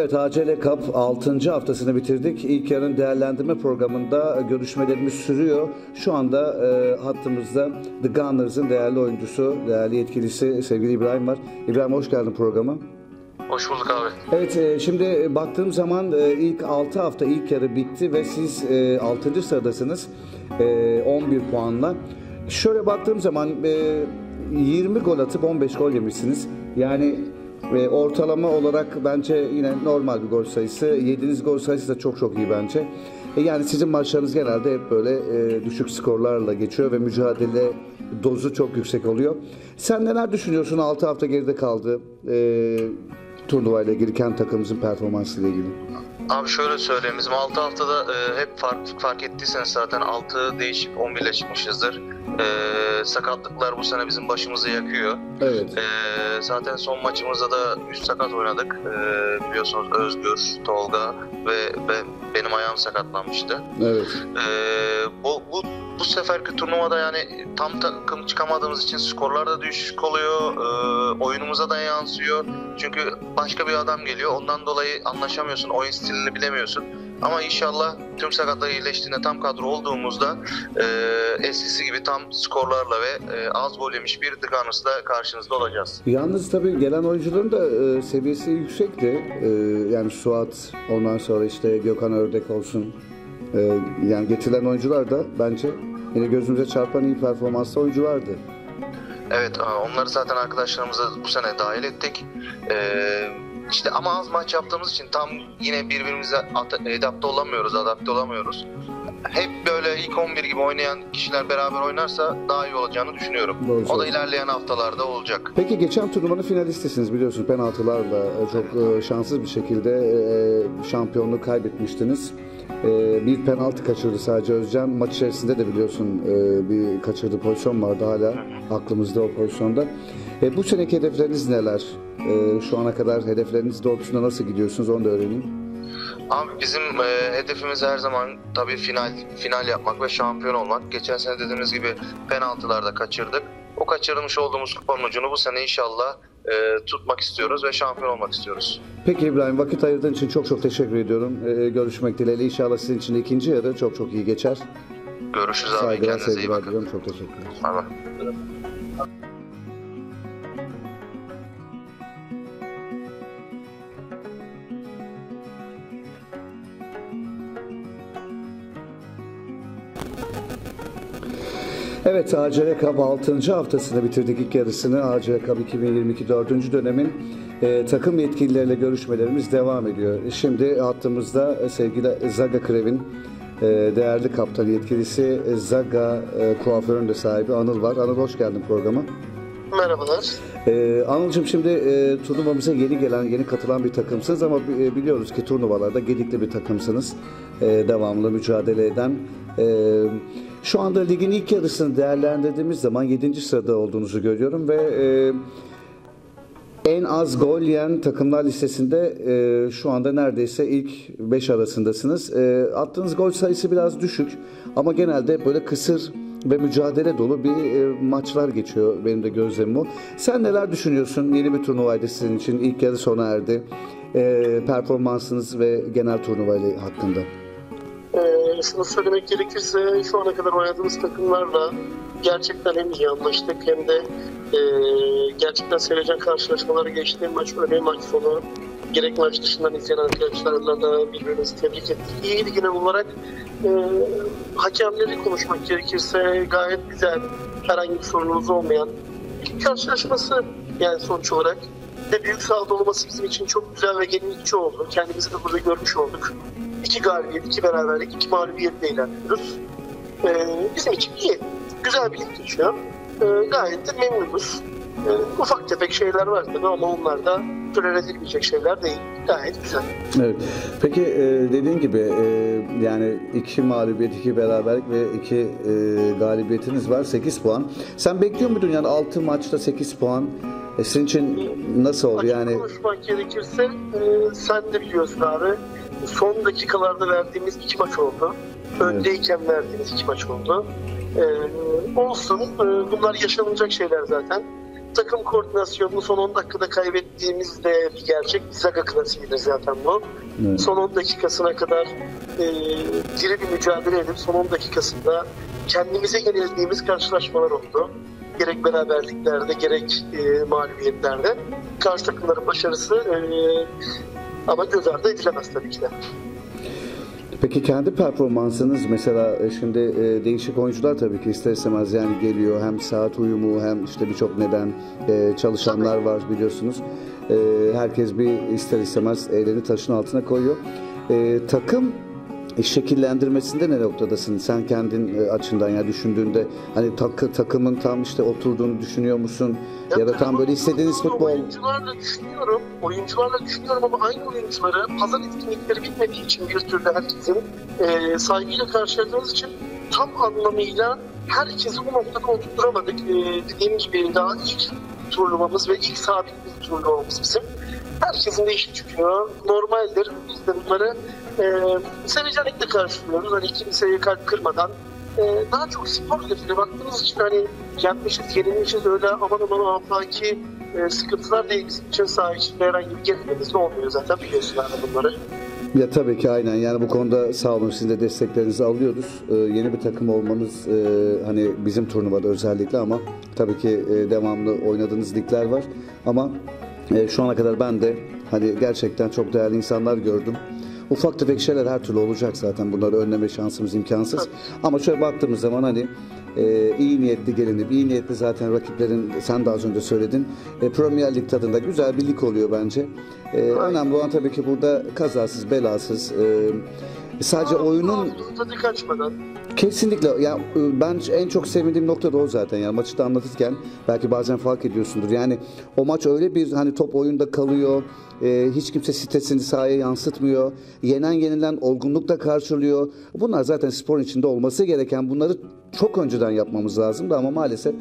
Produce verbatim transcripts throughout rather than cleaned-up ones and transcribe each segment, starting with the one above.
Evet, A C L Cup altıncı haftasını bitirdik. İlk yarın değerlendirme programında görüşmelerimiz sürüyor. Şu anda e, hattımızda The Gunners'ın değerli oyuncusu, değerli yetkilisi sevgili İbrahim var. İbrahim, hoş geldin programa. Hoş bulduk abi. Evet, e, şimdi baktığım zaman e, ilk altı hafta ilk yarı bitti ve siz e, altıncı sıradasınız e, on bir puanla. Şöyle baktığım zaman e, yirmi gol atıp on beş gol yemişsiniz. Yani e, ortalama olarak bence yine normal bir gol sayısı. Yediğiniz gol sayısı da çok çok iyi bence. E, yani sizin maçlarınız genelde hep böyle e, düşük skorlarla geçiyor ve mücadele dozu çok yüksek oluyor. Sen neler düşünüyorsun? altı hafta geride kaldı. E, turnuvayla ilgili, kendi takımımızın performansıyla ilgili. Abi şöyle söyleyeyim, bizim altı haftada e, hep fark, fark ettiyseniz zaten altı değişik on bir ile çıkmışızdır. E, sakatlıklar bu sene bizim başımızı yakıyor. Evet. E, zaten son maçımızda da üç sakat oynadık. E, biliyorsunuz Özgür, Tolga ve ben, benim ayağım sakatlanmıştı. Evet. E, bu, bu, bu seferki turnuvada yani tam takım çıkamadığımız için skorlar da düşük oluyor. E, oyunumuza da yansıyor. Çünkü başka bir adam geliyor. Ondan dolayı anlaşamıyorsun. Oyun stilini bilemiyorsun. Ama inşallah tüm sakatlar iyileştiğinde tam kadro olduğumuzda e, eskisi gibi tam skorlarla ve e, az gol yemiş bir The Gunners'la karşınızda olacağız. Yalnız tabii gelen oyuncuların da e, seviyesi yüksekti. E, yani Suat, ondan sonra işte Gökhan Ördek olsun. E, yani getirilen oyuncular da bence yine gözümüze çarpan iyi performanslı oyunculardı. Evet, onları zaten arkadaşlarımıza bu sene dahil ettik. Ee, işte ama az maç yaptığımız için tam yine birbirimize adapte olamıyoruz, adapte olamıyoruz. Hep böyle ilk on bir gibi oynayan kişiler beraber oynarsa daha iyi olacağını düşünüyorum. Doğru, o da ilerleyen haftalarda olacak. Peki geçen turnuvanın finalistisiniz biliyorsunuz. Penaltılarla çok şanssız bir şekilde şampiyonluğu kaybetmiştiniz. Bir penaltı kaçırdı sadece Özcan. Maç içerisinde de biliyorsun bir kaçırdığı pozisyon vardı, hala aklımızda o pozisyonda. Bu seneki hedefleriniz neler? Şu ana kadar hedefleriniz doğrultusunda nasıl gidiyorsunuz, onu da öğreneyim. Abi bizim e, hedefimiz her zaman tabii final final yapmak ve şampiyon olmak. Geçen sene dediğimiz gibi penaltılarda kaçırdık. O kaçırmış olduğumuz kupanın ucunu bu sene inşallah e, tutmak istiyoruz ve şampiyon olmak istiyoruz. Peki İbrahim, vakit ayırdığın için çok çok teşekkür ediyorum. Ee, görüşmek dileğiyle. İnşallah sizin için de ikinci yarı çok çok iyi geçer. Görüşürüz abi. Saygılar, Kendinize iyi bakın. diliyorum. Çok teşekkürler. Tamam. Evet, A C L Cup altıncı haftasını bitirdik, ilk yarısını. A C L Cup iki bin yirmi iki dördüncü dönemin e, takım yetkilileriyle görüşmelerimiz devam ediyor. Şimdi hattımızda e, sevgili Zaga Krev'in e, değerli kaptan yetkilisi, e, Zaga e, kuaförün de sahibi Anıl var. Anıl, hoş geldin programa. Merhabalar. Ee, Anıl'cığım, şimdi e, turnuvamıza yeni gelen, yeni katılan bir takımsınız ama e, biliyoruz ki turnuvalarda gedikli bir takımsınız. E, devamlı mücadele eden. E, şu anda ligin ilk yarısını değerlendirdiğimiz zaman yedinci sırada olduğunuzu görüyorum ve e, en az gol yiyen takımlar listesinde e, şu anda neredeyse ilk beş arasındasınız. E, attığınız gol sayısı biraz düşük ama genelde böyle kısır ve mücadele dolu bir e, maçlar geçiyor, benim de gözlemim o. Sen neler düşünüyorsun? Yeni bir turnuvaydı sizin için. İlk yarı sona erdi. E, performansınız ve genel turnuvayla hakkında. Ee, şunu söylemek gerekirse şu ana kadar oynadığımız takımlarla gerçekten hem iyi anlaştık hem de e, gerçekten sevecen karşılaşmaları geçti. Maç öne, maç sonu. Gerek maç dışından izleyen arkadaşlarla da birbirimizi tebrik ettik. İyiydi genel olarak. E, hakemleri konuşmak gerekirse gayet güzel, herhangi bir sorunumuz olmayan ilk karşılaşması yani sonuç olarak. Ve büyük sahada olması bizim için çok güzel ve yenilikçi oldu. Kendimizi de burada görmüş olduk. İki galibiyet, iki beraberlik, iki mağlubiyetle ilerliyoruz. E, bizim için iyi, güzel bir lig geçiyor. E, gayet de memnunuz. E, ufak tefek şeyler var tabii ama onlar da tolere edilmeyecek şeyler değil. Gayet güzel. Evet. Peki e, dediğin gibi e, yani iki mağlubiyet, iki beraberlik ve iki e, galibiyetiniz var. sekiz puan. Sen bekliyor muydun yani altı maçta sekiz puan? E, sizin için nasıl oldu? Açık Yani konuşmak gerekirse e, sen de biliyorsun abi. Son dakikalarda verdiğimiz iki maç oldu. Öndeyken evet. verdiğimiz iki maç oldu. E, olsun. E, bunlar yaşanılacak şeyler zaten. takım koordinasyonunu son on dakikada kaybettiğimiz de bir gerçek. Zaga klasiğidir zaten bu. Evet. Son on dakikasına kadar e, diri bir mücadele edip son on dakikasında kendimize yenildiğimiz karşılaşmalar oldu. Gerek beraberliklerde gerek e, mağlubiyetlerde. Karşı takımların başarısı e, ama göz ardı edilemez tabii ki de. Peki kendi performansınız mesela e, şimdi e, değişik oyuncular tabii ki ister istemez yani geliyor, hem saat uyumu hem işte birçok neden e, çalışanlar var biliyorsunuz. E, herkes bir ister istemez elini taşın altına koyuyor. E, takım şekillendirmesinde ne noktadasın? Sen kendin e, açından ya düşündüğünde hani tak, takımın tam işte oturduğunu düşünüyor musun? Ya, ya da tam böyle istediğiniz futbol. Oyuncularla düşünüyorum. Oyuncularla düşünüyorum ama aynı oyuncuları pazar etkinlikleri bitmediği için bir türlü herkesin e, saygıyla karşıladığımız için tam anlamıyla herkesi bu noktada oturtturamadık. E, dediğim gibi daha ilk turnuvamız ve ilk sabit bir turnuvamız bizim. Herkesin de işi çıkıyor. Normaldir. Biz de bunları e, sevecenlikle karşılıyoruz. Hani kimseye kalp kırmadan. E, daha çok spor gözüyle baktığımız için hani yapmışız, yenilmişiz öyle aman aman afaki e, sıkıntılar değil. Bizim için saha içinde herhangi bir gerilmemiz de olmuyor zaten biliyorsunuz bunları. Ya tabii ki aynen yani bu konuda sağ olun, sizin de desteklerinizi alıyoruz. Ee, yeni bir takım olmanız e, hani bizim turnuvada özellikle ama tabii ki e, devamlı oynadığınız ligler var ama e, şu ana kadar ben de hani gerçekten çok değerli insanlar gördüm. Ufak tefek şeyler her türlü olacak zaten, bunları önleme şansımız imkansız. Tabii. Ama şöyle baktığımız zaman hani e, iyi niyetli gelinip iyi niyetli zaten rakiplerin, sen de az önce söyledin, e, Premier Lig tadında güzel bir lig oluyor bence. E, önemli olan tabii ki burada kazasız belasız e, sadece Aa, oyunun tadı kaçmadan. Kesinlikle ya, ben en çok sevdiğim nokta da o zaten yani maçı da anlatırken belki bazen fark ediyorsundur yani o maç öyle bir hani top oyunda kalıyor, e, hiç kimse stresini sahaya yansıtmıyor, yenen yenilen olgunlukla karşılıyor. Bunlar zaten sporun içinde olması gereken, bunları çok önceden yapmamız lazımdı ama maalesef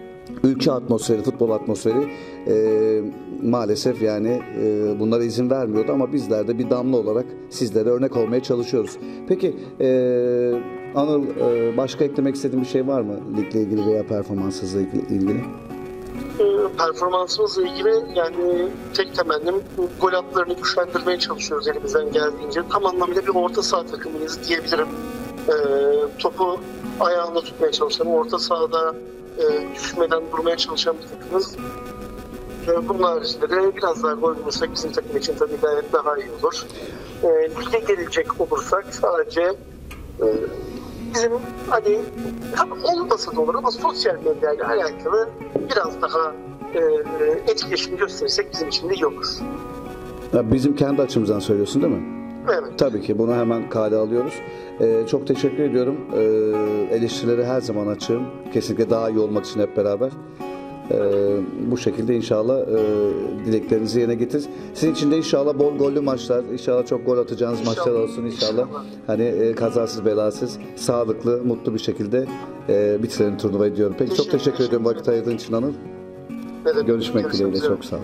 ülke atmosferi, futbol atmosferi e, maalesef yani e, bunlara izin vermiyordu ama bizler de bir damla olarak sizlere örnek olmaya çalışıyoruz. Peki e, Anıl, e, başka eklemek istediğin bir şey var mı ligle ilgili veya performansınızla ilgili? Performansımızla ilgili yani tek temennim gol hatlarını güçlendirmeye çalışıyoruz elimizden geldiğince. Tam anlamıyla bir orta saha takımıyız diyebilirim. E, topu ayağında tutmaya çalışan, orta sahada e, düşmeden durmaya çalışan bir takımız. E, bunun haricinde de biraz daha gol bulursak bizim takım için tabii gayet daha iyi olur. E, lige gelecek olursak sadece e, bizim hani olmasa da olur ama sosyal medyayla alakalı biraz daha e, etkileşim gösterirsek bizim için de iyi olur. Ya bizim kendi açımızdan söylüyorsun değil mi? Evet. Tabii ki bunu hemen kale alıyoruz. Ee, çok teşekkür ediyorum. Ee, eleştirileri her zaman açığım. Kesinlikle daha iyi olmak için hep beraber. Ee, bu şekilde inşallah e, dileklerinizi yerine getir. Sizin için de inşallah bol gollü maçlar, inşallah çok gol atacağınız inşallah. maçlar olsun inşallah. inşallah. Hani e, kazasız belasız, sağlıklı, mutlu bir şekilde e, bitirelim turnuvayı diyorum. Peki teşekkür, çok teşekkür ediyorum vakit ayırdığın için Anıl. Evet, görüşmek dileğiyle, çok sağ olun.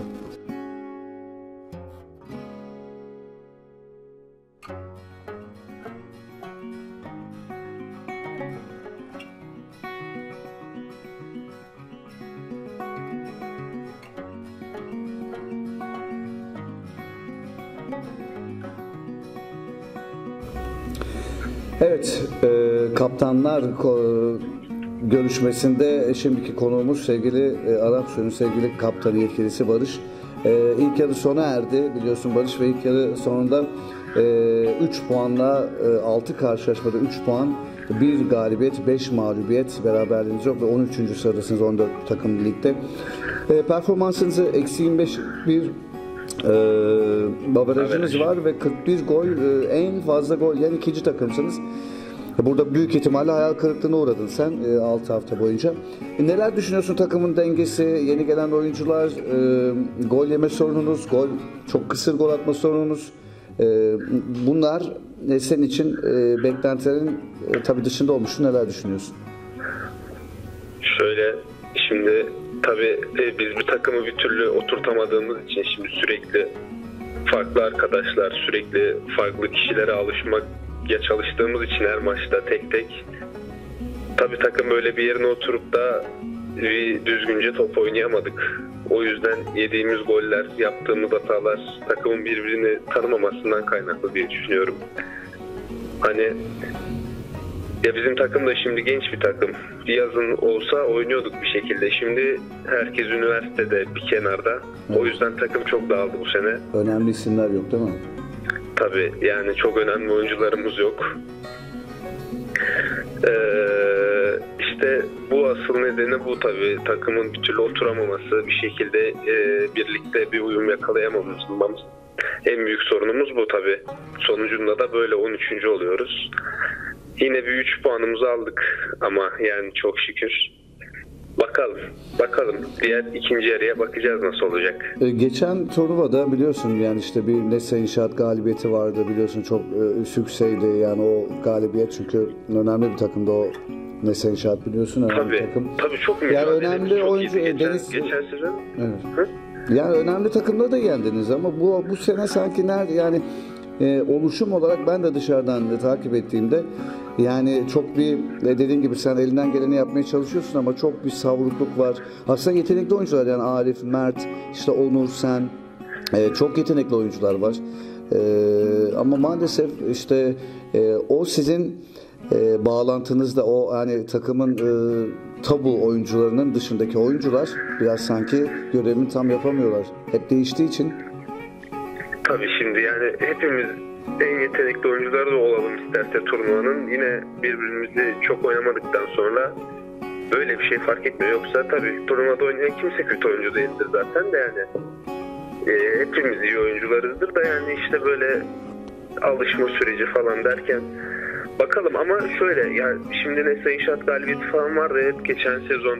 Evet, e, kaptanlar ko- görüşmesinde şimdiki konuğumuz sevgili e, Arap Suyu'nun sevgili kaptanı yetkilisi Barış. E, ilk yarı sona erdi biliyorsun Barış ve ilk yarı sonunda üç e, puanla e, altı karşılaşmada üç puan, bir galibiyet, beş mağlubiyet, beraberliğiniz yok ve on üçüncü sıradasınız on dört takım ligde. E, performansınızı eksi yirmi beş bir Ee, averajınız var ve kırk bir gol, e, en fazla gol yani ikinci takımsınız. Burada büyük ihtimalle hayal kırıklığına uğradın sen e, altı hafta boyunca. E, neler düşünüyorsun takımın dengesi, yeni gelen oyuncular, e, gol yeme sorununuz, gol çok kısır gol atma sorununuz. E, bunlar e, senin için e, beklentilerin e, tabii dışında olmuş. Neler düşünüyorsun? Şöyle şimdi tabii e, biz bir takımı bir türlü oturtamadığımız için şimdi sürekli farklı arkadaşlar, sürekli farklı kişilere alışmaya çalıştığımız için her maçta tek tek tabii takım böyle bir yerine oturup da bir düzgünce top oynayamadık. O yüzden yediğimiz goller, yaptığımız hatalar takımın birbirini tanımamasından kaynaklı diye düşünüyorum. Hani ya bizim takım da şimdi genç bir takım. Bir yazın olsa oynuyorduk bir şekilde. Şimdi herkes üniversitede bir kenarda. Evet. O yüzden takım çok dağıldı bu sene. Önemli isimler yok değil mi? Tabii yani çok önemli oyuncularımız yok. Ee, işte bu asıl nedeni bu tabii. Takımın bir türlü oturamaması, bir şekilde e, birlikte bir uyum yakalayamamamız. En büyük sorunumuz bu tabii. Sonucunda da böyle on üçüncü oluyoruz. Yine bir üç puanımızı aldık ama yani çok şükür. Bakalım, bakalım. Diğer ikinci yarıya bakacağız nasıl olacak. Ee, geçen turnuvada biliyorsun yani işte bir Nesa İnşaat galibiyeti vardı biliyorsun çok e, sükseydi yani o galibiyet çünkü önemli bir takımda o Nesa İnşaat biliyorsun önemli Tabii, bir takım. tabii çok Yani mücadelemiz önemli çok oyuncu iyiydi geçen, Deniz. geçen sezon. Evet. Hı? Yani önemli takımda da yendiniz ama bu bu sene sanki nerede yani e, oluşum olarak ben de dışarıdan da takip ettiğimde yani çok bir e, dediğin gibi sen elinden geleni yapmaya çalışıyorsun ama çok bir savrukluk var. Aslında yetenekli oyuncular yani Arif, Mert, işte Onur, sen e, çok yetenekli oyuncular var. E, ama maalesef işte e, o sizin e, bağlantınızda o hani takımın e, tabu oyuncularının dışındaki oyuncular biraz sanki görevini tam yapamıyorlar. Hep değiştiği için. Tabii şimdi yani hepimiz en yetenekli oyuncular da olalım isterse turnuvanın. Yine birbirimizi çok oynamadıktan sonra böyle bir şey fark etmiyor. Yoksa tabii turnuvada oynayan kimse kötü oyuncu değildir zaten de yani. E, hepimiz iyi oyuncularızdır da yani işte böyle alışma süreci falan derken bakalım ama şöyle yani şimdi Nesa İnşaat galibiyeti falan vardı. Evet geçen sezon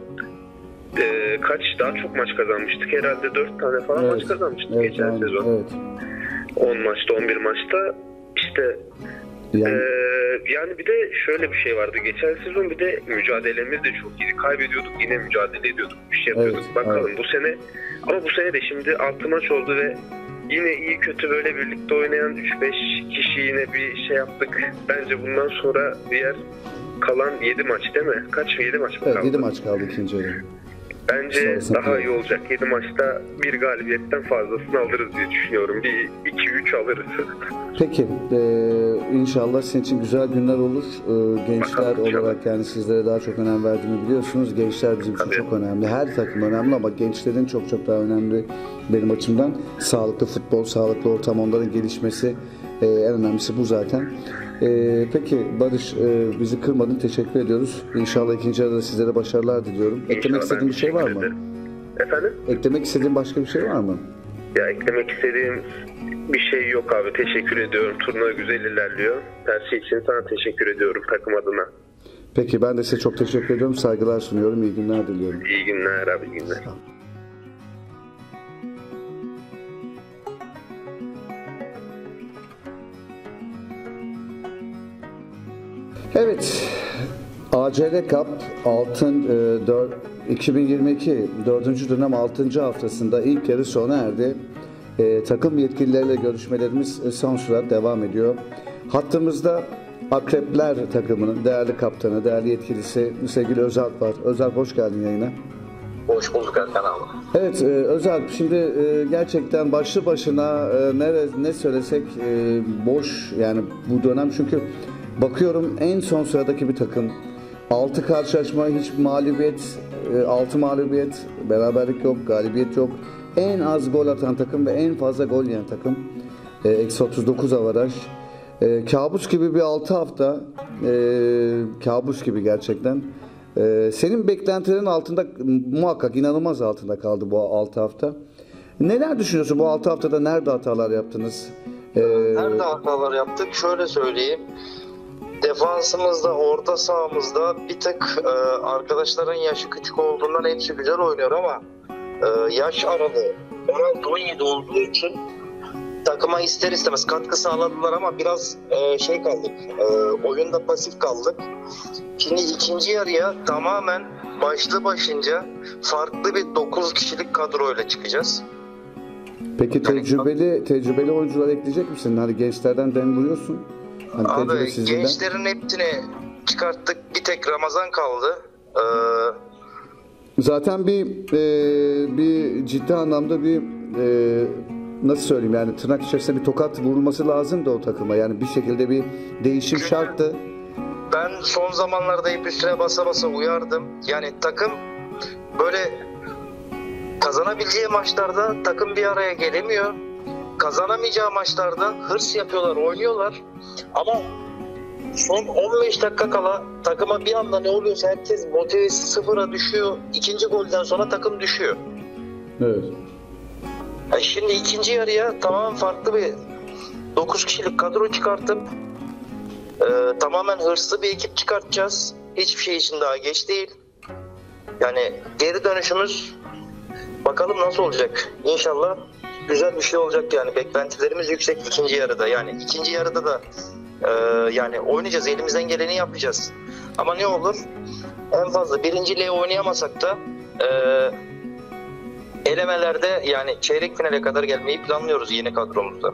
e, kaç daha çok maç kazanmıştık. Herhalde dört tane falan Evet, maç kazanmıştık evet, geçen aynen, sezon. Evet. on maçta on bir maçta işte Yani, ee, yani bir de şöyle bir şey vardı. Geçen sezon bir de mücadelemiz de çok iyiydi. Kaybediyorduk yine mücadele ediyorduk. Bir şey yapıyorduk. Evet, Bakalım evet. bu sene ama bu sene de şimdi altı maç oldu ve yine iyi kötü böyle birlikte oynayan üç beş kişi yine bir şey yaptık. Bence bundan sonra diğer kalan yedi maç değil mi? Kaç yedi maç mı evet kaldı? yedi maç kaldı ikinci yarı. Bence Sonrasında daha iyi olacak. yedi maçta bir galibiyetten fazlasını alırız diye düşünüyorum. Bir iki üç alırız. Peki e, inşallah senin için güzel günler olur. E, gençler Bakalım, inşallah. olarak yani sizlere daha çok önem verdiğimi biliyorsunuz. Gençler bizim için Tabii. çok önemli. Her takım önemli ama gençlerin çok çok daha önemli benim açımdan. Sağlıklı futbol, sağlıklı ortam, onların gelişmesi e, en önemlisi bu zaten. E, peki Barış e, bizi kırmadın. Teşekkür ediyoruz. İnşallah ikinci yarıda sizlere başarılar diliyorum. Eklemek İnşallah, istediğin bir şey var teşekkür mı? ederim. Efendim? Eklemek istediğin başka bir şey var mı? Ya eklemek istediğim bir şey yok abi. Teşekkür ediyorum. Turnuva güzel ilerliyor. Her şey için sana teşekkür ediyorum takım adına. Peki ben de size çok teşekkür ediyorum. Saygılar sunuyorum. İyi günler diliyorum. İyi günler abi, iyi günler. Evet, A C L Cup altın e, dört, iki bin yirmi iki dördüncü dönem altıncı haftasında ilk yarı sona erdi. E, takım yetkilileriyle görüşmelerimiz e, son sürat devam ediyor. Hattımızda Akrepler takımının değerli kaptanı, değerli yetkilisi sevgili Özalp var. Özalp hoş geldin yayına. Hoş bulduk Erkan abi. Evet e, Özalp şimdi e, gerçekten başlı başına e, ne, ne söylesek e, boş yani bu dönem çünkü bakıyorum en son sıradaki bir takım. altı karşılaşma, hiç mağlubiyet, altı mağlubiyet, beraberlik yok, galibiyet yok. En az gol atan takım ve en fazla gol yiyen takım. E, eksi otuz dokuz avaraj. E, kabus gibi bir altı hafta. E, kabus gibi gerçekten. E, senin beklentilerin altında muhakkak inanılmaz altında kaldı bu altı hafta. Neler düşünüyorsun bu altı haftada, nerede hatalar yaptınız? E, Nerede hatalar yaptık? Şöyle söyleyeyim. Defansımızda, orta sahamızda bir tık e, arkadaşların yaşı küçük olduğundan hepsi güzel oynuyor ama e, yaş aralığı on altı on yedi olduğu için takıma ister istemez katkı sağladılar ama biraz e, şey kaldık, e, oyunda pasif kaldık. Şimdi ikinci yarıya tamamen başlı başınca farklı bir dokuz kişilik kadroyla çıkacağız. Peki tecrübeli tecrübeli oyuncular ekleyecek misin? Hani gençlerden dem vuruyorsun. Hani Abi gençlerin hepsini çıkarttık. Bir tek Ramazan kaldı. Ee, Zaten bir e, bir ciddi anlamda bir e, nasıl söyleyeyim yani tırnak içerisinde bir tokat vurulması lazım da o takıma. Yani bir şekilde bir değişim şarttı. Ben son zamanlarda hep üstüne basa basa uyardım. Yani takım böyle kazanabileceği maçlarda takım bir araya gelemiyor. Kazanamayacağı maçlarda hırs yapıyorlar, oynuyorlar. Ama son on beş dakika kala takıma bir anda ne oluyorsa herkes motivesi sıfıra düşüyor. İkinci golden sonra takım düşüyor. Evet. Yani şimdi ikinci yarıya tamamen farklı bir dokuz kişilik kadro çıkartıp e, tamamen hırslı bir ekip çıkartacağız. Hiçbir şey için daha geç değil. Yani geri dönüşümüz bakalım nasıl olacak. İnşallah güzel bir şey olacak yani. Beklentilerimiz yüksek ikinci yarıda. Yani ikinci yarıda da e, yani oynayacağız. Elimizden geleni yapacağız. Ama ne olur? En fazla birinciliğe oynayamasak da e, elemelerde yani çeyrek finale kadar gelmeyi planlıyoruz yeni kadromuzda.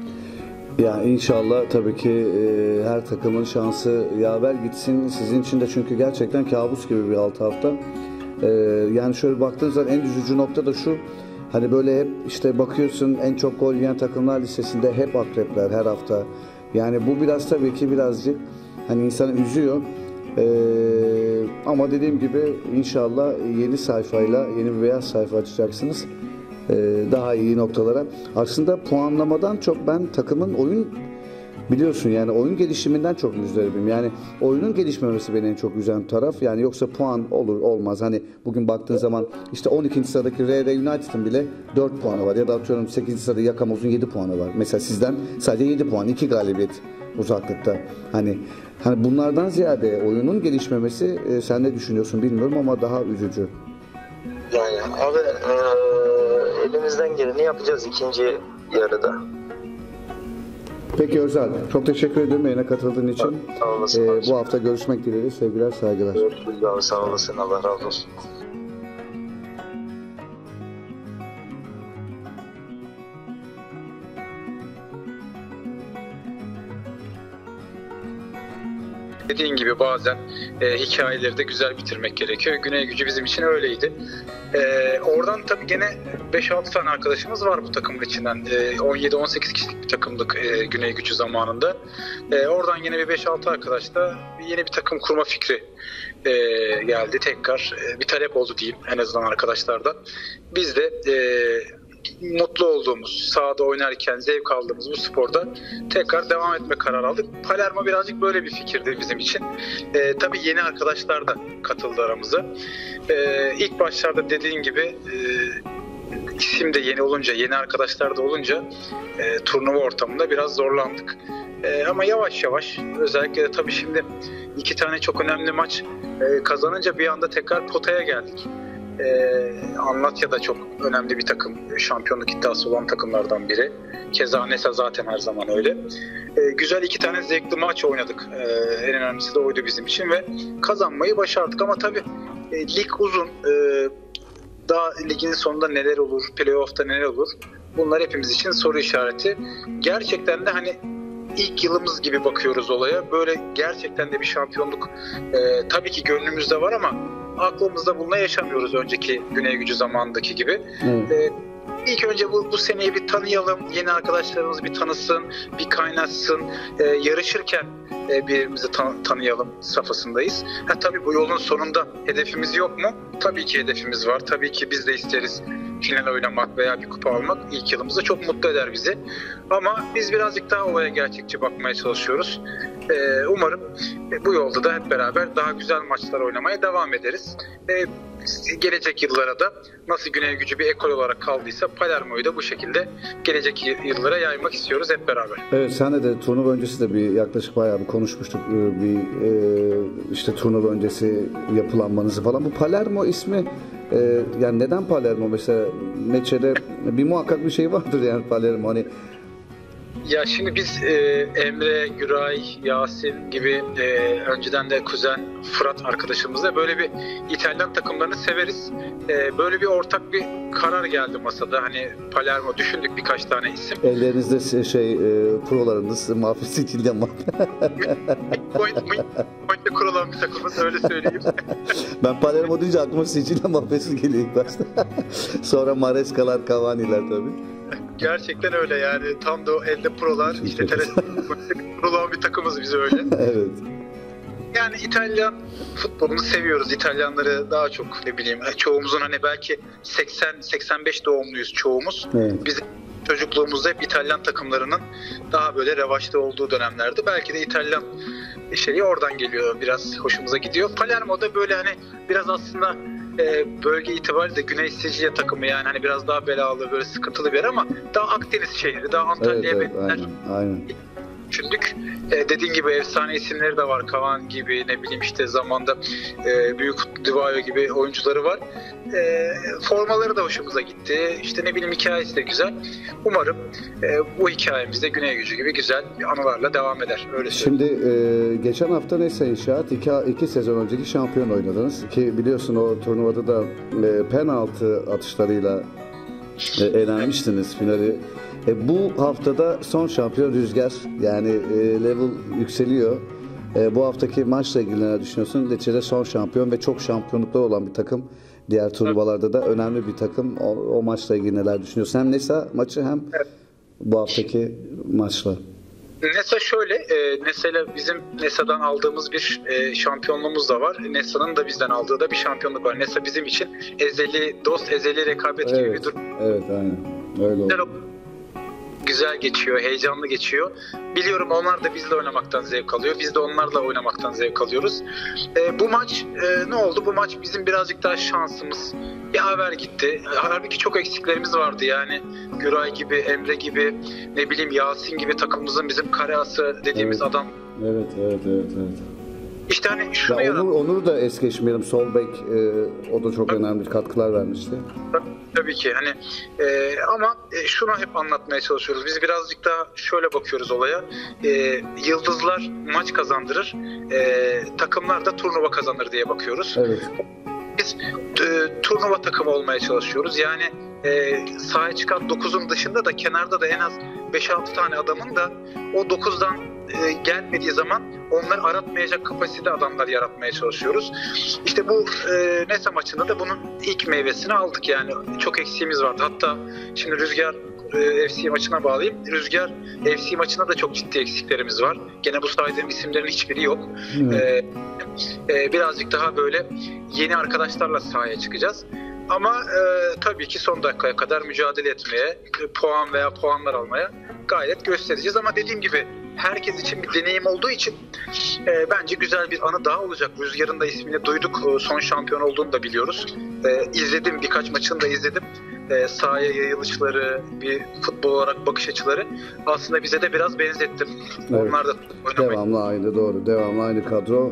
Ya inşallah tabii ki e, her takımın şansı yaver gitsin. Sizin için de çünkü gerçekten kabus gibi bir altı hafta. E, yani şöyle baktığınız zaman en üzücü nokta da şu. Hani böyle hep işte bakıyorsun en çok gol yiyen takımlar listesinde hep akrepler her hafta. Yani bu biraz tabii ki birazcık hani insanı üzüyor. E, ama dediğim gibi inşallah yeni sayfayla yeni bir beyaz sayfa açacaksınız. Daha iyi noktalara. Aslında puanlamadan çok ben takımın oyun biliyorsun yani oyun gelişiminden çok müzdaribim. Yani oyunun gelişmemesi beni en çok üzen taraf. Yani yoksa puan olur olmaz. Hani bugün baktığın zaman işte on ikinci sıradaki R R United'ın bile dört puanı var. Ya da atıyorum sekizinci sırada Yakamoz'un yedi puanı var. Mesela sizden sadece yedi puan, iki galibiyet uzaklıkta. Hani hani bunlardan ziyade oyunun gelişmemesi e, sen ne düşünüyorsun bilmiyorum ama daha üzücü. Yani abi e, elimizden geleni yapacağız ikinci yarıda. Peki Özal, çok teşekkür ederim yayına katıldığın için. Sağ olasın. Ee, bu hafta görüşmek dileğiyle. Sevgiler, saygılar. Görüşürüz abi, sağ olasın. Allah razı olsun. Dediğin gibi bazen e, hikayeleri de güzel bitirmek gerekiyor. Güney Gücü bizim için öyleydi. E, oradan tabii gene beş altı tane arkadaşımız var bu takımın içinden. E, on yedi on sekiz kişilik bir takımdık e, Güney Gücü zamanında. E, oradan yine bir beş altı arkadaşla yeni bir takım kurma fikri e, geldi. Tekrar e, bir talep oldu diyeyim en azından arkadaşlardan. Biz de e, mutlu olduğumuz, sahada oynarken zevk aldığımız bu sporda tekrar devam etme kararı aldık. Palermo birazcık böyle bir fikirdi bizim için. Ee, tabii yeni arkadaşlar da katıldı aramıza. Ee, ilk başlarda dediğin gibi e, isim de yeni olunca, yeni arkadaşlar da olunca e, turnuva ortamında biraz zorlandık. E, ama yavaş yavaş, özellikle de tabii şimdi iki tane çok önemli maç e, kazanınca bir anda tekrar potaya geldik. Ee, Anlatya da çok önemli bir takım, şampiyonluk iddiası olan takımlardan biri. Keza Nesa zaten her zaman öyle. Ee, güzel iki tane zevkli maç oynadık. Ee, en önemlisi de oydu bizim için ve kazanmayı başardık. Ama tabii e, lig uzun. Ee, daha ligin sonunda neler olur, playoff'ta neler olur? Bunlar hepimiz için soru işareti. Gerçekten de hani ilk yılımız gibi bakıyoruz olaya. Böyle gerçekten de bir şampiyonluk e, tabii ki gönlümüzde var ama aklımızda bununla yaşamıyoruz önceki Güney Gücü zamanındaki gibi. Evet. Ee, ilk önce bu, bu seneyi bir tanıyalım, yeni arkadaşlarımız bir tanısın, bir kaynaşsın, ee, yarışırken e, birbirimizi tan- tanıyalım safhasındayız. Ha, tabii bu yolun sonunda hedefimiz yok mu? Tabii ki hedefimiz var. Tabii ki biz de isteriz final oynamak veya bir kupa almak. İlk yılımızda çok mutlu eder bizi. Ama biz birazcık daha olaya gerçekçi bakmaya çalışıyoruz. Ee, umarım e, bu yolda da hep beraber daha güzel maçlar oynamaya devam ederiz. Ee, gelecek yıllara da nasıl Güney Gücü bir ekol olarak kaldıysa Palermo'yu da bu şekilde gelecek yıllara yaymak istiyoruz hep beraber. Evet, senle de turnuva öncesi de bir yaklaşık bayağı bir konuşmuştuk. Bir e, işte turnuva öncesi yapılanmanızı falan. Bu Palermo ismi e, yani neden Palermo mesela Neçe'de bir muhakkak bir şey vardır yani Palermo hani. Ya şimdi biz e, Emre, Güray, Yasin gibi e, önceden de kuzen Fırat arkadaşımızla böyle bir İtalyan takımlarını severiz. E, böyle bir ortak bir karar geldi masada. Hani Palermo düşündük birkaç tane isim. Ellerinizde şey e, prolarınız Mafya Sicilya var. Point, point, point olan bir takımız, öyle söyleyeyim. Ben Palermo deyince aklıma Sicilya mafyası geliyor ilk başta. Sonra Marescalar, Cavani'ler tabii. Gerçekten öyle yani. Tam da o elde prolar, işte olan bir takımız biz öyle. Evet. Yani İtalyan futbolunu seviyoruz. İtalyanları daha çok, ne bileyim, çoğumuzun hani belki seksen seksen beş doğumluyuz çoğumuz. Evet. Bizim çocukluğumuzda hep İtalyan takımlarının daha böyle revaçta olduğu dönemlerde. Belki de İtalyan şeyi oradan geliyor, biraz hoşumuza gidiyor. Palermo'da böyle hani biraz aslında e, bölge itibariyle de Güney Sicilya takımı, yani hani biraz daha belalı, böyle sıkıntılı bir yer ama daha Akdeniz şehri, daha Antalya'ya Evet, evet, benzer. aynen, aynen. Düşündük. E, dediğin gibi efsane isimleri de var. Cavani gibi, ne bileyim işte zamanda e, büyük Divayo gibi oyuncuları var. E, formaları da hoşumuza gitti. İşte ne bileyim, hikayesi de güzel. Umarım e, bu hikayemiz de Güney Gücü gibi güzel anılarla devam eder. Öyle söyleyeyim. Şimdi e, geçen hafta Nesa İnşaat iki, iki sezon önceki şampiyon oynadınız. Ki biliyorsun o turnuvada da e, penaltı atışlarıyla e, elenmiştiniz finali. E, bu haftada son şampiyon Rüzgar. Yani e, level yükseliyor. E, bu haftaki maçla ilgili ne düşünüyorsun? Neticede son şampiyon ve çok şampiyonluklar olan bir takım. Diğer turnuvalarda da önemli bir takım. O, o maçla ilgili neler düşünüyorsun? Hem Nesa maçı hem Evet. bu haftaki maçla. Nesa şöyle, e, Nesa'yla bizim Nesa'dan aldığımız bir e, şampiyonluğumuz da var. Nesa'nın da bizden aldığı da bir şampiyonluk var. Nesa bizim için ezeli dost, ezeli rekabet gibi Evet, bir durum. evet aynen. Öyle oldu. Güzel geçiyor, heyecanlı geçiyor. Biliyorum onlar da bizle oynamaktan zevk alıyor. Biz de onlarla oynamaktan zevk alıyoruz. E, bu maç e, ne oldu? Bu maç bizim birazcık daha şansımız yaver gitti. Halbuki çok eksiklerimiz vardı yani. Güray gibi, Emre gibi, ne bileyim Yasin gibi takımımızın bizim kareası dediğimiz Evet. adam. Evet, evet, evet, evet. İşte hani şunu Ya yarattı. Onur, Onur da es geçmeyelim. Sol bek e, o da çok önemli katkılar vermişti. Tabii ki hani e, ama e, şunu hep anlatmaya çalışıyoruz. Biz birazcık daha şöyle bakıyoruz olaya. E, yıldızlar maç kazandırır, e, takımlar da turnuva kazanır diye bakıyoruz. Evet. Biz e, turnuva takımı olmaya çalışıyoruz. Yani e, sahaya çıkan dokuzun dışında da kenarda da en az beş altı tane adamın da o dokuzdan e, gelmediği zaman onları aratmayacak kapasitede adamlar yaratmaya çalışıyoruz. İşte bu e, Nesa maçında da bunun ilk meyvesini aldık. Yani çok eksiğimiz vardı. Hatta şimdi Rüzgar e, F C maçına bağlayayım. Rüzgar F C maçında da çok ciddi eksiklerimiz var. Gene bu saydığım isimlerin hiçbiri yok. Evet. E, e, birazcık daha böyle yeni arkadaşlarla sahaya çıkacağız. Ama e, tabii ki son dakikaya kadar mücadele etmeye, e, puan veya puanlar almaya gayret göstereceğiz. Ama dediğim gibi herkes için bir deneyim olduğu için e, bence güzel bir anı daha olacak. Rüzgar'ın da ismini duyduk. E, son şampiyon olduğunu da biliyoruz. E, izledim, birkaç maçını da izledim. E, sahaya yayılışları, bir futbol olarak bakış açıları aslında bize de biraz benzettim. Evet. Onlar da oynamayı. Devamlı aynı, doğru. Devamlı aynı kadro.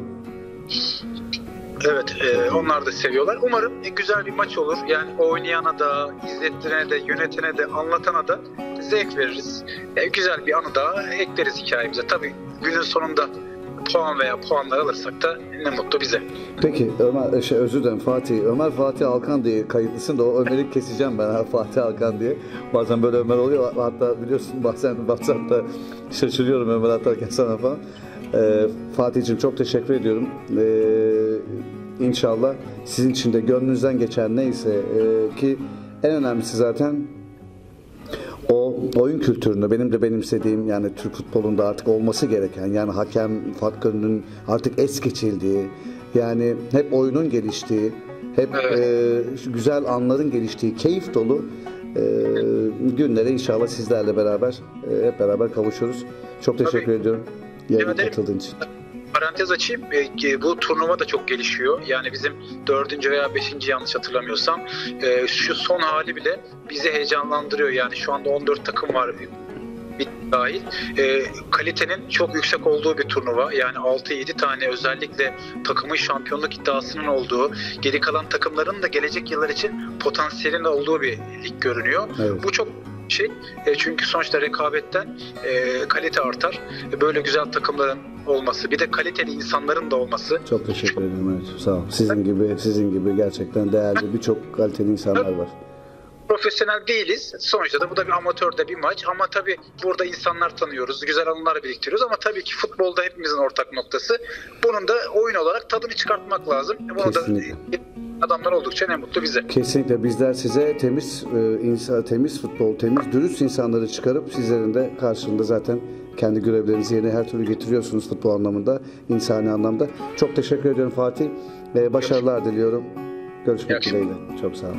Evet, e, onlar da seviyorlar. Umarım e, güzel bir maç olur. Yani oynayana da, izlettirene de, yönetene de, anlatana da zevk veririz. E, güzel bir anı daha ekleriz hikayemize. Tabii günün sonunda puan veya puanlar alırsak da ne mutlu bize. Peki Ömer, şey, özür dilerim Fatih. Ömer Fatih Alkan diye kayıtlısın da o Ömer'i keseceğim ben ha, Fatih Alkan diye. Bazen böyle Ömer oluyor. Hatta biliyorsun bazen WhatsApp'ta şaşırıyorum Ömer atarken sana falan. Ee, Fatih'ciğim çok teşekkür ediyorum. Ee, İnşallah sizin için de gönlünüzden geçen neyse e, ki en önemlisi zaten o oyun kültürünü benim de benimsediğim, yani Türk futbolunda artık olması gereken, yani hakem faktörünün artık es geçildiği, yani hep oyunun geliştiği, hep Evet. e, güzel anların geliştiği, keyif dolu e, günlere inşallah sizlerle beraber e, hep beraber kavuşuruz. Çok teşekkür Tabii. ediyorum yayına Rica ederim. katıldığın için. Parantez açayım. E, bu turnuva da çok gelişiyor. Yani bizim dördüncü veya beşinci yanlış hatırlamıyorsam e, şu son hali bile bizi heyecanlandırıyor. Yani şu anda on dört takım var bir dahil. E, kalitenin çok yüksek olduğu bir turnuva. Yani altı yedi tane özellikle takımın şampiyonluk iddiasının olduğu, geri kalan takımların da gelecek yıllar için potansiyelinin olduğu bir lig görünüyor. Evet. Bu çok şey. E, çünkü sonuçta rekabetten e, kalite artar. E, böyle güzel takımların olması, bir de kaliteli insanların da olması. Çok teşekkür ederim. Evet, sağ ol. Sizin gibi, sizin gibi gerçekten değerli birçok kaliteli insanlar var. profesyonel değiliz. Sonuçta da bu da bir amatörde bir maç ama tabii burada insanlar tanıyoruz, güzel anılar biriktiriyoruz ama tabii ki futbolda hepimizin ortak noktası. Bunun da oyun olarak tadını çıkartmak lazım. Bunu Kesinlikle. da adamlar oldukça ne mutlu bize. Kesinlikle bizler size temiz e, insan, temiz futbol, temiz, dürüst insanları çıkarıp sizlerin de karşılığında zaten kendi görevlerinizi yerine her türlü getiriyorsunuz futbol anlamında, insani anlamda. Çok teşekkür ediyorum Fatih. E, başarılar diliyorum. Görüşmek dileğiyle. Çok sağ olun.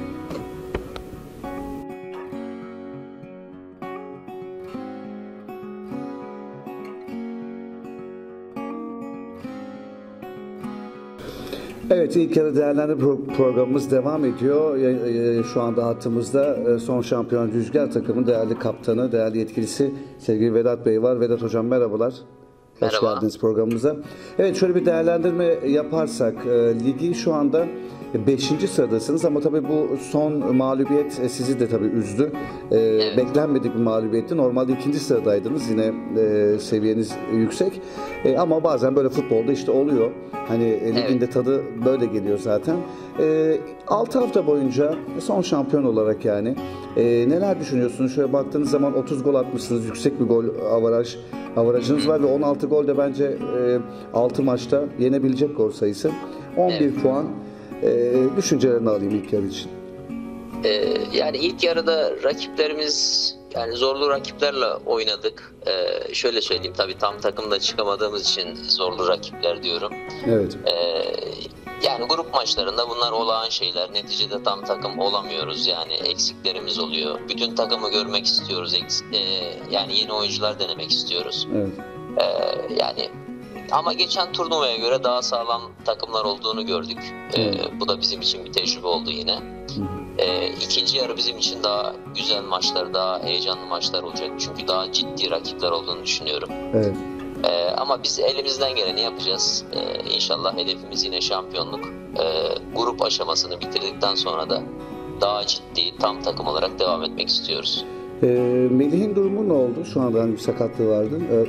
Evet, ilk yarı değerlendirme pro- programımız devam ediyor. E, e, Şu anda hattımızda e, son şampiyon Rüzgar takımın değerli kaptanı, değerli yetkilisi sevgili Vedat Bey var. Vedat Hocam merhabalar. Hoş Merhaba. geldiniz programımıza. Evet, şöyle bir değerlendirme yaparsak, e, ligi şu anda beşinci sıradasınız ama tabii bu son mağlubiyet e, sizi de tabii üzdü. E, Evet. Beklenmedik bir mağlubiyetti. Normalde ikinci sıradaydınız. Yine e, seviyeniz yüksek. E, ama bazen böyle futbolda işte oluyor. Hani e, ligin de tadı böyle geliyor zaten. E, altı hafta boyunca son şampiyon olarak yani e, neler düşünüyorsunuz? Şöyle baktığınız zaman otuz gol atmışsınız. Yüksek bir gol avaraj avarajınız var ve on altı gol de bence e, altı maçta yenebilecek gol sayısı. on bir Evet. puan. E, düşüncelerini alayım ilk yarı için. Ee, yani ilk yarıda rakiplerimiz yani zorlu rakiplerle oynadık. Ee, şöyle söyleyeyim tabii tam takımda çıkamadığımız için zorlu rakipler diyorum. Evet. Ee, yani grup maçlarında bunlar olağan şeyler. Neticede tam takım olamıyoruz yani eksiklerimiz oluyor. Bütün takımı görmek istiyoruz. Eks- e, yani yeni oyuncular denemek istiyoruz. Evet. Ee, yani ama geçen turnuvaya göre daha sağlam takımlar olduğunu gördük. Ee, Evet. bu da bizim için bir tecrübe oldu yine. Ee, ikinci yarı bizim için daha güzel maçlar, daha heyecanlı maçlar olacak. Çünkü daha ciddi rakipler olduğunu düşünüyorum. Evet. Ee, ama biz elimizden geleni yapacağız. Ee, İnşallah hedefimiz yine şampiyonluk. Ee, grup aşamasını bitirdikten sonra da daha ciddi, tam takım olarak devam etmek istiyoruz. E, Melih'in durumu ne oldu? Şu anda hani bir sakatlığı vardı. E,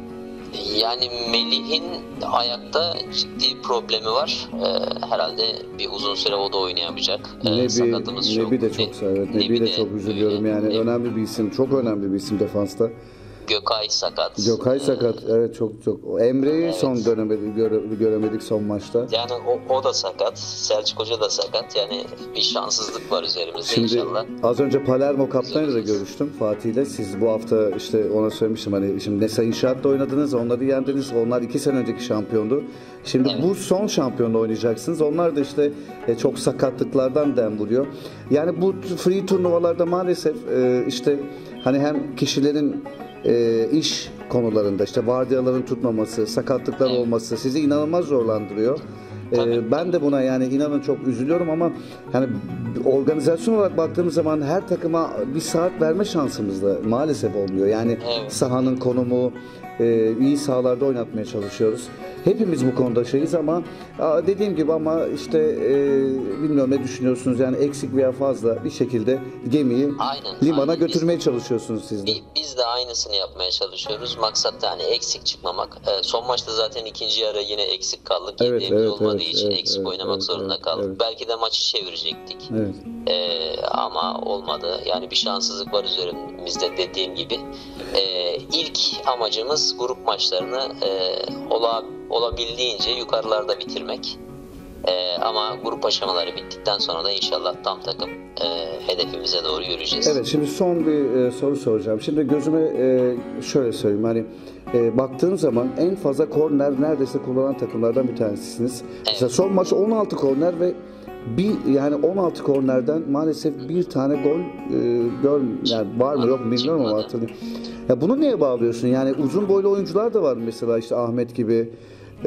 Yani Melih'in ayakta ciddi problemi var. Ee, herhalde bir uzun süre o da oynayamayacak. Ee, Nebi, sakatımız çok. Nebi de çok evet. Nebi de çok üzülüyorum yani. Nebi- Önemli bir isim. Çok önemli bir isim defansta. Gökay sakat. Gökay Ee, sakat. Evet çok çok. Emre'yi Evet. son dönemedik, göre, göremedik son maçta. Yani o, o da sakat. Selçuk Hoca da sakat. Yani bir şanssızlık var üzerimizde Şimdi inşallah. az önce Palermo kaptanıyla da Üzüleceğiz. görüştüm Fatih'le. Siz bu hafta işte ona söylemiştim hani şimdi Nesa İnşaat'ta oynadınız, onları yendiniz. Onlar iki sene önceki şampiyondu. Şimdi Evet. bu son şampiyonda oynayacaksınız. Onlar da işte e, çok sakatlıklardan dem vuruyor. Yani bu free turnuvalarda maalesef e, işte hani hem kişilerin e, iş konularında işte vardiyaların tutmaması, sakatlıklar Evet. olması sizi inanılmaz zorlandırıyor. Ee, Tabii. ben de buna yani inanın çok üzülüyorum ama yani organizasyon olarak baktığımız zaman her takıma bir saat verme şansımız da maalesef olmuyor. Yani Evet. sahanın konumu e, iyi sahalarda oynatmaya çalışıyoruz. Hepimiz bu konuda şeyiz ama aa, dediğim gibi ama işte e, bilmiyorum ne düşünüyorsunuz yani eksik veya fazla bir şekilde gemiyi Aynen, limana aynen. götürmeye çalışıyorsunuz siz de. Bi- Biz de aynısını yapmaya çalışıyoruz. Maksat da hani eksik çıkmamak. Ee, son maçta zaten ikinci yarı yine eksik kaldık. Evet, Yediğimiz evet, olmadığı evet, için evet, eksik evet, oynamak evet, zorunda evet, kaldık. evet. Belki de maçı çevirecektik. Evet. Ee, ama olmadı. Yani bir şanssızlık var üzerimizde dediğim gibi. Ee, ilk amacımız grup maçlarını e, ola, olabildiğince yukarılarda bitirmek. Ee, ama grup aşamaları bittikten sonra da inşallah tam takım e, hedefimize doğru yürüyeceğiz. Evet, şimdi son bir e, soru soracağım. Şimdi gözüme e, şöyle söyleyeyim hani e, baktığın zaman en fazla korner neredeyse kullanan takımlardan bir tanesisiniz. Mesela son maç on altı korner ve bir yani on altı kornerden maalesef bir tane gol e, gör yani var mı yok mu bilmiyorum ama hatırlıyorum. Ya bunu neye bağlıyorsun? Yani uzun boylu oyuncular da var mesela işte Ahmet gibi e,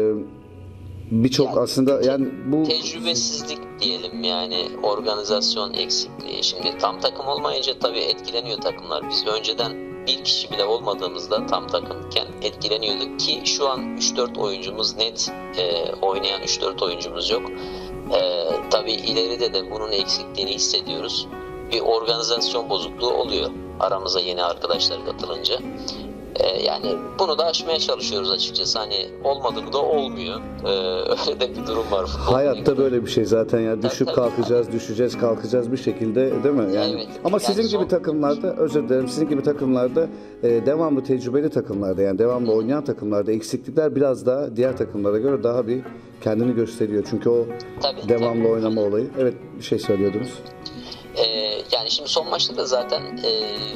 birçok Yani aslında yani bu Tecrübesizlik diyelim yani organizasyon eksikliği. Şimdi tam takım olmayınca tabii etkileniyor takımlar. Biz önceden bir kişi bile olmadığımızda tam takımken etkileniyorduk ki şu an üç dört oyuncumuz net e, oynayan üç dört oyuncumuz yok. E, tabii ileride de bunun eksikliğini hissediyoruz. Bir organizasyon bozukluğu oluyor aramıza yeni arkadaşlar katılınca. E, yani bunu da aşmaya çalışıyoruz açıkçası. Hani olmadığı da olmuyor. E, öyle de bir durum var. Hayatta böyle bir şey zaten ya. Düşüp tabii. kalkacağız, düşeceğiz, kalkacağız bir şekilde, değil mi? Yani. Evet. Ama Yani sizin son- gibi takımlarda, özür dilerim, sizin gibi takımlarda e, devamlı tecrübeli takımlarda, yani devamlı oynayan takımlarda eksiklikler biraz daha diğer takımlara göre daha bir kendini gösteriyor. Çünkü o Tabii, devamlı tabii. oynama olayı. Evet, bir şey söylüyordunuz. Ee, yani şimdi son maçta da zaten e,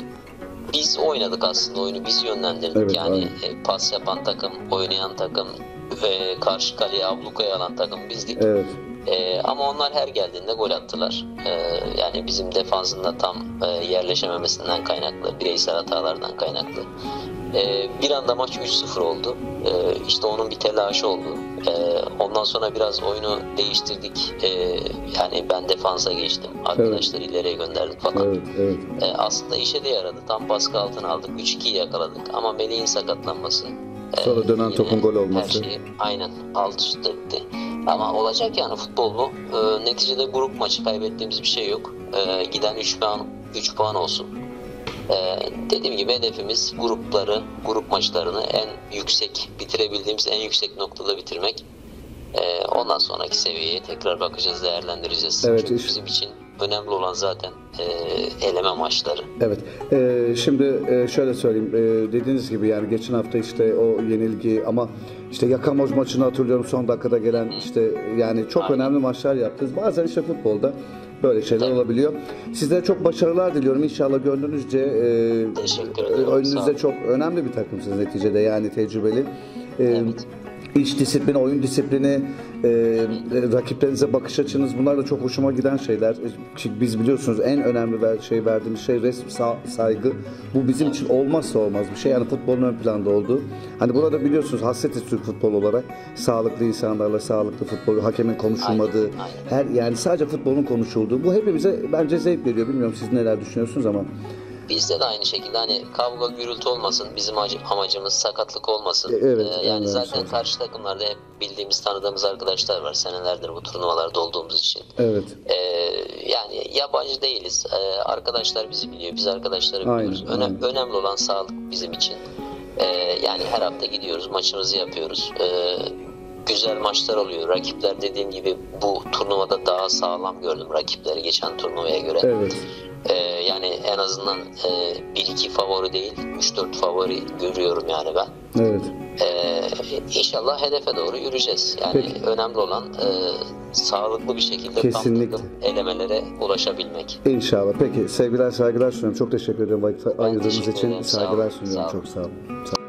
biz oynadık aslında, oyunu biz yönlendirdik. Evet, yani e, pas yapan takım, oynayan takım, e, karşı kaleye ablukaya alan takım bizdik. Evet. E, ama onlar her geldiğinde gol attılar. E, yani bizim defansında tam e, yerleşememesinden kaynaklı, bireysel hatalardan kaynaklı. E, bir anda maç üç sıfır oldu. E, işte onun bir telaşı oldu. E, ondan sonra biraz oyunu değiştirdik. E, yani ben defansa geçtim. Arkadaşları ileriye gönderdik falan. Evet, evet. E, aslında işe de yaradı. Tam baskı altına aldık. üç ikiyi yakaladık. Ama Melih'in sakatlanması. e, Sonra dönen yine topun gol Her olması. şeyi aynen alt üst etti. Ama olacak yani futbol bu. E, neticede grup maçı, kaybettiğimiz bir şey yok. E, giden üç puan, üç puan olsun. Ee, dediğim gibi hedefimiz grupları, grup maçlarını en yüksek, bitirebildiğimiz en yüksek noktada bitirmek. Ee, ondan sonraki seviyeye tekrar bakacağız, değerlendireceğiz. Evet, Çünkü iş- bizim için önemli olan zaten e, eleme maçları. Evet. Ee, şimdi e, şöyle söyleyeyim. Ee, dediğiniz gibi yani geçen hafta işte o yenilgi, ama işte Yakamoz maçını hatırlıyorum, son dakikada gelen, işte yani çok Aynen. önemli maçlar yaptınız. Bazen işte futbolda böyle şeyler Tabii. olabiliyor. Sizlere çok başarılar diliyorum. İnşallah gönlünüzce e, Teşekkür ederim. Sağ önünüzde olun. çok önemli bir takımsınız neticede, yani tecrübeli. Ee, Evet. İş disiplini, oyun disiplini, e, rakiplerinize bakış açınız, bunlar da çok hoşuma giden şeyler. Çünkü biz biliyorsunuz en önemli ver, şey verdiğimiz şey resm, sa- saygı. Bu bizim için olmazsa olmaz bir şey. Yani futbolun ön planda olduğu. Hani burada biliyorsunuz hasretiz Türk futbol olarak. Sağlıklı insanlarla, sağlıklı futbol, hakemin konuşulmadığı, Aynen, aynen. her yani sadece futbolun konuşulduğu. Bu hepimize bence zevk veriyor. Bilmiyorum siz neler düşünüyorsunuz ama. Bizde de aynı şekilde hani kavga gürültü olmasın, bizim amacı- amacımız sakatlık olmasın. E, evet, Ee, en yani zaten önemlisi. karşı takımlarda hep bildiğimiz, tanıdığımız arkadaşlar var senelerdir bu turnuvalarda olduğumuz için. Evet. Ee, yani yabancı değiliz. Ee, arkadaşlar bizi biliyor, biz arkadaşları biliyoruz. Aynen, Önem- aynen. Önemli olan sağlık bizim için. Ee, yani her hafta gidiyoruz, maçımızı yapıyoruz. Ee, güzel maçlar oluyor. Rakipler dediğim gibi bu turnuvada daha sağlam gördüm rakipleri geçen turnuvaya göre. Evet. Ee, yani en azından e, bir iki favori değil, üç dört favori görüyorum yani ben. Evet. Ee, inşallah hedefe doğru yürüyeceğiz. Yani Peki. önemli olan e, sağlıklı bir şekilde Kesinlikle. tam takım elemelere ulaşabilmek. İnşallah. Peki sevgiler, saygılar sunuyorum. Çok teşekkür ederim vakit ayırdığınız teşekkür için. ederim. Sağ Saygılar olun. sunuyorum. Sağ olun. Çok sağ olun. Sağ-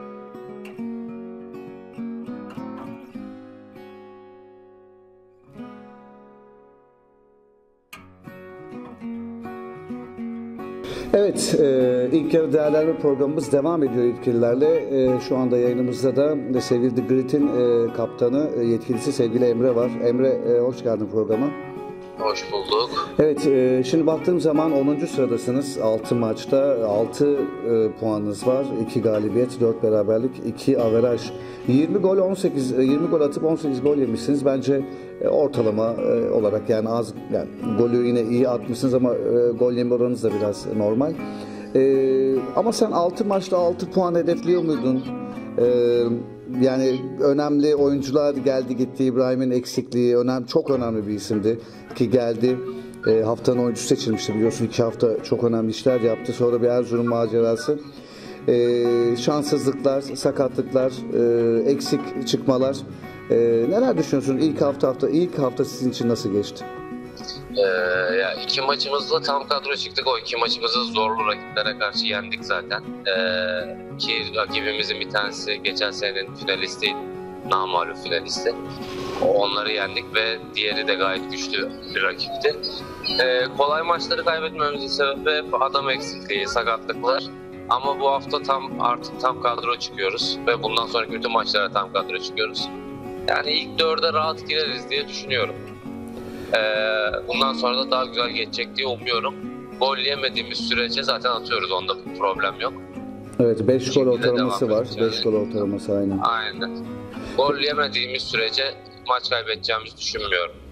Evet, e, ilk yarı değerlendirme programımız devam ediyor yetkililerle. E, şu anda yayınımızda da e, sevgili The Grit'in e, kaptanı, e, yetkilisi sevgili Emre var. Emre, e, hoş geldin programa. Hoş bulduk. Evet, e, şimdi baktığım zaman onuncu sıradasınız. altı maçta altı e, puanınız var. iki galibiyet, dört beraberlik, iki averaj. yirmi gol, on sekiz yirmi gol atıp on sekiz gol yemişsiniz. Bence e, ortalama e, olarak yani az, yani golü yine iyi atmışsınız ama e, gol yeme oranınız da biraz normal. E, ama sen altı maçta altı puan hedefliyor muydun? E, yani önemli oyuncular geldi gitti. İbrahim'in eksikliği önemli, çok önemli bir isimdi ki geldi. E, haftanın oyuncusu seçilmişti biliyorsun. iki hafta çok önemli işler yaptı. Sonra bir Erzurum macerası. E, şanssızlıklar, sakatlıklar, e, eksik çıkmalar. E, neler düşünüyorsun? İlk hafta hafta ilk hafta sizin için nasıl geçti? Ee, ya iki maçımızda tam kadro çıktık. O iki maçımızı zorlu rakiplere karşı yendik zaten. Ee, ki rakibimizin bir tanesi geçen senenin finalistiydi. Namağlup finalisti. Onları yendik ve diğeri de gayet güçlü bir rakipti. Ee, kolay maçları kaybetmemizin sebebi hep adam eksikliği, sakatlıklar. Ama bu hafta tam artık tam kadro çıkıyoruz ve bundan sonraki bütün maçlara tam kadro çıkıyoruz. Yani ilk dörde rahat gireriz diye düşünüyorum. Ee, bundan sonra da daha güzel geçecek diye umuyorum. Gol yemediğimiz sürece zaten atıyoruz, onda bir problem yok. Evet, beş gol şekilde ortalaması devam var. edeceğiz. beş gol ortalaması aynen. Aynen. Gol yemediğimiz sürece maç kaybedeceğimizi düşünmüyorum.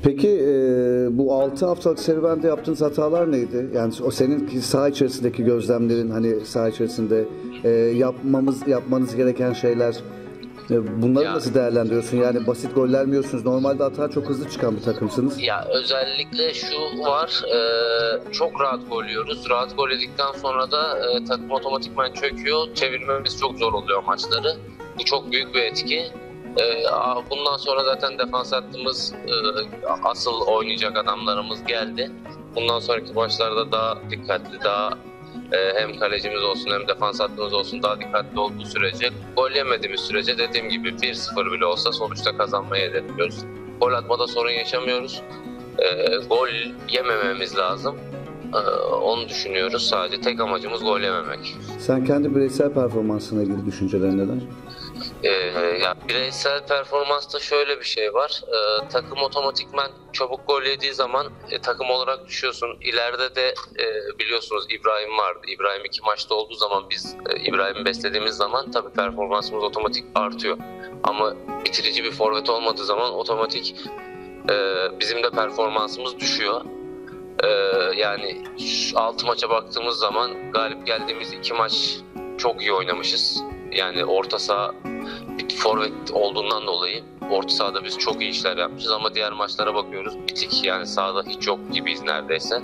Peki e, bu altı haftalık serüvende yaptığınız hatalar neydi? Yani o senin saha içerisindeki gözlemlerin, hani saha içerisinde e, yapmamız yapmanız gereken şeyler, e, bunları Ya- nasıl değerlendiriyorsun? Yani basit goller mi yiyorsunuz? Normalde hata çok hızlı çıkan bir takımsınız. Ya özellikle şu var, e, çok rahat gol yiyoruz. Rahat gol yedikten sonra da e, takım otomatikman çöküyor. Çevirmemiz çok zor oluyor maçları. Bu çok büyük bir etki. E, a- bundan sonra zaten defans hattımız, e, asıl oynayacak adamlarımız geldi. Bundan sonraki maçlarda daha dikkatli, daha e, hem kalecimiz olsun hem defans hattımız olsun daha dikkatli olduğu sürece, gol yemediğimiz sürece dediğim gibi bir sıfır bile olsa sonuçta kazanmayı hedefliyoruz. Gol atmada sorun yaşamıyoruz. E, gol yemememiz lazım. E, onu düşünüyoruz. Sadece tek amacımız gol yememek. Sen kendi bireysel performansına ilgili düşüncelerin neler? E, ya bireysel performansta şöyle bir şey var. E, takım otomatikman çabuk gol yediği zaman e, takım olarak düşüyorsun. İleride de e, biliyorsunuz İbrahim vardı. İbrahim iki maçta olduğu zaman biz e, İbrahim'i beslediğimiz zaman tabii performansımız otomatik artıyor. Ama bitirici bir forvet olmadığı zaman otomatik e, bizim de performansımız düşüyor. E, yani altı maça baktığımız zaman galip geldiğimiz iki maç çok iyi oynamışız. Yani orta saha bir forvet olduğundan dolayı orta sahada biz çok iyi işler yapmışız ama diğer maçlara bakıyoruz bitik, yani sahada hiç yok gibiyiz neredeyse.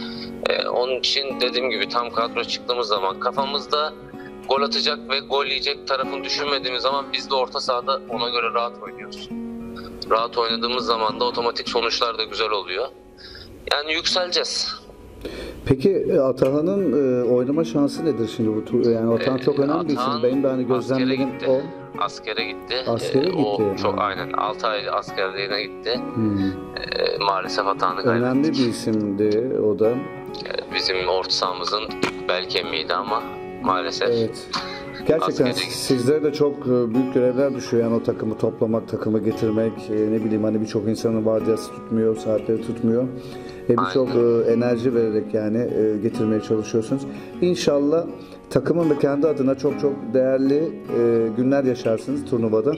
Ee, onun için dediğim gibi tam kadro çıktığımız zaman kafamızda gol atacak ve gol yiyecek tarafını düşünmediğimiz zaman biz de orta sahada ona göre rahat oynuyoruz. Rahat oynadığımız zaman da otomatik sonuçlar da güzel oluyor. Yani yükseleceğiz. Peki e, Atahan'ın e, oynama şansı nedir şimdi bu tur? Yani Atahan Ee, çok önemli bir isim. Atahan Benim de hani askere gözlemlerim gitti. o. Askere gitti. Askere Ee, o gitti. çok Ha. aynen altı ay askerliğine gitti. Hmm. Ee, maalesef Atahan'ı kaybettik. Önemli bir isimdi o da. Ee, Bizim orta sahamızın bel kemiğiydi ama maalesef. Evet. Gerçekten Askere gitti. sizlere de çok e, büyük görevler düşüyor. Yani o takımı toplamak, takımı getirmek, e, ne bileyim hani birçok insanın vardiyası tutmuyor, saatleri tutmuyor. E, birçok e, enerji vererek yani e, getirmeye çalışıyorsunuz. İnşallah takımın ve kendi adına çok çok değerli e, günler yaşarsınız turnuvada.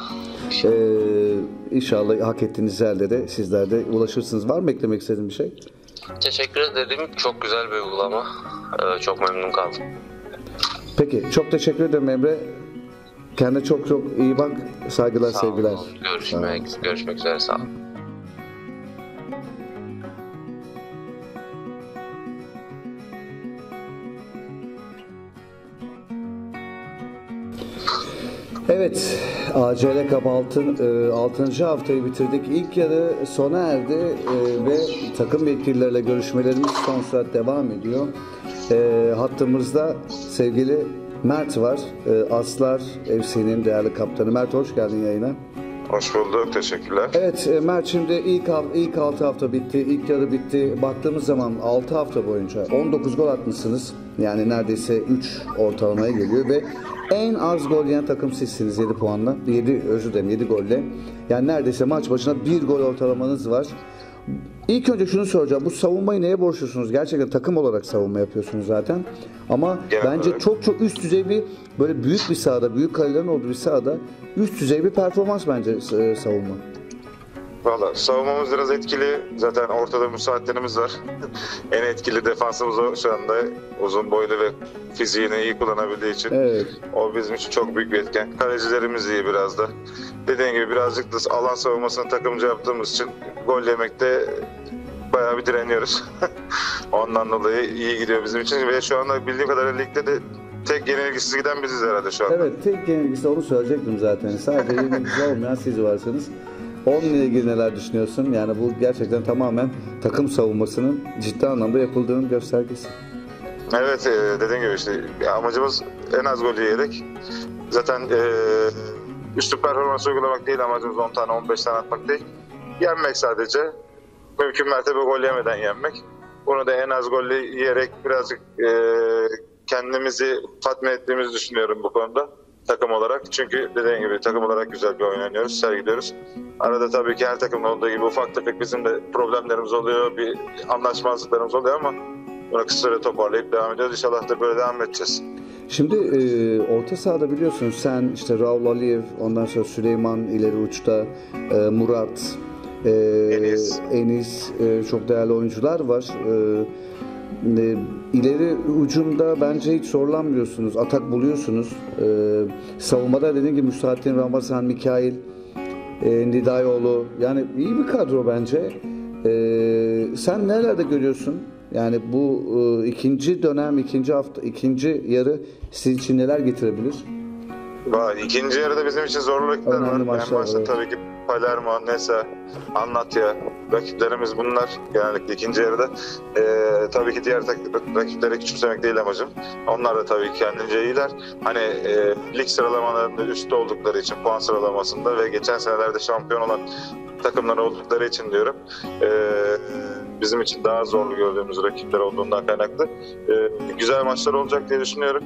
E, inşallah hak ettiğiniz yerde de sizler de ulaşırsınız. Var mı eklemek istediğin bir şey? Teşekkür ederim. Çok güzel bir uygulama. Ee, çok memnun kaldım. Peki çok teşekkür ederim Emre. Kendine çok çok iyi bak. Saygılar, Sağ olun. sevgiler. Görüşmek, görüşmek üzere. Sağ olun. Evet, A C L Cup altın, e, altıncı haftayı bitirdik. İlk yarı sona erdi e, ve takım yetkilileriyle görüşmelerimiz son sürat devam ediyor. E, hattımızda sevgili Mert var. E, Aslar F C'nin değerli kaptanı. Mert hoş geldin yayına. Hoş bulduk, teşekkürler. Evet e, Mert, şimdi ilk ilk altı hafta bitti, ilk yarı bitti. Baktığımız zaman altı hafta boyunca on dokuz gol atmışsınız. Yani neredeyse üç ortalamaya geliyor ve en az gol yiyen takım sizsiniz yedi puanla. yedi özür dilerim yedi golle. Yani neredeyse maç başına bir gol ortalamanız var. İlk önce şunu soracağım. Bu savunmayı neye borçlusunuz? Gerçekten takım olarak savunma yapıyorsunuz zaten. Ama Genel bence olarak. çok çok üst düzey bir, böyle büyük bir sahada, büyük kalelerin olduğu bir sahada üst düzey bir performans bence e, savunma. Valla savunmamız biraz etkili. Zaten ortada müsaitlerimiz var. En etkili defansımız o şu anda. Uzun boylu ve fiziğini iyi kullanabildiği için. Evet. O bizim için çok büyük bir etken. Kalecilerimiz iyi biraz da. Dediğim gibi birazcık da alan savunmasını takımcı yaptığımız için gol yemekte bayağı bir direniyoruz. Ondan dolayı iyi gidiyor bizim için. Ve şu anda bildiğim kadarıyla ligde de tek yenilgisiz giden biziz herhalde şu anda. Evet, tek yenilgisi onu söyleyecektim zaten. Sadece yenilgisi olmayan siz varsınız. Onunla ilgili neler düşünüyorsun? Yani bu gerçekten tamamen takım savunmasının ciddi anlamda yapıldığının göstergesi. Evet, e, dediğim gibi işte amacımız en az gol yiyerek. Zaten e, üstün performans uygulamak değil, amacımız on tane on beş tane atmak değil. Yenmek sadece. Mümkün mertebe gol yemeden yenmek. Bunu da en az gol yiyerek birazcık e, kendimizi tatmin ettiğimizi düşünüyorum bu konuda. Takım olarak. Çünkü dediğim gibi takım olarak güzel bir oyun oynuyoruz, sergiliyoruz. Arada tabii ki her takımda olduğu gibi ufak tefek bizim de problemlerimiz oluyor, bir anlaşmazlıklarımız oluyor ama bunu kısa süre toparlayıp devam ediyoruz. İnşallah da böyle devam edeceğiz. Şimdi e, orta sahada biliyorsunuz sen, işte Raul Aliyev, ondan sonra Süleyman ileri uçta, e, Murat, e, Enis. Enis, e, çok değerli oyuncular var. E, e, ileri hücumda bence hiç zorlanmıyorsunuz. Atak buluyorsunuz. E, savunmada dediğim gibi Müsaadettin Ramazan, Mikail, e, Nidayoğlu. Yani iyi bir kadro bence. E, sen nelerde görüyorsun? Yani bu e, ikinci dönem, ikinci hafta, ikinci yarı sizin için neler getirebilir? Var. İkinci yarıda bizim için zorlu rakipler Önemli var. maçlar En başta var. tabii ki Palermo, Nesa, Anlatya rakiplerimiz bunlar genellikle ikinci yarıda. Ee, tabii ki diğer tak- rakipleri küçümsemek değil amacım. Onlar da tabii ki kendince iyiler. Hani e, lig sıralamalarında üstte oldukları için, puan sıralamasında ve geçen senelerde şampiyon olan takımlar oldukları için diyorum. Ee, bizim için daha zorlu gördüğümüz rakipler olduğundan kaynaklı. Ee, güzel maçlar olacak diye düşünüyorum.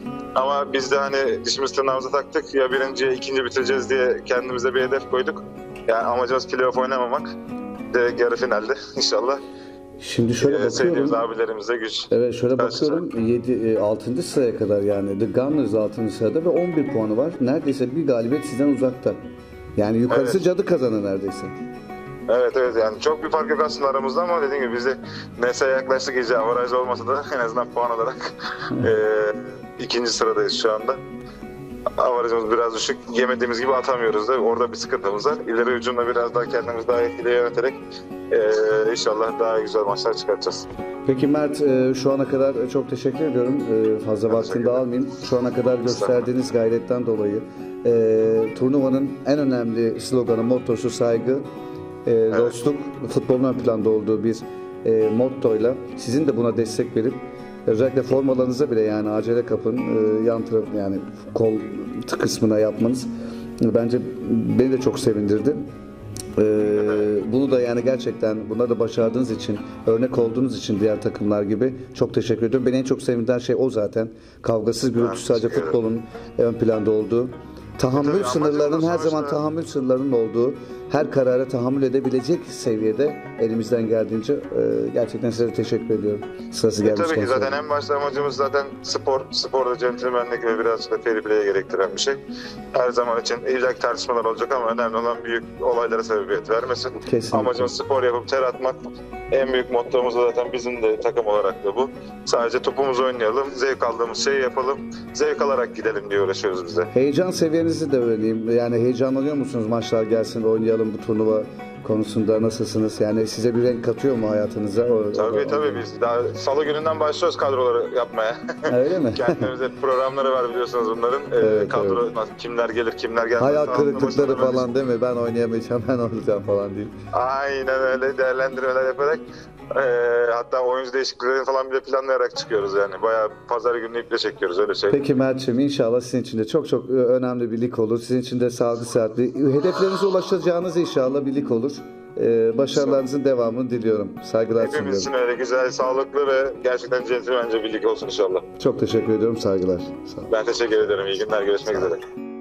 Ama biz de hani dişimiz tırnağımıza taktık. Ya birinci, ikinci bitireceğiz diye kendimize bir hedef koyduk. Yani amacımız playoff oynamamak. Direkt yarı finalde inşallah. Şimdi şöyle Ee, bakıyorum. sevdiğimiz abilerimize güç. Evet, şöyle Karşılayacak. bakıyorum. yedi altıncı sıraya kadar yani The Gunners altıncı sırada ve on bir puanı var. Neredeyse bir galibiyet sizden uzakta. Yani yukarısı Evet. cadı kazanı neredeyse. Evet evet yani çok bir fark yok aslında aramızda ama dediğim gibi biz de N E S'ye yaklaştık iyice, avaraj olmasa da en azından puan olarak e, ikinci sıradayız şu anda. Avarajımız biraz düşük, yemediğimiz gibi atamıyoruz da orada bir sıkıntımız var. İleri hücumda biraz daha kendimizi daha etkili yöneterek e, inşallah daha güzel maçlar çıkartacağız. Peki Mert, e, şu ana kadar çok teşekkür ediyorum. E, fazla Ben vaktini teşekkür de ederim. almayayım. Şu ana kadar gösterdiğiniz gayretten dolayı e, turnuvanın en önemli sloganı, mottosu saygı, e, dostluk, futbolun ön planda olduğu bir e, mottoyla sizin de buna destek verip özellikle formalarınıza bile yani acele kapın e, yan taraf yani kol kısmına yapmanız e, bence beni de çok sevindirdi. Ee, bunu da yani gerçekten bunları da başardığınız için, örnek olduğunuz için diğer takımlar gibi çok teşekkür ediyorum. Beni en çok sevindiren şey o zaten. Kavgasız gürültüsüz sadece teşekkür ederim. futbolun ön planda olduğu. Tahammül Tabii, sınırlarının amacımız her sonuçta- zaman tahammül sınırlarının olduğu, her karara tahammül edebilecek seviyede elimizden geldiğince e, gerçekten size teşekkür ediyorum. Sırası E, gelmişken tabii ki zaten söyleyeyim. en başta amacımız zaten spor, sporda centilmenlik ve birazcık da fair play'e gerektiren bir şey. Her zaman için illa ki tartışmalar olacak ama önemli olan büyük olaylara sebebiyet vermesin. Kesinlikle. Amacımız spor yapıp ter atmak. En büyük mottomuz da zaten bizim de takım olarak da bu. Sadece topumuzu oynayalım, zevk aldığımız şeyi yapalım, zevk alarak gidelim diye uğraşıyoruz biz de. Heyecan seviyenizi de öğreneyim. Yani heyecanlanıyor musunuz maçlar gelsin oynayalım bu turnuva konusunda nasılsınız? Yani size bir renk katıyor mu hayatınıza? O, Tabii o- tabii biz daha salı gününden başlıyoruz kadroları yapmaya. Öyle mi? Kendimize programları var biliyorsunuz bunların. Ee, Evet, kadro nasıl- kimler gelir kimler gelmez. Hayal Sağlıklı kırıklıkları başarılar falan değil mi? Ben oynayamayacağım, ben olacağım falan değil. Aynen öyle değerlendirmeler yaparak e, hatta oyuncu değişikliklerini falan bile planlayarak çıkıyoruz yani. Bayağı pazar günü iple çekiyoruz öyle şey. Peki Mert'ciğim inşallah sizin için de çok çok önemli bir lig olur. Sizin için de sağlıklı saatli. Hedeflerinize ulaşacağınız inşallah bir lig olur. Ee, başarılarınızın devamını diliyorum. Saygılar Hepimiz için sunuyorum. öyle güzel, sağlıklı ve gerçekten centilmence bir lig olsun inşallah. Çok teşekkür ediyorum. Saygılar. Sağ olun. Ben teşekkür ederim. İyi günler. Görüşmek üzere.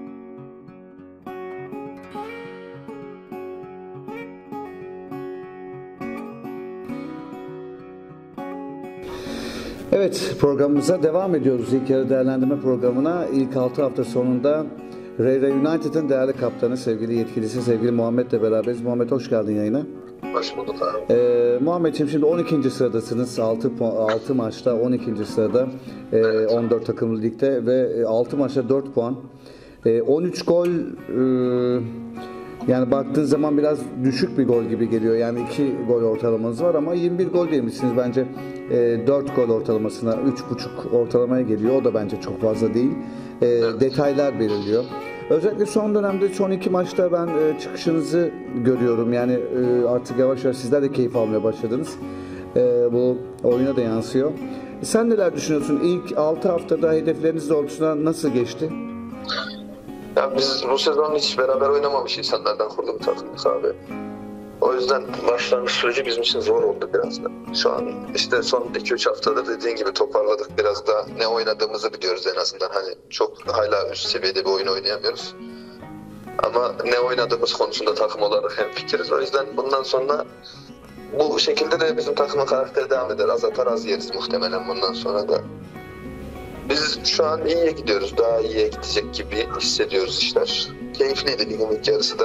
Evet, programımıza devam ediyoruz. İlk yarı değerlendirme programına ilk altı hafta sonunda Reyra United'ın değerli kaptanı, sevgili yetkilisi, sevgili Muhammed'le beraberiz. Muhammed hoş geldin yayına. Hoş bulduk abi. Ee, Muhammed'ciğim şimdi on ikinci sıradasınız. altı, altı maçta on ikinci sırada. Ee, on dört takımlı ligde ve altı maçta dört puan. Ee, on üç gol e, yani baktığın zaman biraz düşük bir gol gibi geliyor. Yani iki gol ortalamanız var ama yirmi bir gol yemişsiniz bence. E, dört gol ortalamasına üç buçuk ortalamaya geliyor. O da bence çok fazla değil. E, detaylar belirliyor. Özellikle son dönemde son iki maçta ben e, çıkışınızı görüyorum. Yani e, artık yavaş yavaş sizler de keyif almaya başladınız. E, bu oyuna da yansıyor. Sen neler düşünüyorsun? İlk altı haftada hedefleriniz doğrultusunda nasıl geçti? Ya biz bu sezon hiç beraber oynamamış insanlardan kurulu bir takımdık abi. O yüzden başlangıç süreci bizim için zor oldu biraz da. Şu an işte son iki üç haftada dediğin gibi toparladık. Biraz da ne oynadığımızı biliyoruz en azından. Hani çok hala üst seviyede bir oyun oynayamıyoruz. Ama ne oynadığımız konusunda takım olarak hemfikiriz. O yüzden bundan sonra bu şekilde de bizim takımın karakteri devam eder. Az atar az yeriz muhtemelen bundan sonra da. Biz şu an iyiye gidiyoruz. Daha iyiye gidecek gibi hissediyoruz işler. Keyifliydi ligin ilk yarısı da.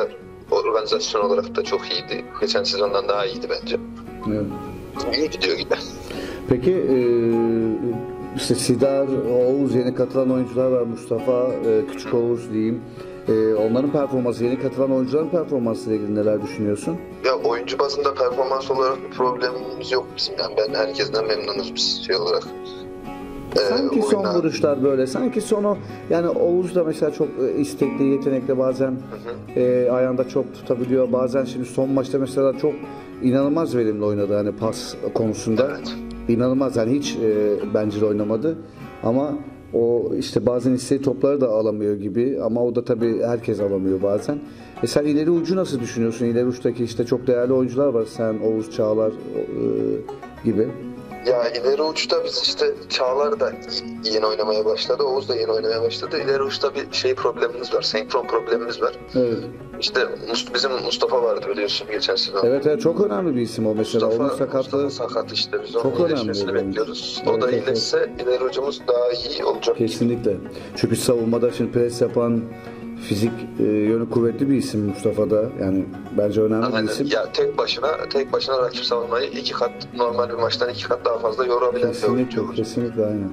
Organizasyon olarak da çok iyiydi. Geçen sezondan daha iyiydi bence. Evet. İyi gidiyor gibi. Peki e, işte Sidar, Oğuz, yeni katılan oyuncular var. Mustafa, e, Küçük Oğuz diyeyim. E, onların performansı, yeni katılan oyuncuların performansı ile ilgili neler düşünüyorsun? Ya oyuncu bazında performans olarak bir problemimiz yok bizim. Yani ben herkesten memnunuz biz şey olarak. Ee, Sanki son oyuna... vuruşlar böyle. Sanki sonu yani Oğuz da mesela çok e, istekli, yetenekli, bazen Hı hı. e, ayağında çok tutabiliyor. Bazen şimdi son maçta mesela çok inanılmaz verimli oynadı hani pas konusunda. Evet. İnanılmaz yani hiç e, bencil oynamadı. Ama o işte bazen istediği topları da alamıyor gibi ama o da tabii herkes alamıyor bazen. E sen ileri ucu nasıl düşünüyorsun? İleri uçtaki işte çok değerli oyuncular var. Sen, Oğuz, Çağlar e, gibi. Ya ileri uçta biz işte Çağlar da yeni oynamaya başladı. Oğuz da yeni oynamaya başladı. İleri uçta bir şey problemimiz var. Senkron problemimiz var. Evet. İşte bizim Mustafa vardı biliyorsun geçen sezon. Evet, evet çok önemli bir isim o mesela. Mustafa, Onun sakatlığı Mustafa sakat işte. Biz çok onun iyileşmesini önemli. bekliyoruz. Evet, o da evet, iyileşse ileri ucumuz daha iyi olacak. kesinlikle. Çünkü savunmada şimdi pres yapan, fizik e, yönü kuvvetli bir isim Mustafa da. Yani bence önemli Aynen. bir isim. Ya tek başına tek başına rakip savunmayı iki kat normal bir maçtan iki kat daha fazla yorabilen bir oyuncu Kesinlikle, olur. kesinlikle aynen.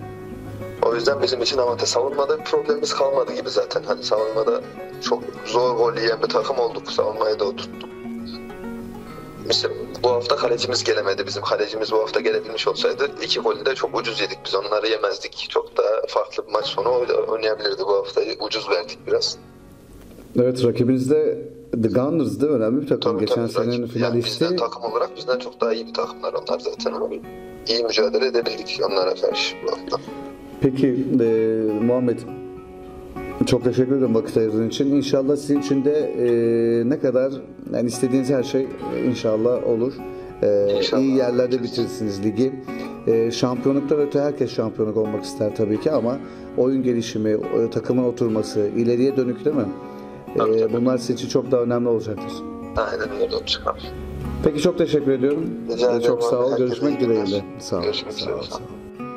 O yüzden bizim için avantaj. Savunmada bir problemimiz kalmadı gibi zaten. Hani savunmada çok zor gol yiyen bir takım olduk. Savunmaya da oturttuk. Mesela bu hafta kalecimiz gelemedi. Bizim kalecimiz bu hafta gelebilmiş olsaydı iki golü de çok ucuz yedik. Biz onları yemezdik. Çok daha farklı bir maç sonu oynayabilirdi bu haftayı. Ucuz verdik biraz. Evet, rakibiniz de The Gunners da önemli bir takım. Tabii, Geçen tabii, senenin rakip- finalisti. Yani bizden takım olarak bizden çok daha iyi bir takımlar onlar zaten. Ama iyi mücadele edebildik onlara karşı bu hafta. Peki e, Muhammed, çok teşekkür ederim vakit ayırdığın için. İnşallah sizin için de e, ne kadar yani istediğiniz her şey e, inşallah olur. E, İnşallah. iyi yerlerde bitirirsiniz ligi. E, şampiyonluktan öte herkes şampiyonluk olmak ister tabii ki ama oyun gelişimi, e, takımın oturması, ileriye dönük değil mi? E, Tabii, tabii. bunlar sizin için çok daha önemli olacaktır. Aynen öyle olacak abi. Peki çok teşekkür ediyorum. Rica E, ederim çok sağ abi. ol. Herkese Görüşmek iyi günler. dileğiyle. Sağ ol. Görüşmek Sağ üzere. ol. Sağ ol.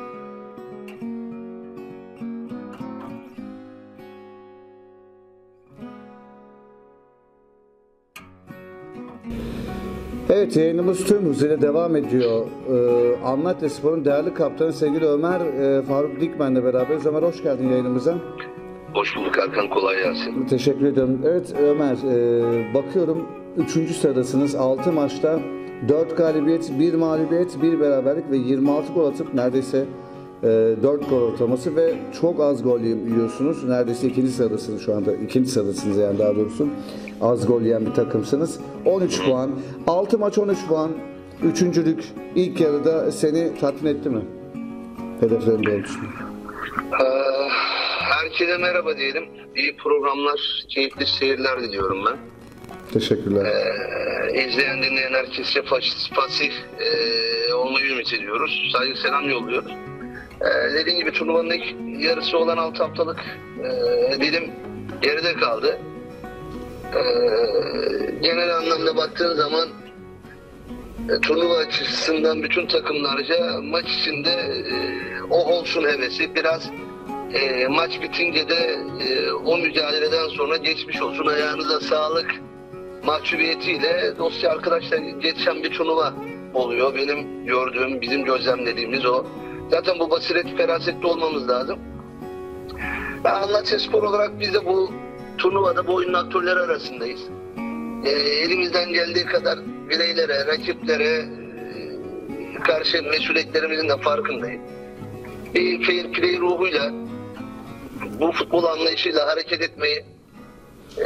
Evet, yayınımız tüm hızıyla devam ediyor. Ee, Anlatyaspor'un değerli kaptanı sevgili Ömer e, Faruk Dikmen'le beraberiz. Ömer hoş geldin yayınımıza. Hoş bulduk Erkan, kolay gelsin. Teşekkür ederim. Evet Ömer, e, bakıyorum üçüncü sıradasınız. altı maçta dört galibiyet, bir mağlubiyet, bir beraberlik ve yirmi altı gol atıp neredeyse e, dört gol ortalaması ve çok az gol yiyorsunuz. Neredeyse ikinci sıradasınız şu anda. İkinci sıradasınız yani daha doğrusu. Az gol yiyen bir takımsınız. on üç Hı. puan. altı maç on üç puan. Üçüncülük ilk yarıda seni tatmin etti mi? Hedeflerin doğrultusunda. Ee, herkese merhaba diyelim. İyi programlar, keyifli seyirler diliyorum ben. Teşekkürler. Ee, izleyen dinleyen herkese pasif e, olmayı ümit ediyoruz. Saygı selam yolluyoruz. Ee, dediğim gibi turnuvanın ilk yarısı olan altı haftalık e, dilim geride kaldı. Ee, genel anlamda baktığın zaman e, turnuva açısından bütün takımlarca maç içinde e, o olsun hevesi biraz e, maç bitince de e, o mücadeleden sonra geçmiş olsun ayağınıza sağlık mahcubiyetiyle dosya arkadaşlar geçen bir turnuva oluyor. Benim gördüğüm, bizim gözlemlediğimiz o. Zaten bu basiret ferasetli olmamız lazım. Anlatyaspor olarak biz de bu turnuvada bu oyunun aktörleri arasındayız. E, elimizden geldiği kadar bireylere, rakiplere e, karşı mesuliyetlerimizin de farkındayız. Bir fair play ruhuyla bu futbol anlayışıyla hareket etmeyi, e,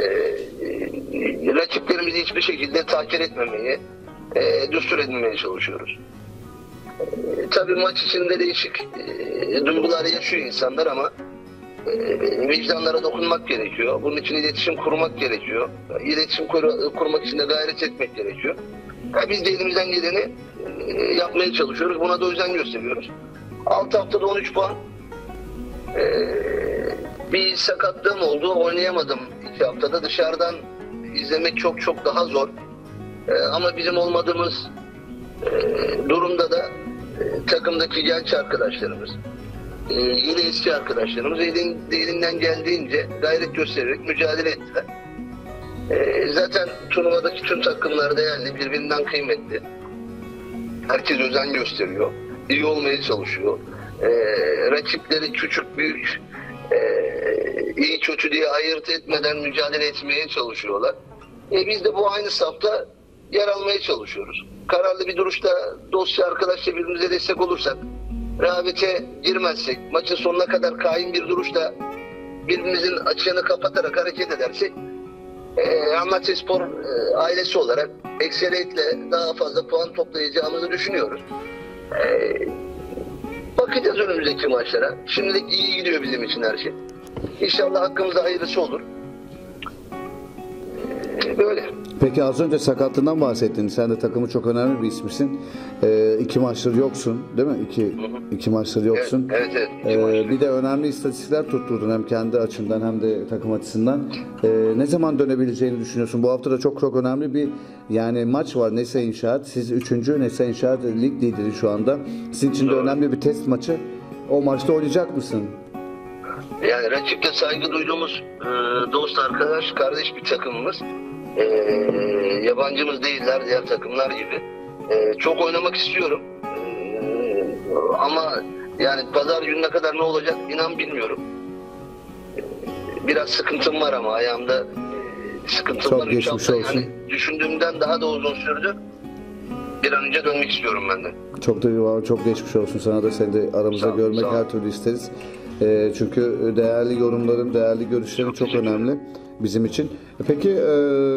e, rakiplerimizi hiçbir şekilde tahkir etmemeyi, e, düstur edinmeye çalışıyoruz. E, tabii maç içinde değişik e, duygular yaşıyor insanlar ama vicdanlara dokunmak gerekiyor. Bunun için iletişim kurmak gerekiyor. İletişim kur- kurmak için de gayret etmek gerekiyor. Yani biz de elimizden geleni e, yapmaya çalışıyoruz. Buna da özen gösteriyoruz. altı haftada on üç puan. Ee, bir sakatlığım oldu. Oynayamadım iki haftada. Dışarıdan izlemek çok çok daha zor. Ee, ama bizim olmadığımız e, durumda da e, takımdaki genç arkadaşlarımız, Ee, yine eski arkadaşlarımız elin, elinden geldiğince gayret göstererek mücadele ettiler. E, zaten turnuvadaki tüm takımlar değerli, birbirinden kıymetli. Herkes özen gösteriyor. İyi olmaya çalışıyor. E, rakipleri küçük büyük, e, iyi kötü diye ayırt etmeden mücadele etmeye çalışıyorlar. E, biz de bu aynı safta yer almaya çalışıyoruz. Kararlı bir duruşta dostça arkadaşça birbirimize destek olursak, rehavete girmezsek, maçın sonuna kadar kaim bir duruşta birbirimizin açığını kapatarak hareket edersek, e, Anlatyaspor e, ailesi olarak ekseriyetle daha fazla puan toplayacağımızı düşünüyoruz. E, bakacağız önümüzdeki maçlara. Şimdilik iyi gidiyor bizim için her şey. İnşallah hakkımızda hayırlısı olur. E, böyle. Peki az önce sakatlığından bahsettin. Sen de takımı çok önemli bir ismisin. Ee, iki maçtır yoksun, değil mi? İki, iki maçtır yoksun. Evet, evet. evet. Ee, bir de önemli istatistikler tutturdun hem kendi açından hem de takım açısından. Ee, ne zaman dönebileceğini düşünüyorsun? Bu hafta da çok çok önemli bir yani maç var. Nese İnşaat. Siz üçüncü Nese İnşaat lig lideri şu anda. Sizin için de Doğru. önemli bir test maçı. O maçta oynayacak mısın? Yani rakipte saygı duyduğumuz e, dost, arkadaş, kardeş bir takımımız. E, yabancımız değiller diğer takımlar gibi. E, çok oynamak istiyorum. E, ama yani pazar gününe kadar ne olacak inan bilmiyorum. E, biraz sıkıntım var ama ayağımda e, sıkıntım Çok var. Üç geçmiş hafta olsun. yani düşündüğümden daha da uzun sürdü. Bir an önce dönmek istiyorum ben de. Çok da çok geçmiş olsun sana da, seni de aramızda Sağ ol, görmek sağ ol. her türlü isteriz. E, çünkü değerli yorumların, değerli görüşlerin çok, teşekkür ederim. önemli bizim için. E, Peki e,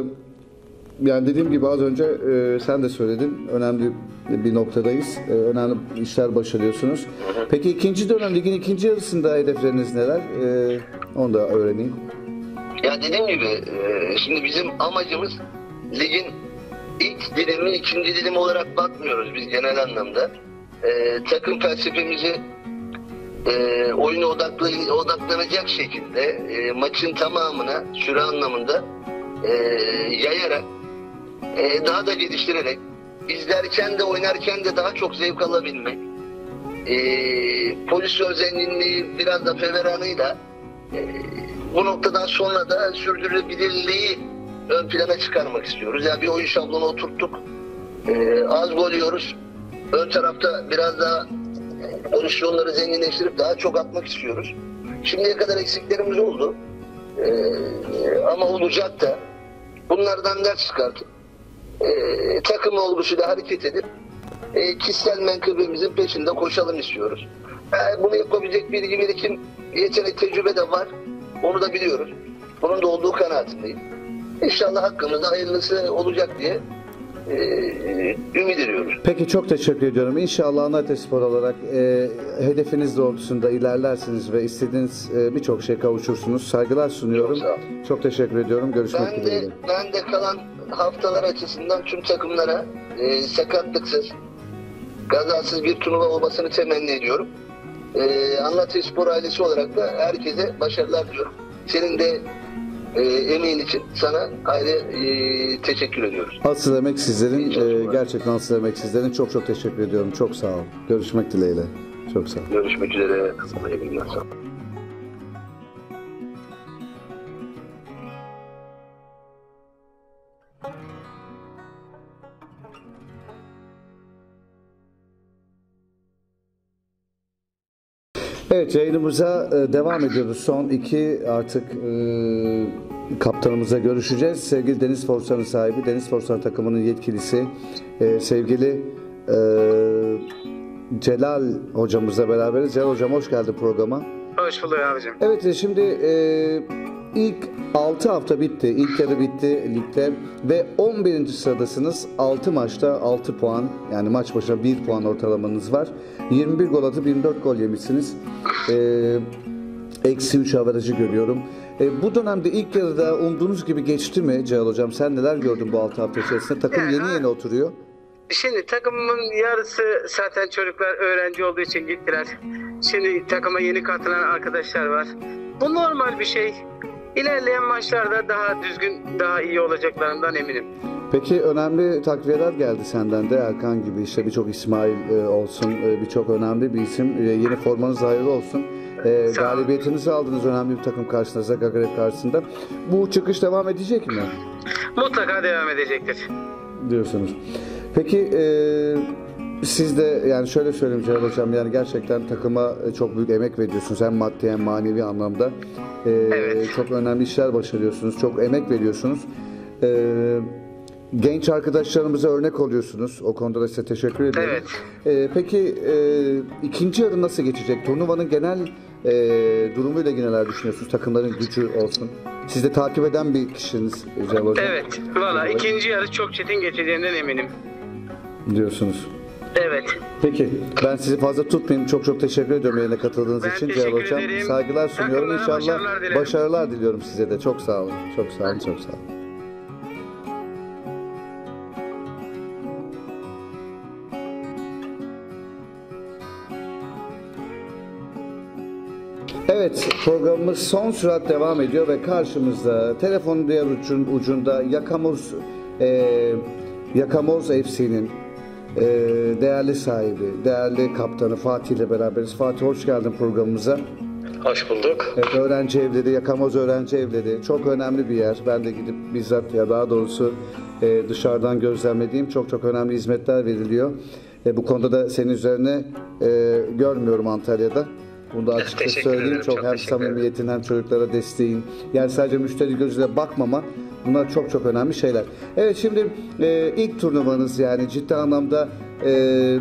yani dediğim gibi az önce e, sen de söyledin, önemli bir noktadayız. E, önemli işler başarıyorsunuz. Peki ikinci dönem, ligin ikinci yarısında hedefleriniz neler? E, onu da öğreneyim. Ya dediğim gibi e, şimdi bizim amacımız ligin ilk dilimi, ikinci dilimi olarak bakmıyoruz biz genel anlamda. E, takım felsefemizi e, oyuna odaklı, odaklanacak şekilde e, maçın tamamına süre anlamında e, yayarak e, daha da geliştirerek izlerken de oynarken de daha çok zevk alabilmek, e, pozisyon zenginliği biraz da feveranıyla e, bu noktadan sonra da sürdürülebilirliği ön plana çıkarmak istiyoruz. Yani bir oyun şablonu oturttuk. Ee, az gol yiyoruz. Ön tarafta biraz daha pozisyonları zenginleştirip daha çok atmak istiyoruz. Şimdiye kadar eksiklerimiz oldu. Ee, ama olacak da bunlardan ders çıkartıp e, takım olgusuyla hareket edip e, kişisel menkıbemizin peşinde koşalım istiyoruz. Yani bunu yapabilecek bilgi, birikim, yetenek, tecrübe de var. Onu da biliyoruz. Bunun da olduğu kanaatindeyim. İnşallah hakkımızda hayırlısı olacak diye e, ümit ediyoruz. Peki çok teşekkür ediyorum. İnşallah Anlatyaspor olarak e, hedefiniz doğrultusunda ilerlersiniz ve istediğiniz e, birçok şey kavuşursunuz. Saygılar sunuyorum. Çok sağ ol. Çok teşekkür ediyorum. Görüşmek Ben de, dileğiyle. ben de kalan haftalar açısından tüm takımlara e, sakatlıksız, kazasız bir turnuva olmasını temenni ediyorum. E, Anlatyaspor ailesi olarak da herkese başarılar diliyorum. Senin de e, emeğin için sana ayrı e, teşekkür ediyoruz. Asıl emek sizlerin. İyi çalışmalar. E, gerçekten asıl emek sizlerin. Çok çok teşekkür ediyorum. Çok sağ ol. Görüşmek dileğiyle. Çok sağ ol. Görüşmek üzere. İyi günler. Sağ ol. Evet, yayınımıza e, devam ediyoruz. Son iki artık e, kaptanımıza görüşeceğiz. Sevgili Deniz Forsa'nın sahibi, Deniz Forsa takımının yetkilisi, e, sevgili e, Celal hocamızla beraberiz. Celal hocam hoş geldin programa. Hoş bulduk abicim. Evet, e, şimdi e, ilk altı hafta bitti. İlk yarı bitti ligde ve on birinci sıradasınız. altı maçta altı puan, yani maç başına bir puan ortalamanız var. yirmi bir gol atıp yirmi dört gol yemişsiniz. Ee, eksi üç averajı görüyorum. Ee, bu dönemde ilk yarıda umduğunuz gibi geçti mi Celal hocam? Sen neler gördün bu altı hafta içerisinde? Takım Yani, yeni yeni oturuyor. Şimdi takımımın yarısı zaten çocuklar öğrenci olduğu için gittiler. Şimdi takıma yeni katılan arkadaşlar var. Bu normal bir şey. İlerleyen maçlarda daha düzgün, daha iyi olacaklarından eminim. Peki önemli takviyeler geldi senden de, Erkan gibi, işte birçok İsmail e, olsun, e, birçok önemli bir isim. E, yeni formanız hayırlı olsun. E, Sağ olun. galibiyetinizi aldınız önemli bir takım karşısında, Zagreb karşısında. Bu çıkış devam edecek mi? Mutlaka devam edecektir. Diyorsunuz. Peki e, siz de yani şöyle söyleyeyim Celal Hocam, yani gerçekten takıma çok büyük emek veriyorsunuz hem maddi hem manevi anlamda. E, Evet. Çok önemli işler başarıyorsunuz, çok emek veriyorsunuz. E, genç arkadaşlarımıza örnek oluyorsunuz. O konuda da size teşekkür ederim. Evet. E, peki e, ikinci yarı nasıl geçecek? Turnuvanın genel e, durumuyla ilgili neler düşünüyorsunuz? Takımların gücü olsun. Siz de takip eden bir kişisiniz Celal Hocam. Evet. Valla Evet. ikinci yarı çok çetin geçeceğinden eminim. Diyorsunuz. Evet. Peki ben sizi fazla tutmayayım. Çok çok teşekkür ediyorum yayına katıldığınız Ben için teşekkür Celal Hocam. ederim. Saygılar sunuyorum. Takımlara İnşallah başarılar dilerim. başarılar diliyorum size de. Çok sağ olun. Çok sağ olun. Çok sağ olun. Evet, programımız son sürat devam ediyor ve karşımızda telefonun diğer ucun, ucunda Yakamoz e, Yakamoz F C'nin e, değerli sahibi, değerli kaptanı Fatih ile beraberiz. Fatih hoş geldin programımıza. Hoş bulduk. Evet, öğrenci evleri, Yakamoz öğrenci evleri çok önemli bir yer. Ben de gidip bizzat, ya daha doğrusu e, dışarıdan gözlemlediğim çok çok önemli hizmetler veriliyor. E, bu konuda da senin üzerine e, görmüyorum Antalya'da. Bunu da açıkça Teşekkür söyleyeyim. ederim, Çok, çok hem teşekkür ederim. samimiyetin hem çocuklara desteğin. Yani sadece müşteri gözüyle bakmama. Bunlar çok çok önemli şeyler. Evet, şimdi e, ilk turnuvanız, yani ciddi anlamda e,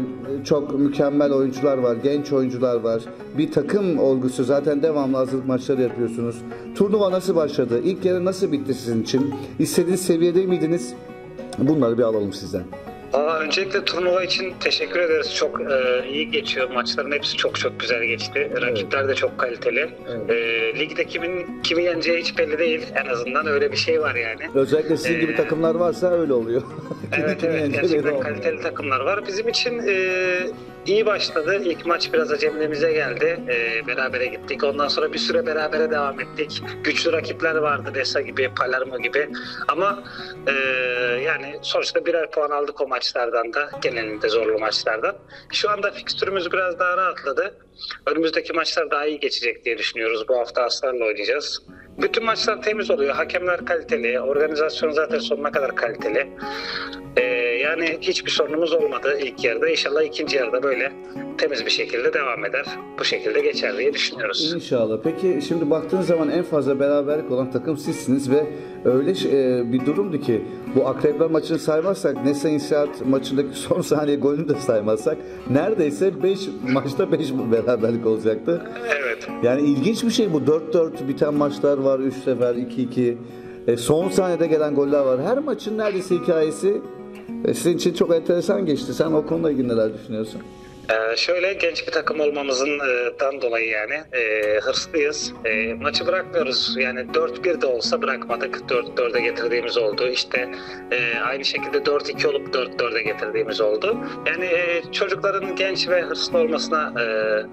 çok mükemmel oyuncular var. Genç oyuncular var. Bir takım olgusu, zaten devamlı hazırlık maçları yapıyorsunuz. Turnuva nasıl başladı? İlk yarı nasıl bitti sizin için? İstediğiniz seviyede miydiniz? Bunları bir alalım sizden. Aa, öncelikle turnuva için teşekkür ederiz. Çok e, iyi geçiyor. Maçların hepsi çok çok güzel geçti. Rakipler de çok kaliteli. Evet. E, ligde kimin kimi yeneceği hiç belli değil. En azından öyle bir şey var yani. Özellikle sizin Ee, gibi takımlar varsa öyle oluyor. Evet Kimin evet, yeneceği belli gerçekten olmuyor. kaliteli takımlar var. Bizim için e, iyi başladı. İlk maç biraz acemiliğimize geldi. E, berabere gittik. Ondan sonra bir süre berabere devam ettik. Güçlü rakipler vardı. Desa gibi, Palermo gibi. Ama e, yani sonuçta birer puan aldık o maçlardan da. Genelinde zorlu maçlardan. Şu anda fikstürümüz biraz daha rahatladı. Önümüzdeki maçlar daha iyi geçecek diye düşünüyoruz. Bu hafta Aslar'la oynayacağız. Bütün maçlar temiz oluyor. Hakemler kaliteli. Organizasyon zaten sonuna kadar kaliteli. Ee, yani hiçbir sorunumuz olmadı ilk yarıda. İnşallah ikinci yarıda böyle temiz bir şekilde devam eder. Bu şekilde geçer diye düşünüyoruz. İnşallah. Peki şimdi baktığın zaman en fazla beraberlik olan takım sizsiniz ve öyle e, bir durumdu ki bu Akrepler maçını saymazsak, Nesa İnşaat maçındaki son saniye golünü de saymazsak neredeyse beş maçta beş beraberlik olacaktı. Evet. Yani ilginç bir şey bu. dört dört biten maçlar var. üç sefer iki iki. E, son saniyede gelen goller var. Her maçın neredeyse hikayesi e, sizin için çok enteresan geçti. Sen o konuyla ilgili neler düşünüyorsun? Ee, şöyle genç bir takım olmamızdan dolayı yani e, hırslıyız. E, maçı bırakmıyoruz. Yani dört bir de olsa bırakmadık. dört dörde getirdiğimiz oldu. İşte e, aynı şekilde dört iki olup dört dörde getirdiğimiz oldu. Yani e, çocukların genç ve hırslı olmasına e,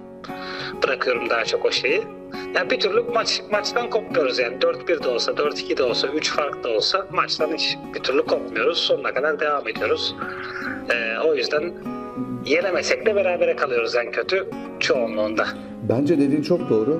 bırakıyorum daha çok o şeyi. Yani bir türlü maç maçtan kopmuyoruz yani. dört bir de olsa, dört iki de olsa, üç fark da olsa maçtan hiç bir türlü kopmuyoruz. Sonuna kadar devam ediyoruz. E, o yüzden yenemesek de berabere kalıyoruz en kötü çoğunluğunda. Bence dediğin çok doğru.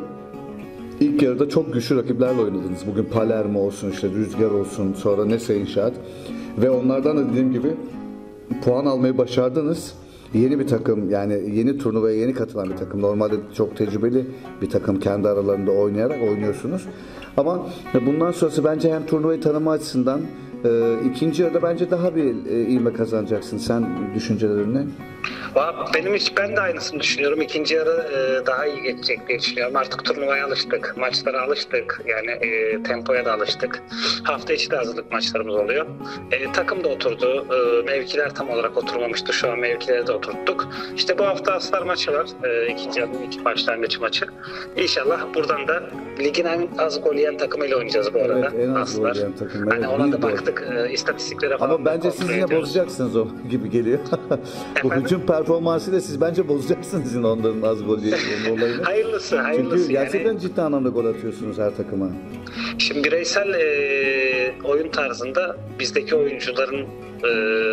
İlk yarıda çok güçlü rakiplerle oynadınız. Bugün Palermo olsun, işte Rüzgar olsun, sonra Nesa İnşaat. Ve onlardan da dediğim gibi puan almayı başardınız. Yeni bir takım, yani yeni turnuvaya yeni katılan bir takım. Normalde çok tecrübeli bir takım, kendi aralarında oynayarak oynuyorsunuz. Ama bundan sonrası bence hem turnuvayı tanıma açısından e, ikinci yarıda bence daha bir e, ivme kazanacaksın. Sen düşüncelerin ne? Benim hiç ben de aynısını düşünüyorum. İkinci yarı e, daha iyi geçecek diye düşünüyorum. Artık turnuvaya alıştık, maçlara alıştık. Yani e, tempoya da alıştık. Hafta içi de hazırlık maçlarımız oluyor. E, takım da oturdu. E, mevkiler tam olarak oturmamıştı. Şu an mevkileri de oturttuk. İşte bu hafta Aslar maçı var. E, ikinci yarının ilk başlangıç maçı. İnşallah buradan da ligin en az gol yiyen takımıyla oynayacağız bu arada. Evet, en az Aslar. gol yiyen takım. Evet, Hani ona da bir gol. baktık. E, istatistiklere falan. Ama bence kontrol siz yine ediyoruz. bozacaksınız o gibi geliyor. Bu Efendim? hücum performansıyla siz bence bozacaksınız yine onların az gol yiyen olayını. Hayırlısı, hayırlısı. Çünkü gerçekten yani. ciddi anlamda gol atıyorsunuz her takıma. Şimdi bireysel e, oyun tarzında bizdeki oyuncuların e,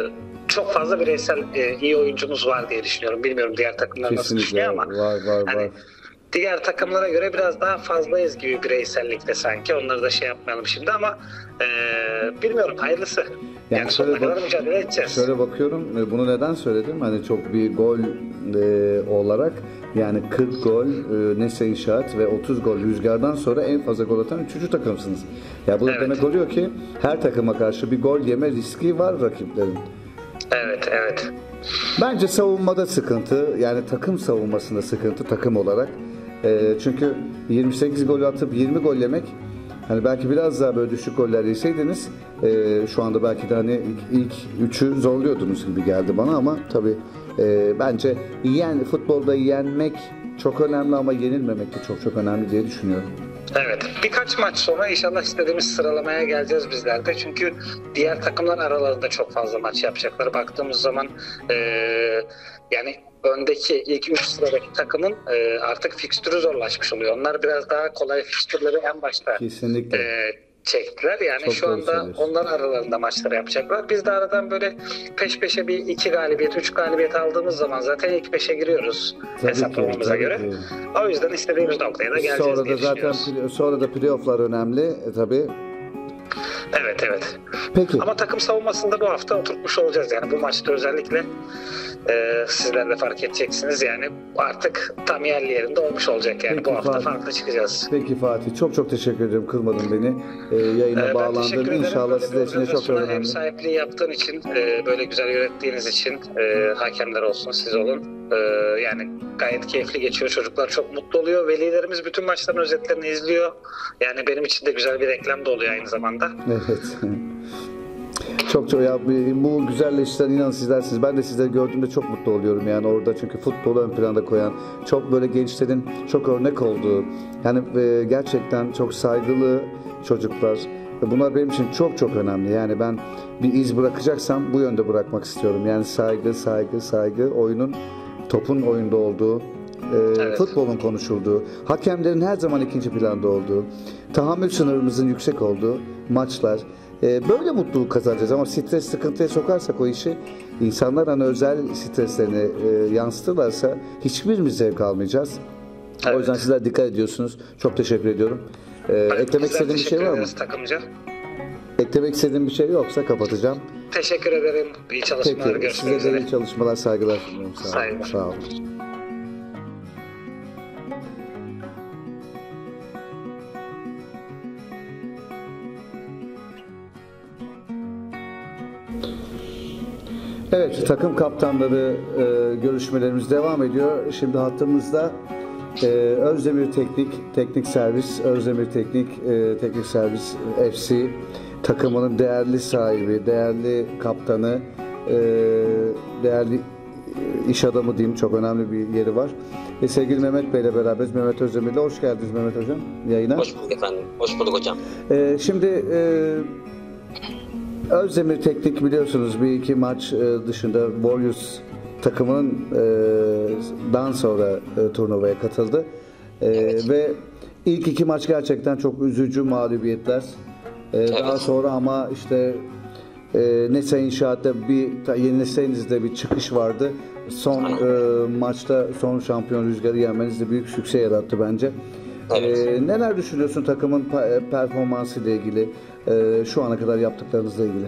çok fazla bireysel e, iyi oyuncumuz var diye düşünüyorum. Bilmiyorum diğer takımlar nasıl Kesinlikle düşünüyor ama var var hani, var. diğer takımlara göre biraz daha fazlayız gibi bireysellikte sanki. Onları da şey yapmayalım şimdi ama e, bilmiyorum, hayırlısı. Yani, yani sonuna kadar bak, mücadele edeceğiz. Şöyle bakıyorum, bunu neden söyledim? Hani çok bir gol e, olarak, yani kırk gol e, Nese İnşaat ve otuz gol Rüzgar'dan sonra en fazla gol atan üçüncü takımsınız. Ya bu evet. demek oluyor ki her takıma karşı bir gol yeme riski var rakiplerin. Evet, evet. Bence savunmada sıkıntı, yani takım savunmasında sıkıntı takım olarak. E, çünkü yirmi sekiz gol atıp yirmi gol yemek, hani belki biraz daha böyle düşük goller yeseydiniz e, şu anda belki de hani ilk, ilk üçü zorluyordunuz gibi geldi bana, ama tabii e, bence yen, futbolda yenmek çok önemli ama yenilmemek de çok çok önemli diye düşünüyorum. Evet. Birkaç maç sonra inşallah istediğimiz sıralamaya geleceğiz bizler de. Çünkü diğer takımlar aralarında çok fazla maç yapacaklar. Baktığımız zaman e, yani öndeki ilk üç sıradaki takımın e, artık fikstürü zorlaşmış oluyor. Onlar biraz daha kolay fikstürleri en başta Kesinlikle. E, çektiler. Yani çok şu anda onlar aralarında maçları yapacaklar. Biz de aradan böyle peş peşe bir iki galibiyet, üç galibiyet aldığımız zaman zaten ilk beşe giriyoruz tabii hesaplamamıza ki, göre. Ki. O yüzden istediğimiz noktaya da geleceğiz sonra diye da zaten düşünüyoruz. Sonra da playoff'lar önemli e, tabii. Evet, evet. Peki. Ama takım savunmasında bu hafta oturtmuş olacağız. Yani bu maçta özellikle e, sizler de fark edeceksiniz. Yani artık tam yerli yerinde olmuş olacak. Yani Peki, bu hafta Fatih. farklı çıkacağız. Peki Fatih, çok çok teşekkür ederim. Kırmadın beni. E, yayına ee, bağlandın. İnşallah sizler için de çok önemli. Hem sahipliği yaptığın için, e, böyle güzel yönettiğiniz için, e, hakemler olsun, siz olun. E, yani gayet keyifli geçiyor. Çocuklar çok mutlu oluyor. Velilerimiz bütün maçların özetlerini izliyor. Yani benim için de güzel bir reklam da oluyor aynı zamanda. Evet. Çok çok ya, bu güzelleştiren, inanın sizlersiniz. Ben de sizleri gördüğümde çok mutlu oluyorum yani orada, çünkü futbolu ön planda koyan, çok böyle gençlerin çok örnek olduğu, yani e, gerçekten çok saygılı çocuklar. Bunlar benim için çok çok önemli. Yani ben bir iz bırakacaksam bu yönde bırakmak istiyorum. Yani saygı, saygı, saygı, oyunun, topun oyunda olduğu, e, evet. futbolun konuşulduğu, hakemlerin her zaman ikinci planda olduğu, tahammül sınırımızın yüksek olduğu maçlar. Böyle mutluluk kazanacağız, ama stres, sıkıntıya sokarsak o işi, insanlar hani özel streslerini e, yansıtırlarsa hiçbirimiz zevk almayacağız. Evet. O yüzden sizler dikkat ediyorsunuz. Çok teşekkür ediyorum. Ee, eklemek istediğin bir şey var mı? Takımca. Eklemek istediğin bir şey yoksa kapatacağım. Teşekkür ederim. İyi çalışmalar. Peki, görüşmek size üzere. de iyi çalışmalar, saygılar sunuyorum. Sağ olun. Saygılar. Sağ olun. Evet, takım kaptanları e, görüşmelerimiz devam ediyor. Şimdi hattımızda e, Özdemir Teknik, Teknik Servis, Özdemir Teknik, e, Teknik Servis F C takımının değerli sahibi, değerli kaptanı, e, değerli iş adamı diyeyim, çok önemli bir yeri var. E, sevgili Mehmet Bey ile beraberiz. Mehmet Özdemir'le hoş geldiniz Mehmet Hocam yayına. Hoş bulduk efendim. Hoş bulduk hocam. E, şimdi e, Özdemir Teknik biliyorsunuz bir iki maç dışında Warriors takımının dan sonra turnuvaya katıldı. Evet. Ve ilk iki maç gerçekten çok üzücü mağlubiyetler. Evet. Daha sonra ama işte Nese İnşaat'ta bir, Yenileseniz'de bir çıkış vardı. Son e, maçta son şampiyon Rüzgar'ı yenmeniz de büyük sükse yarattı bence. Evet. E, neler düşünüyorsun takımın performansı ile ilgili, e, şu ana kadar yaptıklarınızla ilgili?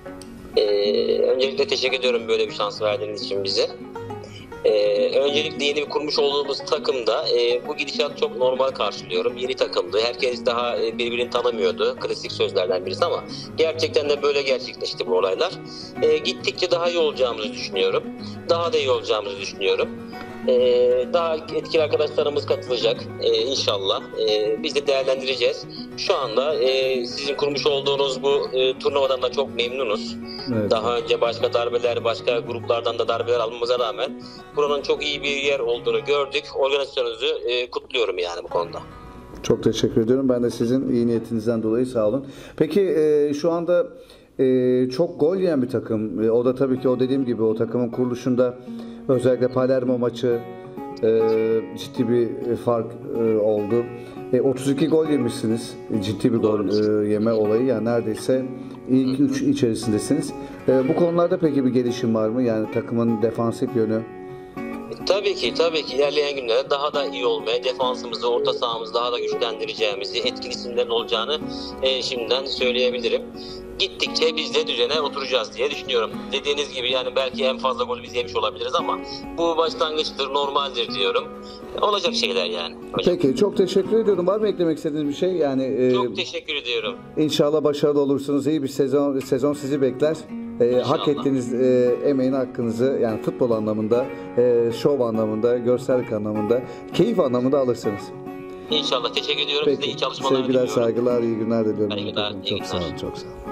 Ee, öncelikle teşekkür ediyorum böyle bir şans verdiğiniz için bize. Ee, öncelikle yeni bir kurmuş olduğumuz takımda e, bu gidişat çok normal karşılıyorum. Yeni takımdı. Herkes daha birbirini tanımıyordu. Klasik sözlerden birisi, ama gerçekten de böyle gerçekleşti bu olaylar. E, gittikçe daha iyi olacağımızı düşünüyorum. Daha da iyi olacağımızı düşünüyorum. Ee, daha etkili arkadaşlarımız katılacak ee, inşallah. Ee, biz de değerlendireceğiz. Şu anda e, sizin kurmuş olduğunuz bu e, turnuvadan da çok memnunuz. Evet. Daha önce başka darbeler, başka gruplardan da darbeler almamıza rağmen buranın çok iyi bir yer olduğunu gördük. Organizasyonunuzu e, kutluyorum yani bu konuda. Çok teşekkür ediyorum. Ben de sizin iyi niyetinizden dolayı sağ olun. Peki e, şu anda e, çok gol yiyen bir takım. E, o da tabii ki o dediğim gibi o takımın kuruluşunda özellikle Palermo maçı e, ciddi bir fark e, oldu. E, otuz iki gol yemişsiniz. E, ciddi bir gol e, yeme olayı. Yani neredeyse ilk üç içerisindesiniz. E, bu konularda peki bir gelişim var mı? Yani takımın defansif yönü. Tabii ki, tabii ki ilerleyen günlerde daha da iyi olmaya, defansımızı, orta sahamızı daha da güçlendireceğimizi, etkili isimlerin olacağını e, şimdiden söyleyebilirim. Gittikçe biz de düzene oturacağız diye düşünüyorum. Dediğiniz gibi yani belki en fazla golü biz yemiş olabiliriz ama bu başlangıçtır, normaldir diyorum. Olacak şeyler yani. Hocam. Peki, çok teşekkür ediyorum. Var mı eklemek istediğiniz bir şey? Yani e, Çok teşekkür ediyorum. İnşallah başarılı olursunuz. İyi bir sezon sezon sizi bekler. E, hak ettiğiniz e, emeğin hakkınızı yani futbol anlamında, e, şov anlamında, görsellik anlamında, keyif anlamında alırsınız. İnşallah. Teşekkür ediyorum. Peki. Size iyi çalışmalar Sevgiler, diliyorum. saygılar, iyi günler diliyorum. İyi günler, iyi Çok sağ olun, günler. çok sağ olun.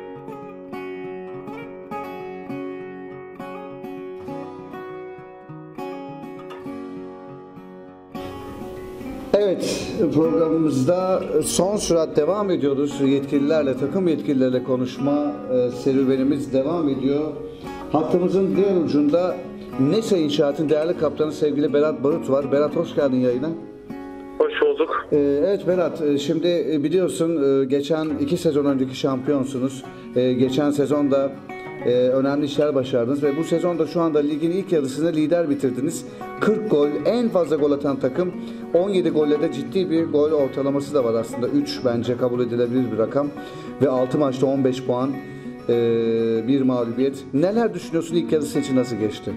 Evet, programımızda son sürat devam ediyoruz. Yetkililerle, takım yetkililerle konuşma e, serüvenimiz devam ediyor. Hattımızın diğer ucunda Nesa İnşaat'ın değerli kaptanı sevgili Berat Barut var. Berat, hoş geldin yayına. Hoş bulduk. E, evet Berat, e, şimdi biliyorsun e, geçen iki sezon önceki şampiyonsunuz. E, geçen sezonda e, önemli işler başardınız ve bu sezonda şu anda ligin ilk yarısını lider bitirdiniz. kırk gol, en fazla gol atan takım. on yedi golle de ciddi bir gol ortalaması da var aslında. üç bence kabul edilebilir bir rakam. Ve altı maçta on beş puan, e, bir mağlubiyet. Neler düşünüyorsun, ilk yarısı için nasıl geçti?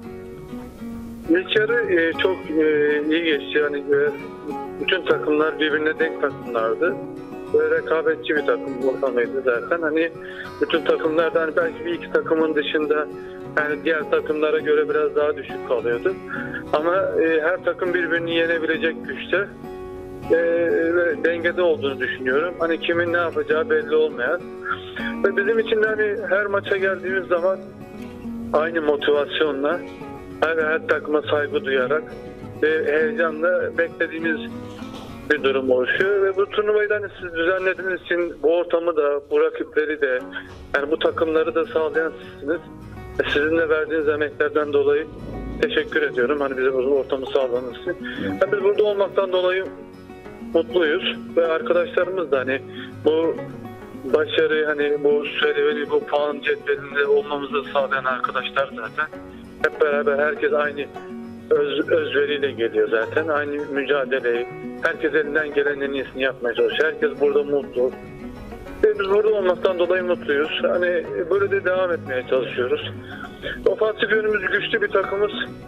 İlk yarı e, çok e, iyi geçti. Yani e, bütün takımlar birbirine denk takımlardı. Böyle rekabetçi bir takım ortamıydı zaten. Hani bütün takımlardan hani belki bir iki takımın dışında yani diğer takımlara göre biraz daha düşük kalıyordu. Ama e, her takım birbirini yenebilecek güçte e, ve dengede olduğunu düşünüyorum. Hani kimin ne yapacağı belli olmayan. Ve bizim için de hani her maça geldiğimiz zaman aynı motivasyonla her, her takıma saygı duyarak ve heyecanla beklediğimiz bir durum oluşuyor ve bu turnuvayı da hani siz düzenlediğiniz için bu ortamı da, bu rakipleri de, yani bu takımları da sağlayan sizsiniz. Sizin de verdiğiniz emeklerden dolayı teşekkür ediyorum. Hani bize bu ortamı sağladığınız için. Yani biz burada olmaktan dolayı mutluyuz ve arkadaşlarımız da hani bu başarıyı, hani bu serüveni, bu puan cetvelinde olmamızı sağlayan arkadaşlar zaten. Hep beraber herkes aynı öz, özveriyle geliyor zaten. Aynı mücadeleyi, herkes elinden gelen en iyisini yapmaya çalışıyor. Herkes burada mutlu. Ve biz burada olmaktan dolayı mutluyuz. Hani böyle de devam etmeye çalışıyoruz. Ofansif yönümüz güçlü bir takımız.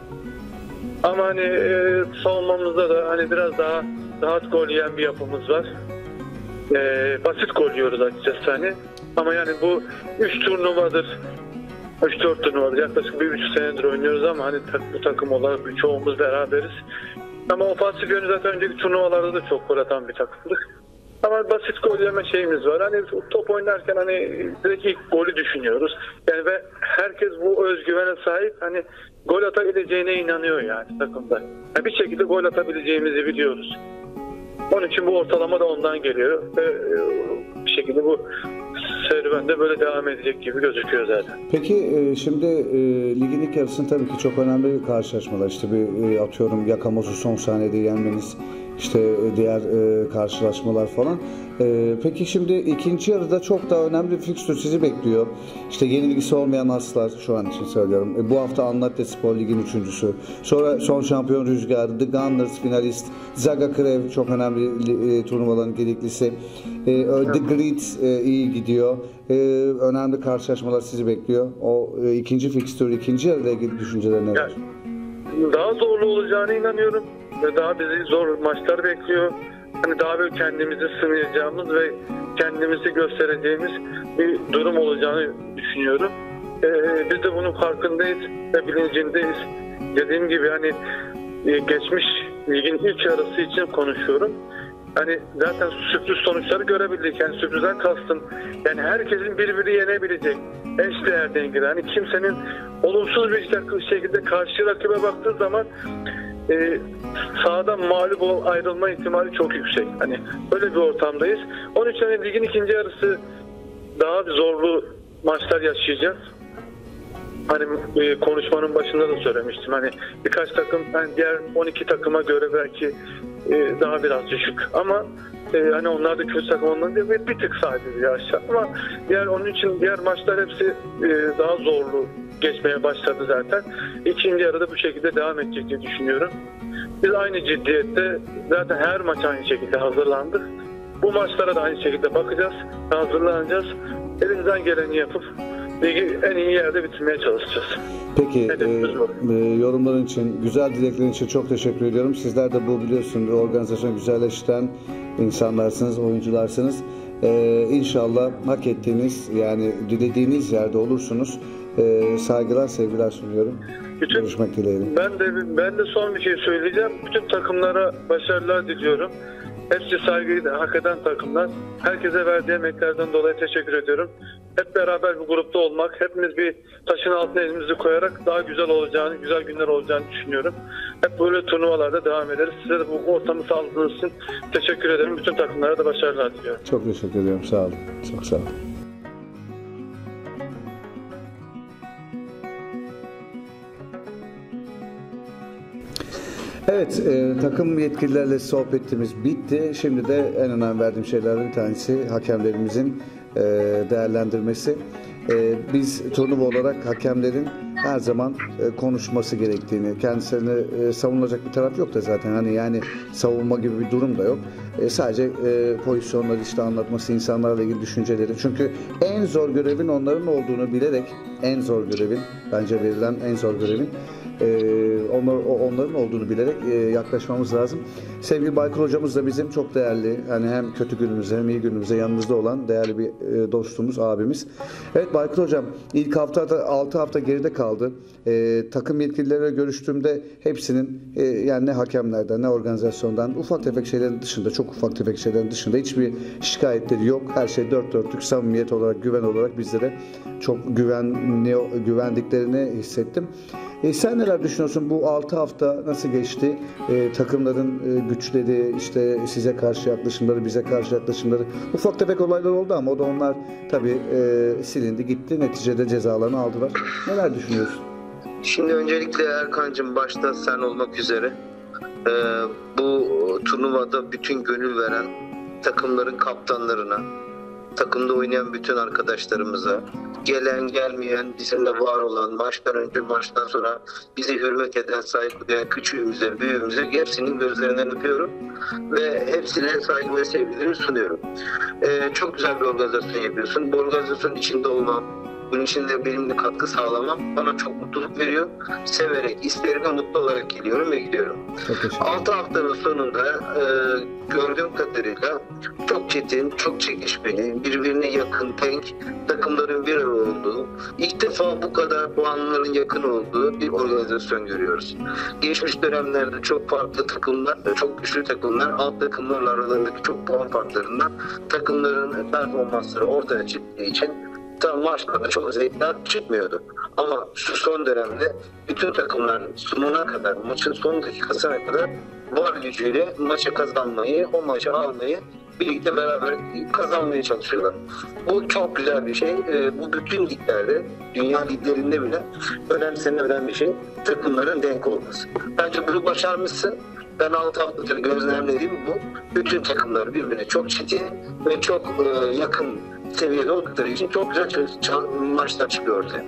Ama hani e, savunmamızda da hani biraz daha rahat gol yiyen bir yapımız var. E, basit gol yiyoruz açıkçası hani. Ama yani bu üç turnuvadır. üç dört turnuvadır. Yaklaşık bir buçuk senedir oynuyoruz ama hani bu takım olarak çoğumuz beraberiz. Ama ofansif yönü zaten önceki turnuvalarda da çok gol atan bir takımdık. Ama basit gol yeme şeyimiz var. Hani top oynarken hani direkt ilk golü düşünüyoruz. Yani ve herkes bu özgüvene sahip. Hani gol atabileceğine inanıyor yani takımda. Yani bir şekilde gol atabileceğimizi biliyoruz. Onun için bu ortalama da ondan geliyor. Ve bir şekilde bu serüvende böyle devam edecek gibi gözüküyor zaten. Peki şimdi e, ligin ilk yarısının tabii ki çok önemli karşılaşmalar. İşte bir e, atıyorum Yakamoz'u son saniyede yenmeniz, işte diğer e, karşılaşmalar falan. E, peki şimdi ikinci yarıda çok daha önemli bir fikstür sizi bekliyor. İşte yenilgisi olmayan Aslar, şu an için söylüyorum. E, bu hafta Antalyaspor Lig'in üçüncüsü. Sonra son şampiyon Rüzgar, The Gunners finalist, Zaga Krev çok önemli e, turnuvaların gediklisi. E, The Grid e, iyi gidiyor. E, önemli karşılaşmalar sizi bekliyor. O e, ikinci fikstür, ikinci yarıda ilgili düşünceler neler? Yani, daha zorlu olacağına inanıyorum. Ve daha bizi zor maçlar bekliyor. Hani daha böyle kendimizi sınayacağımız ve kendimizi göstereceğimiz bir durum olacağını düşünüyorum. Ee, biz de bunun farkındayız ve bilincindeyiz. Dediğim gibi hani geçmiş ligin ilk yarısı için konuşuyorum. Hani zaten sürpriz sonuçları görebildik. Yani sürprizden kastım. Yani herkesin birbirini yenebilecek eşdeğer dengeli. Hani kimsenin olumsuz bir şekilde karşı rakibe baktığı zaman e, sahadan mağlup ayrılma ihtimali çok yüksek. Hani böyle bir ortamdayız. Onun için hani ligin ikinci yarısı daha zorlu maçlar yaşayacağız. Hani e, konuşmanın başında da söylemiştim. Hani birkaç takım, yani diğer on iki takıma göre belki e, daha biraz düşük. Ama e, hani onlar da kötü takım ondan değil, bir, bir tık sadece aşağı. Ama diğer onun için diğer maçlar hepsi e, daha zorlu geçmeye başladı zaten. İkinci yarıda bu şekilde devam edecek diye düşünüyorum. Biz aynı ciddiyette zaten her maç aynı şekilde hazırlandık. Bu maçlara da aynı şekilde bakacağız, hazırlanacağız. Elimizden geleni yapıp ligi en iyi yerde bitirmeye çalışacağız. Peki e, e, yorumların için, güzel dileklerin için çok teşekkür ediyorum. Sizler de bu biliyorsun organizasyonu güzelleştiren insanlarsınız, oyuncularsınız. E, İnşallah hak ettiğiniz, yani dilediğiniz yerde olursunuz. E, saygılar, sevgiler sunuyorum. Bütün, Görüşmek dileğiyle. Ben de ben de son bir şey söyleyeceğim. Bütün takımlara başarılar diliyorum. Hepsi saygıyı da hak eden takımlar. Herkese verdiği emeklerden dolayı teşekkür ediyorum. Hep beraber bir grupta olmak, hepimiz bir taşın altına elimizi koyarak daha güzel olacağını, güzel günler olacağını düşünüyorum. Hep böyle turnuvalarda devam ederiz. Size de bu ortamı sağladığınız için teşekkür ederim. Bütün takımlara da başarılar diliyorum. Çok teşekkür ediyorum. Sağ olun. Çok sağ olun. Evet, e, takım yetkililerle sohbetimiz bitti. Şimdi de en önem verdiğim şeylerden bir tanesi hakemlerimizin e, değerlendirmesi. E, biz turnuva olarak hakemlerin her zaman e, konuşması gerektiğini, kendisine e, savunulacak bir taraf yok da zaten, hani yani savunma gibi bir durum da yok. E, sadece e, pozisyonları işte anlatması, insanlarla ilgili düşünceleri. Çünkü en zor görevin onların olduğunu bilerek, en zor görevin, bence verilen en zor görevin Ee, onlar, onların olduğunu bilerek e, yaklaşmamız lazım. Sevgili Baykal hocamız da bizim çok değerli, hani hem kötü günümüzde hem iyi günümüzde yanımızda olan değerli bir e, dostumuz, abimiz. Evet Baykal hocam, ilk haftada altı hafta geride kaldı. E, takım yetkilileriyle görüştüğümde hepsinin e, yani ne hakemlerden ne organizasyondan, ufak tefek şeylerin dışında, çok ufak tefek şeylerin dışında hiçbir şikayetleri yok. Her şey dört dörtlük, samimiyet olarak, güven olarak bizlere çok güvenli, güvendiklerini hissettim. E sen neler düşünüyorsun? Bu altı hafta nasıl geçti? E, takımların e, güçleri, işte size karşı yaklaşımları, bize karşı yaklaşımları. Ufak tefek olaylar oldu ama o da onlar tabii e, silindi gitti. Neticede cezalarını aldılar. Neler düşünüyorsun? Şimdi öncelikle Erkan'cığım, başta sen olmak üzere e, bu turnuvada bütün gönül veren takımların kaptanlarına, takımda oynayan bütün arkadaşlarımıza, gelen gelmeyen, bizimle var olan, maçtan önce maçtan sonra bize hürmet eden, saygı duyan küçüğümüze, büyüğümüze hepsinin gözlerinden öpüyorum ve hepsine saygı ve sevgilerimi sunuyorum. Ee, çok güzel bir organizasyon yapıyorsun. Bu organizasyonun içinde olmam, bunun içinde benimle katkı sağlamam bana çok mutluluk veriyor. Severek, isterim ve mutlu olarak geliyorum ve gidiyorum. altı haftanın sonunda e, gördüğüm kadarıyla çok çetin, çok çekişmeli, birbirine yakın, denk takımların bir arada olduğu, ilk defa bu kadar puanların yakın olduğu bir organizasyon görüyoruz. Geçmiş dönemlerde çok farklı takımlar, çok güçlü takımlar, alt takımlarla aralarındaki çok puan farklarından takımların performansları ortaya çıktığı için tam maçlarda çok zevkler çıkmıyordu. Ama şu son dönemde bütün takımlar sonuna kadar, maçın son dakikasına kadar var gücüyle maçı kazanmayı, o maçı almayı, birlikte beraber kazanmaya çalışıyorlar. Bu çok güzel bir şey. Bu bütün liglerde, dünya liglerinde bile önemsenilen bir şey. Takımların denk olması. Bence bunu başarmışsın. Ben altı haftadır gözlemlediğim bu. Bütün takımlar birbirine çok çetin ve çok yakın seviyede oldukları için çok güzel maçlar çıkıyor ortaya.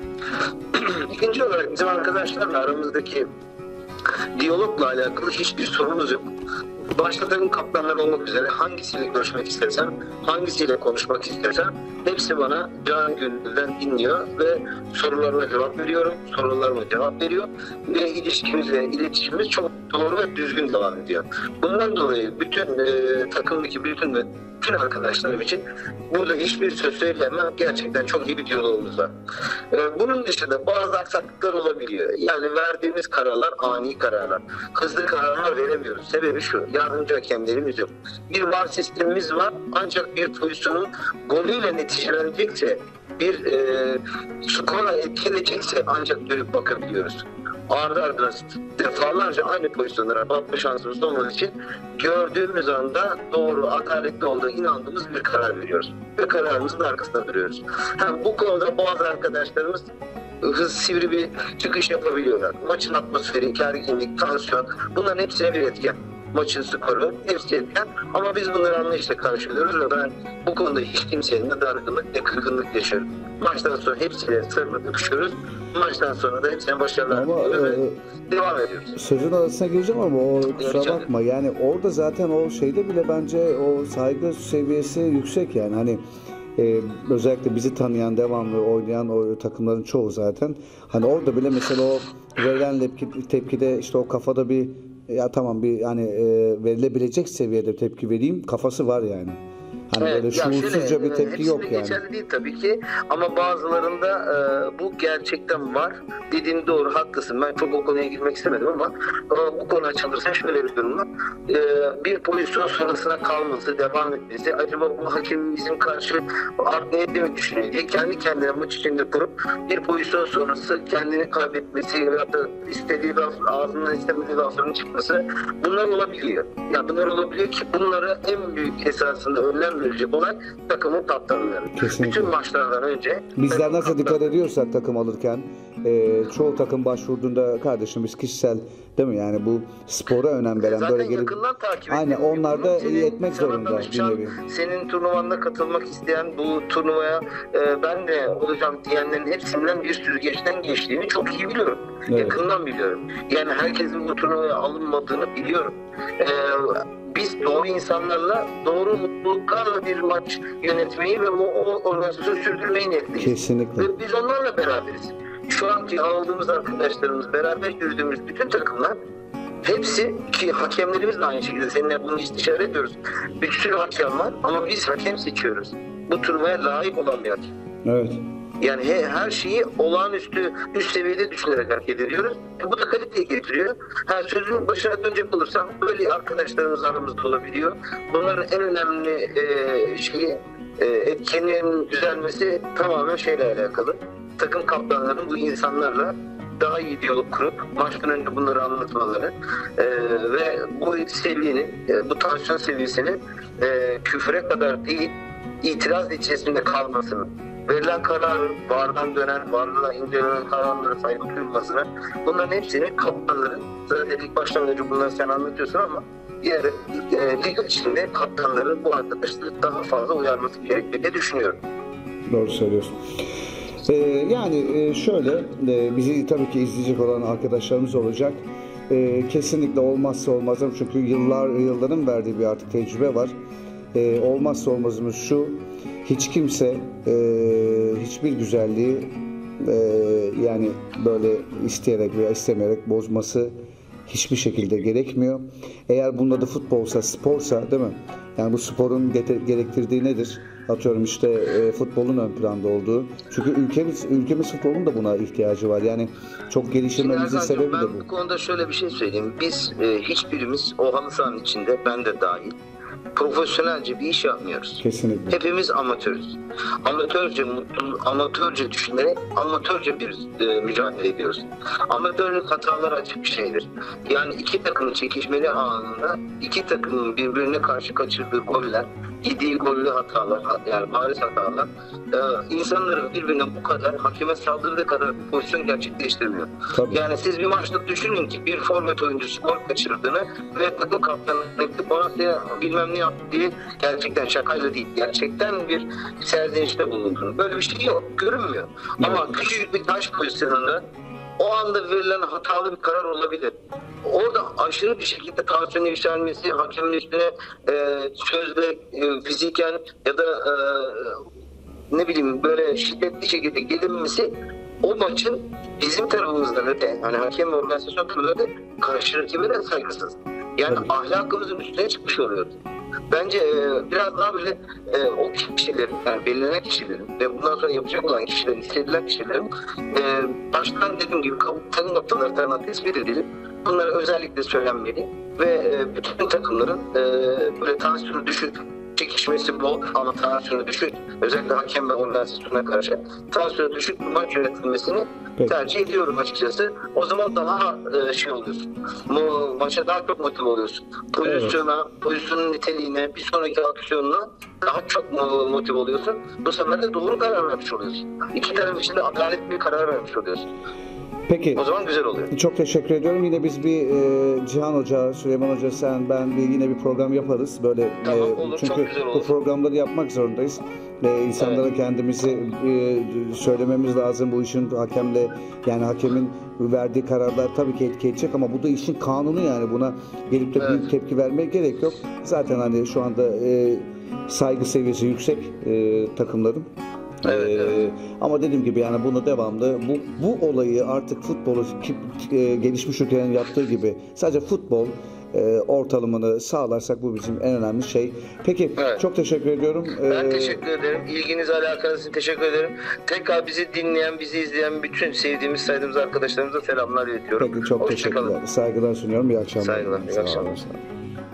İkinci olarak bizim arkadaşlarla aramızdaki diyalogla alakalı hiçbir sorunumuz yok. Başta takım kaptanları olmak üzere hangisiyle görüşmek istesem, hangisiyle konuşmak istesem hepsi bana can gönülden dinliyor ve sorularıma cevap veriyorum, sorularıma cevap veriyor ve ilişkimiz ve iletişimimiz çok doğru ve düzgün devam ediyor. Bundan dolayı bütün e, takımdaki bütün ve bütün arkadaşlarım için burada hiçbir söz söyleyemem. Gerçekten çok iyi bir diyalogumuz var. E, bunun dışında bazı aksaklıklar olabiliyor. Yani verdiğimiz kararlar ani kararlar. Hızlı kararlar veremiyoruz. Sebebi şu: yardımcı hakemlerimiz yok. Bir var sistemimiz var, ancak bir pozisyonun golüyle neticelenecekse, bir e, skora etkileyecekse ancak dönüp bakabiliyoruz. Ardı ardına defalarca aynı pozisyonlara bakma şansımız olmadığı için gördüğümüz anda doğru, adaletli olduğu inandığımız bir karar veriyoruz. Ve kararımızın arkasında duruyoruz. Ha, bu konuda bazı arkadaşlarımız hız, sivri bir çıkış yapabiliyorlar. Maçın atmosferi, gerginlik, tansiyon, bunların hepsine bir etken. maçın skoru, hepsi etken. Ama biz bunları anlayışla karşılıyoruz ve ben bu konuda hiç kimsenin ne dargınlık ne kırgınlık yaşıyorum. Maçtan sonra hepsiyle sarılıp öpüşüyoruz. Maçtan sonra da hepsine başarılar Ama, diliyoruz ve e, devam ediyoruz. Sözün arasına gireceğim ama o kusura Rica bakma. Yani orada zaten o şeyde bile bence o saygı seviyesi yüksek yani. Hani e, özellikle bizi tanıyan, devamlı oynayan o takımların çoğu zaten. Hani orada bile mesela o verilen tepki, tepkide işte o kafada bir ya tamam bir hani e, verilebilecek seviyede tepki vereyim kafası var yani. Hani Evet, böyle ya şuursuzca şöyle, bir tepki yok hepsinde yani. geçerli değil tabii ki ama bazılarında e, bu gerçekten var. Dediğin doğru, haklısın. Ben çok o konuya girmek istemedim ama e, bu konu açılırsa şöyle bir durum var. E, bir pozisyon sonrasına kalması, devam etmesi, acaba bu hakem bizim karşı art niyetli mi düşünüyor diye kendi kendine maç içinde kurup bir pozisyon sonrası kendini kaybetmesi ya da istediği laf, ağzından istemediği lafların çıkması, bunlar olabiliyor. Ya bunlar olabiliyor ki bunları en büyük esasında önlem verecek olan takımın kaptanları. Kesinlikle. Bütün maçlardan önce Bizler nasıl dikkat ediyorsak takım alırken e, çoğu takım başvurduğunda kardeşim biz kişisel değil mi yani bu spora önem veren zaten böyle gelip yakından takip aynen ediyor. onlar da Senin- iyi etmek sana zorunda bir danışan, nevi. Senin turnuvanda katılmak isteyen bu turnuvaya e, ben de olacağım diyenlerin hepsinden bir süzgeçten geçtiğini çok iyi biliyorum. Evet. Yakından biliyorum. Yani herkesin bu turnuvaya alınmadığını biliyorum. E, biz doğru insanlarla, doğru mutluluklarla bir maç yönetmeyi ve o, o organizasyonu sürdürmeyi niyetliyiz. Kesinlikle. Ve biz onlarla beraberiz. Şu anki aldığımız arkadaşlarımız, beraber yürüdüğümüz bütün takımlar hepsi, ki hakemlerimiz de aynı şekilde, seninle bunu istişare ediyoruz. Bir sürü hakem var ama biz hakem seçiyoruz. Bu turnuvaya layık olan bir hakem. Evet. Yani he, her şeyi olağanüstü, üst seviyede düşünerek hareket ediyoruz. E, bu da kaliteyi getiriyor. Ha, sözün başına dönecek olursam böyle arkadaşlarımız aramızda olabiliyor. Bunların en önemli e, şeyi, e, etkenliğinin düzelmesi tamamen şeyle alakalı. Takım kaptanlarının bu insanlarla daha iyi diyalog kurup maçtan önce bunları anlatmaları e, ve bu seviyenin, e, bu tansiyon seviyesinin e, küfre kadar değil, itiraz içerisinde kalmasını, verilen kararın vardan dönen, varlığa incelenen kararlara saygı duyulmasını, bunların hepsini kaptanların, zaten ilk baştan önce bunları sen anlatıyorsun ama diğer e, lig içinde kaptanların bu arkadaşları daha fazla uyarması gerektiğini diye düşünüyorum. Doğru söylüyorsun. Ee, yani e, şöyle e, bizi tabii ki izleyecek olan arkadaşlarımız olacak. E, kesinlikle olmazsa olmazım çünkü yıllar yılların verdiği bir artık tecrübe var. E, olmazsa olmazımız şu: hiç kimse e, hiçbir güzelliği e, yani böyle isteyerek veya istemeyerek bozması hiçbir şekilde gerekmiyor. Eğer bunun adı futbolsa, sporsa değil mi? Yani bu sporun gerektirdiği nedir? Atıyorum işte e, futbolun ön planda olduğu. Çünkü ülkemiz ülkemiz futbolun da buna ihtiyacı var. Yani çok geliştirmemizin Şimdi sebebi de ben bu. bu konuda şöyle bir şey söyleyeyim. Biz e, hiçbirimiz o halı sahanın içinde, ben de dahil, profesyonelce bir iş yapmıyoruz. Kesinlikle. Hepimiz amatörüz. Amatörce mutlu, amatörce düşünerek amatörce bir e, mücadele ediyoruz. Amatörlük hatalar açık bir şeydir. Yani iki takımın çekişmeli anında iki takımın birbirine karşı kaçırdığı goller, yediği gollü hatalar, yani bariz hatalar e, insanların birbirine bu kadar, hakeme saldırdığı kadar bir pozisyon gerçekleştirmiyor. Tabii. Yani siz bir maçta düşünün ki bir forvet oyuncusu gol kaçırdığını ve takım kaptanı bana bilmem ne yaptı diye, gerçekten şakayla değil, gerçekten bir serzenişte bulunduğunu. Böyle bir şey yok, görünmüyor. Ama küçücük bir taş pozisyonunda o anda verilen hatalı bir karar olabilir. Orada aşırı bir şekilde tansiyon yükselmesi, hakemin üstüne e, sözle, e, fiziken ya da e, ne bileyim böyle şiddetli şekilde gelinmesi o maçın bizim tarafımızdan öte, hani hakem ve organizasyon kurulları karşı rakibe de saygısız. Yani ahlakımızın üstüne çıkmış oluyoruz. Bence e, biraz daha böyle e, o kişilerin, yani belirlenen kişilerin ve bundan sonra yapacak olan kişilerin, hissedilen kişilerin e, baştan dediğim gibi takım noktaları tarafından tespit edilip bunlara özellikle söylenmeli ve e, bütün takımların e, böyle tansiyonu düşük, çekişmesi bol ama tansiyonu düşük, özellikle hakem ve organizasyona karşı tansiyonu düşük bir maç yönetilmesini Peki. tercih ediyorum açıkçası. O zaman daha e, şey oluyorsun. Bu maça daha çok motive oluyorsun. Pozisyona, evet. pozisyonun niteliğine, bir sonraki aksiyonuna daha çok motive oluyorsun. Bu sefer de doğru karar vermiş oluyorsun. İki taraf için de adaletli bir karar vermiş oluyorsun. Peki. O zaman güzel oluyor. Çok teşekkür ediyorum. Yine biz bir e, Cihan Hoca, Süleyman Hoca, sen, ben bir yine bir program yaparız. Böyle Tamam, e, olur, çünkü çok güzel olur. bu programları yapmak zorundayız. E, insanlara Evet. kendimizi e, söylememiz lazım. Bu işin hakemle, yani hakemin verdiği kararlar tabii ki etki edecek ama bu da işin kanunu, yani buna gelip de Evet. büyük tepki vermeye gerek yok. Zaten hani şu anda e, saygı seviyesi yüksek e, takımların. Evet, Ee, evet. Ama dediğim gibi yani bunu devamlı bu bu olayı artık futbolu ki- e, gelişmiş ülkelerin yaptığı gibi sadece futbol e, ortalımını sağlarsak bu bizim en önemli şey. Peki, Evet. çok teşekkür ediyorum. Ben Ee, teşekkür ederim. İlginiz, alakanız için teşekkür ederim. Tekrar bizi dinleyen, bizi izleyen bütün sevdiğimiz, saydığımız arkadaşlarımıza selamlar iletiyorum. Peki, çok Hoşça kalın. teşekkürler. Saygılar sunuyorum. İyi akşamlar. Saygılar, iyi Sağ olun, akşamlar. sağ olun.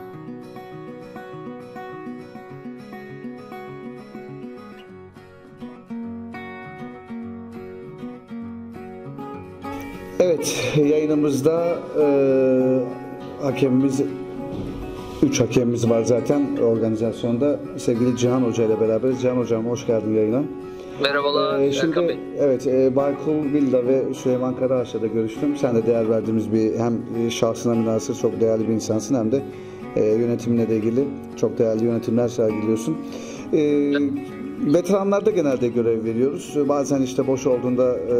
Evet, yayınımızda e, hakemimiz, üç hakemimiz var zaten organizasyonda. Sevgili Cihan Hoca ile beraberiz. Cihan Hocam, hoş geldin yayına. Merhabalar Ee, Erkan şimdi Bey. evet, e, Baykul Villa ve Süleyman Karaağaç'la da görüştüm. Sen de değer verdiğimiz bir, hem e, şahsına münhasır çok değerli bir insansın, hem de e, yönetimle de ilgili çok değerli yönetimler sergiliyorsun. E, veteranlarda genelde görev veriyoruz. Bazen işte boş olduğunda e,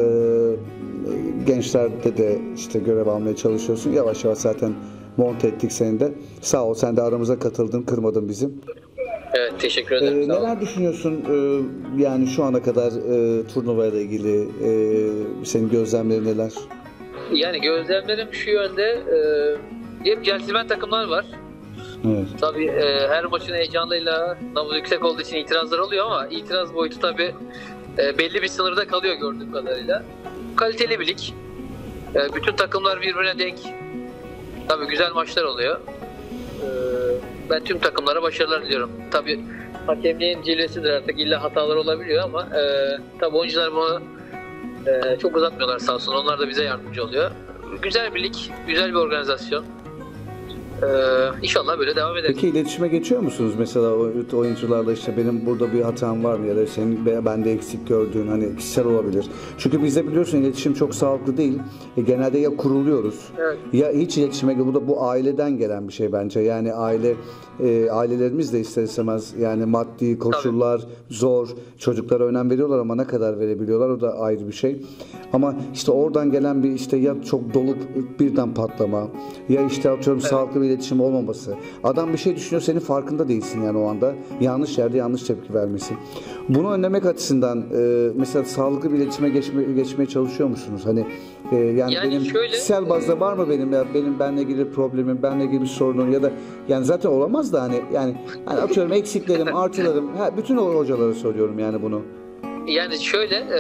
gençlerde de işte görev almaya çalışıyorsun. Yavaş yavaş zaten monte ettik seni de. Sağ ol, sen de aramıza katıldın, kırmadın bizi. Evet, teşekkür ederim. Ee, Sağ olun. neler düşünüyorsun ee, yani şu ana kadar e, turnuvayla ilgili e, senin gözlemlerin neler? Yani gözlemlerim şu yönde, e, hep centilmen takımlar var. Evet. Tabii e, her maçın heyecanıyla nabız yüksek olduğu için itirazlar oluyor ama itiraz boyutu tabii e, belli bir sınırda kalıyor gördüğüm kadarıyla. Kaliteli bir lig. E, bütün takımlar birbirine denk. Tabii güzel maçlar oluyor. E, ben tüm takımlara başarılar diliyorum. Tabii hakemliğin cilvesidir, artık illa hatalar olabiliyor ama e, tabii oyuncular bunu e, çok uzatmıyorlar sağ olsun. Onlar da bize yardımcı oluyor. Güzel bir lig, güzel bir organizasyon. Ee, İnşallah böyle devam ederiz. Peki iletişime geçiyor musunuz mesela o- oyuncularla, işte benim burada bir hatam var mı ya da senin be- bende eksik gördüğün, hani kişisel olabilir. Çünkü bizde biliyorsun iletişim çok sağlıklı değil. E, genelde ya kuruluyoruz Evet. ya hiç iletişime, bu da bu aileden gelen bir şey bence. Yani aile e, ailelerimiz de ister istemez, yani maddi koşullar zor, çocuklara önem veriyorlar ama ne kadar verebiliyorlar o da ayrı bir şey. Ama işte oradan gelen bir işte ya çok dolup birden patlama ya işte atıyorum Evet. sağlıklı bir iletişim olmaması. Adam bir şey düşünüyor, senin farkında değilsin yani o anda. Yanlış yerde yanlış tepki vermesi. Bunu önlemek açısından e, mesela sağlıklı bir iletişime geçme, geçmeye çalışıyor musunuz? Hani e, yani, Yani benim şöyle- kişisel bazda var mı benim ya benim benle ilgili problemim, benle ilgili bir sorunum ya da yani zaten olamaz da hani yani hani atıyorum eksiklerim, artılarım. Ha, bütün o hocalara soruyorum yani bunu. Yani şöyle e,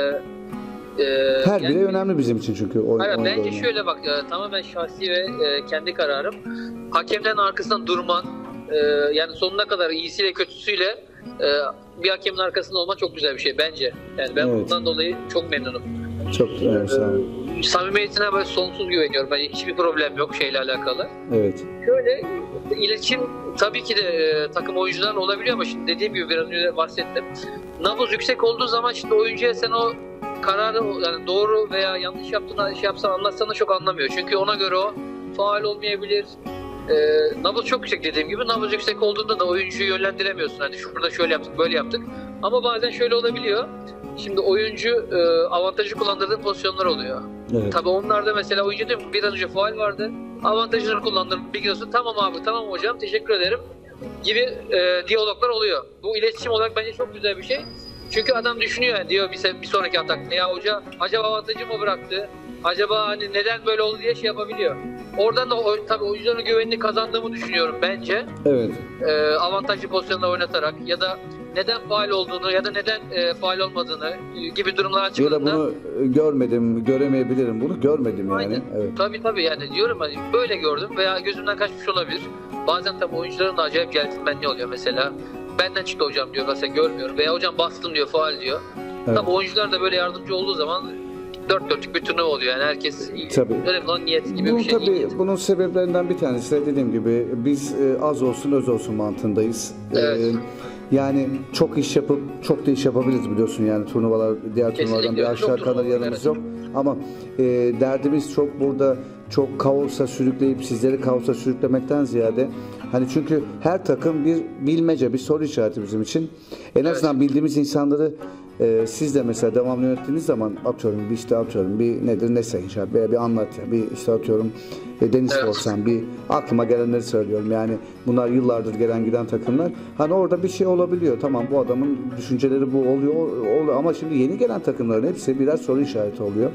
e, Her yani- biri önemli bizim için çünkü. O, Hayır, oyunda bence oynayan. şöyle bak, e, tamamen şahsi ve e, kendi kararım. Hakemlerin arkasından durman, e, yani sonuna kadar iyisiyle kötüsüyle e, bir hakemin arkasında olman çok güzel bir şey bence. Yani ben Evet. bundan dolayı çok memnunum. Çok evet, sağ olun. Samimiyetine böyle sonsuz güveniyorum. Bence hiçbir problem yok şeyle alakalı. Evet. Şöyle, iletişim tabii ki de e, takım oyuncularla olabiliyor ama şimdi dediğim gibi biraz önce bahsettim. Nabız yüksek olduğu zaman şimdi oyuncuya sen o kararı, yani doğru veya yanlış yaptığını şey yapsan, anlatsan da çok anlamıyor. Çünkü ona göre o faal olmayabilir. E, nabız çok yüksek dediğim gibi. Nabız yüksek olduğunda da oyuncuyu yönlendiremiyorsun. Hani şurada şöyle yaptık, böyle yaptık. Ama bazen şöyle olabiliyor. Şimdi oyuncu e, avantajı kullandırdığı pozisyonlar oluyor. Evet. Tabii onlarda mesela oyuncu diyor bir an önce faul vardı. Avantajını kullandın, bir gidiyorsun tamam abi, tamam hocam, teşekkür ederim gibi e, diyaloglar oluyor. Bu iletişim olarak bence çok güzel bir şey. Çünkü adam düşünüyor yani, diyor bir, se- bir sonraki atak ya hoca acaba avantajı mı bıraktı? Acaba hani neden böyle oldu diye şey yapabiliyor. Oradan da o, tabii oyuncuların güvenini kazandığımı düşünüyorum bence. Evet. E, avantajlı pozisyonda oynatarak ya da neden faul olduğunu ya da neden e, faul olmadığını e, gibi durumlar Ya da açıkladığında. bunu görmedim, göremeyebilirim bunu. Görmedim yani. Aynen. Evet. Tabii tabii, yani diyorum hani böyle gördüm veya gözümden kaçmış olabilir. Bazen tabii oyuncuların da acayip centilmenliği oluyor mesela. Benden çıktı hocam diyor, mesela görmüyorum. Veya hocam bastım diyor, faul diyor. Evet. Tabii oyuncular da böyle yardımcı olduğu zaman dört dörtlük bir turnuva oluyor. Yani herkes Tabii. önemli olan niyet gibi Bunun bir şey. tabii niyet. bunun sebeplerinden bir tanesi de dediğim gibi biz e, az olsun öz olsun mantığındayız. E, Evet. Yani çok iş yapıp çok da iş yapabiliriz biliyorsun yani turnuvalar diğer turnuvalardan Kesinlikle. bir aşağı Çok kalır turnuva, yanımız evet. yok. Ama e, derdimiz çok burada çok kaosa sürükleyip sizleri kaosa sürüklemekten ziyade hani çünkü her takım bir bilmece, bir soru işareti bizim için. En azından bildiğimiz insanları e, siz de mesela devamlı yönettiğiniz zaman atıyorum bir işte atıyorum bir nedir neyse inşallah bir, bir anlat ya bir işte atıyorum e, Deniz Evet. Korsan bir aklıma gelenleri söylüyorum yani bunlar yıllardır gelen giden takımlar hani orada bir şey olabiliyor tamam bu adamın düşünceleri bu oluyor, oluyor ama şimdi yeni gelen takımların hepsi birer soru işareti oluyor.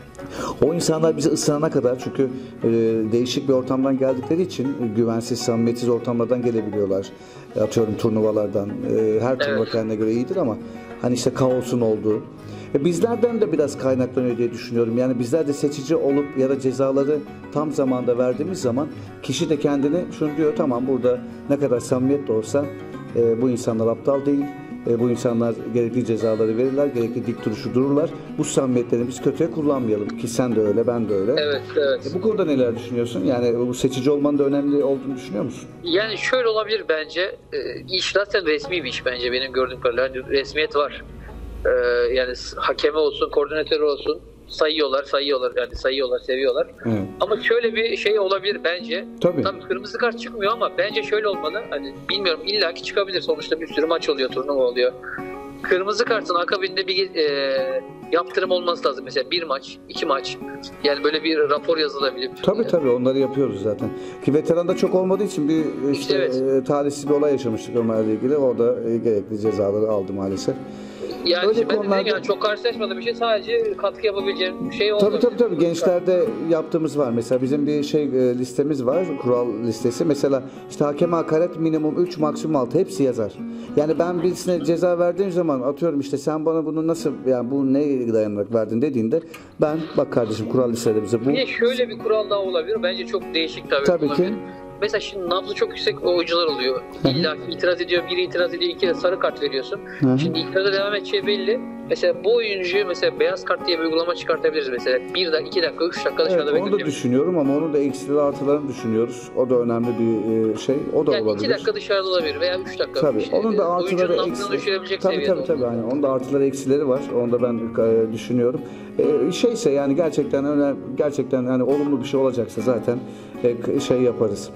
O insanlar bizi ısınana kadar çünkü e, değişik bir ortamdan geldikleri için e, güvensiz, samimiyetsiz ortamlardan gelebiliyorlar. E, atıyorum turnuvalardan. E, her turnuva Evet. kendine göre iyidir ama hani işte kaosun olduğu. E, bizlerden de biraz kaynaklanıyor diye düşünüyorum. Yani bizler de seçici olup ya da cezaları tam zamanda verdiğimiz zaman kişi de kendini şunu diyor tamam burada ne kadar samimiyet de olsa e, bu insanlar aptal değil. E, bu insanlar gerekli cezaları verirler, gerekli dik duruşu dururlar. Bu samimiyetlerini biz kötüye kullanmayalım ki sen de öyle, ben de öyle. Evet, evet. E, bu konuda neler düşünüyorsun? Yani bu seçici olmanın da önemli olduğunu düşünüyor musun? Yani şöyle olabilir bence. E, iş zaten resmi bir iş bence benim gördüğüm kadarıyla. Yani resmiyet var. E, yani hakeme olsun, koordinatörü olsun sayıyorlar, sayıyorlar yani sayıyorlar, seviyorlar. Evet. Ama şöyle bir şey olabilir bence. Tabii. Tam kırmızı kart çıkmıyor ama bence şöyle olmalı. Hani bilmiyorum illaki çıkabilir. Sonuçta bir sürü maç oluyor, turnuva oluyor. Kırmızı kartın akabinde bir e, yaptırım olması lazım. Mesela bir maç, iki maç. Yani böyle bir rapor yazılabilir. Tabii tabii onları yapıyoruz zaten. Ki veteranda çok olmadığı için bir işte Evet. e, talihsiz bir olay yaşamıştık Ömer'le ilgili. O da e, gerekli cezaları aldı maalesef. Yani Öyle işte ben de konularda- dedim yani çok karşılaşmadığım bir şey, sadece katkı yapabileceğim bir şey oldu. Tabii tabii tabii gençlerde yaptığımız var. Mesela bizim bir şey e, listemiz var. Kural listesi. Mesela işte hakeme hakaret minimum üç maksimum altı hepsi yazar. Yani ben birisine ceza verdiğim zaman atıyorum işte sen bana bunu nasıl yani bu ne dayanarak verdin dediğinde ben bak kardeşim kural listelerimize bu. Bir de şöyle bir kural daha olabilir. Bence çok değişik tabii. Tabii olabilir. ki. Mesela şimdi nabzı çok yüksek oyuncular oluyor. İlla ki itiraz ediyor, biri itiraz ediyor, iki de sarı kart veriyorsun. Hı hı. Şimdi itiraza devam edeceği belli. Mesela bu oyuncuyu mesela beyaz kart diye bir uygulama çıkartabiliriz mesela. Bir dakika, iki dakika, üç dakika dışarıda Evet, onu da bekletebiliriz. düşünüyorum ama onun da eksileri artılarını düşünüyoruz. O da önemli bir e, şey. O da Yani olabilir. iki dakika dışarıda olabilir veya üç dakika. Tabii. İşte, Onun da oyuncunun artıları nabzını eksileri. düşürebilecek Tabii seviyede tabii tabii. olmalı. Yani onun da artıları eksileri var. Onu da ben e, düşünüyorum. E, şeyse yani gerçekten önemli, gerçekten yani olumlu bir şey olacaksa zaten e, şey yaparız.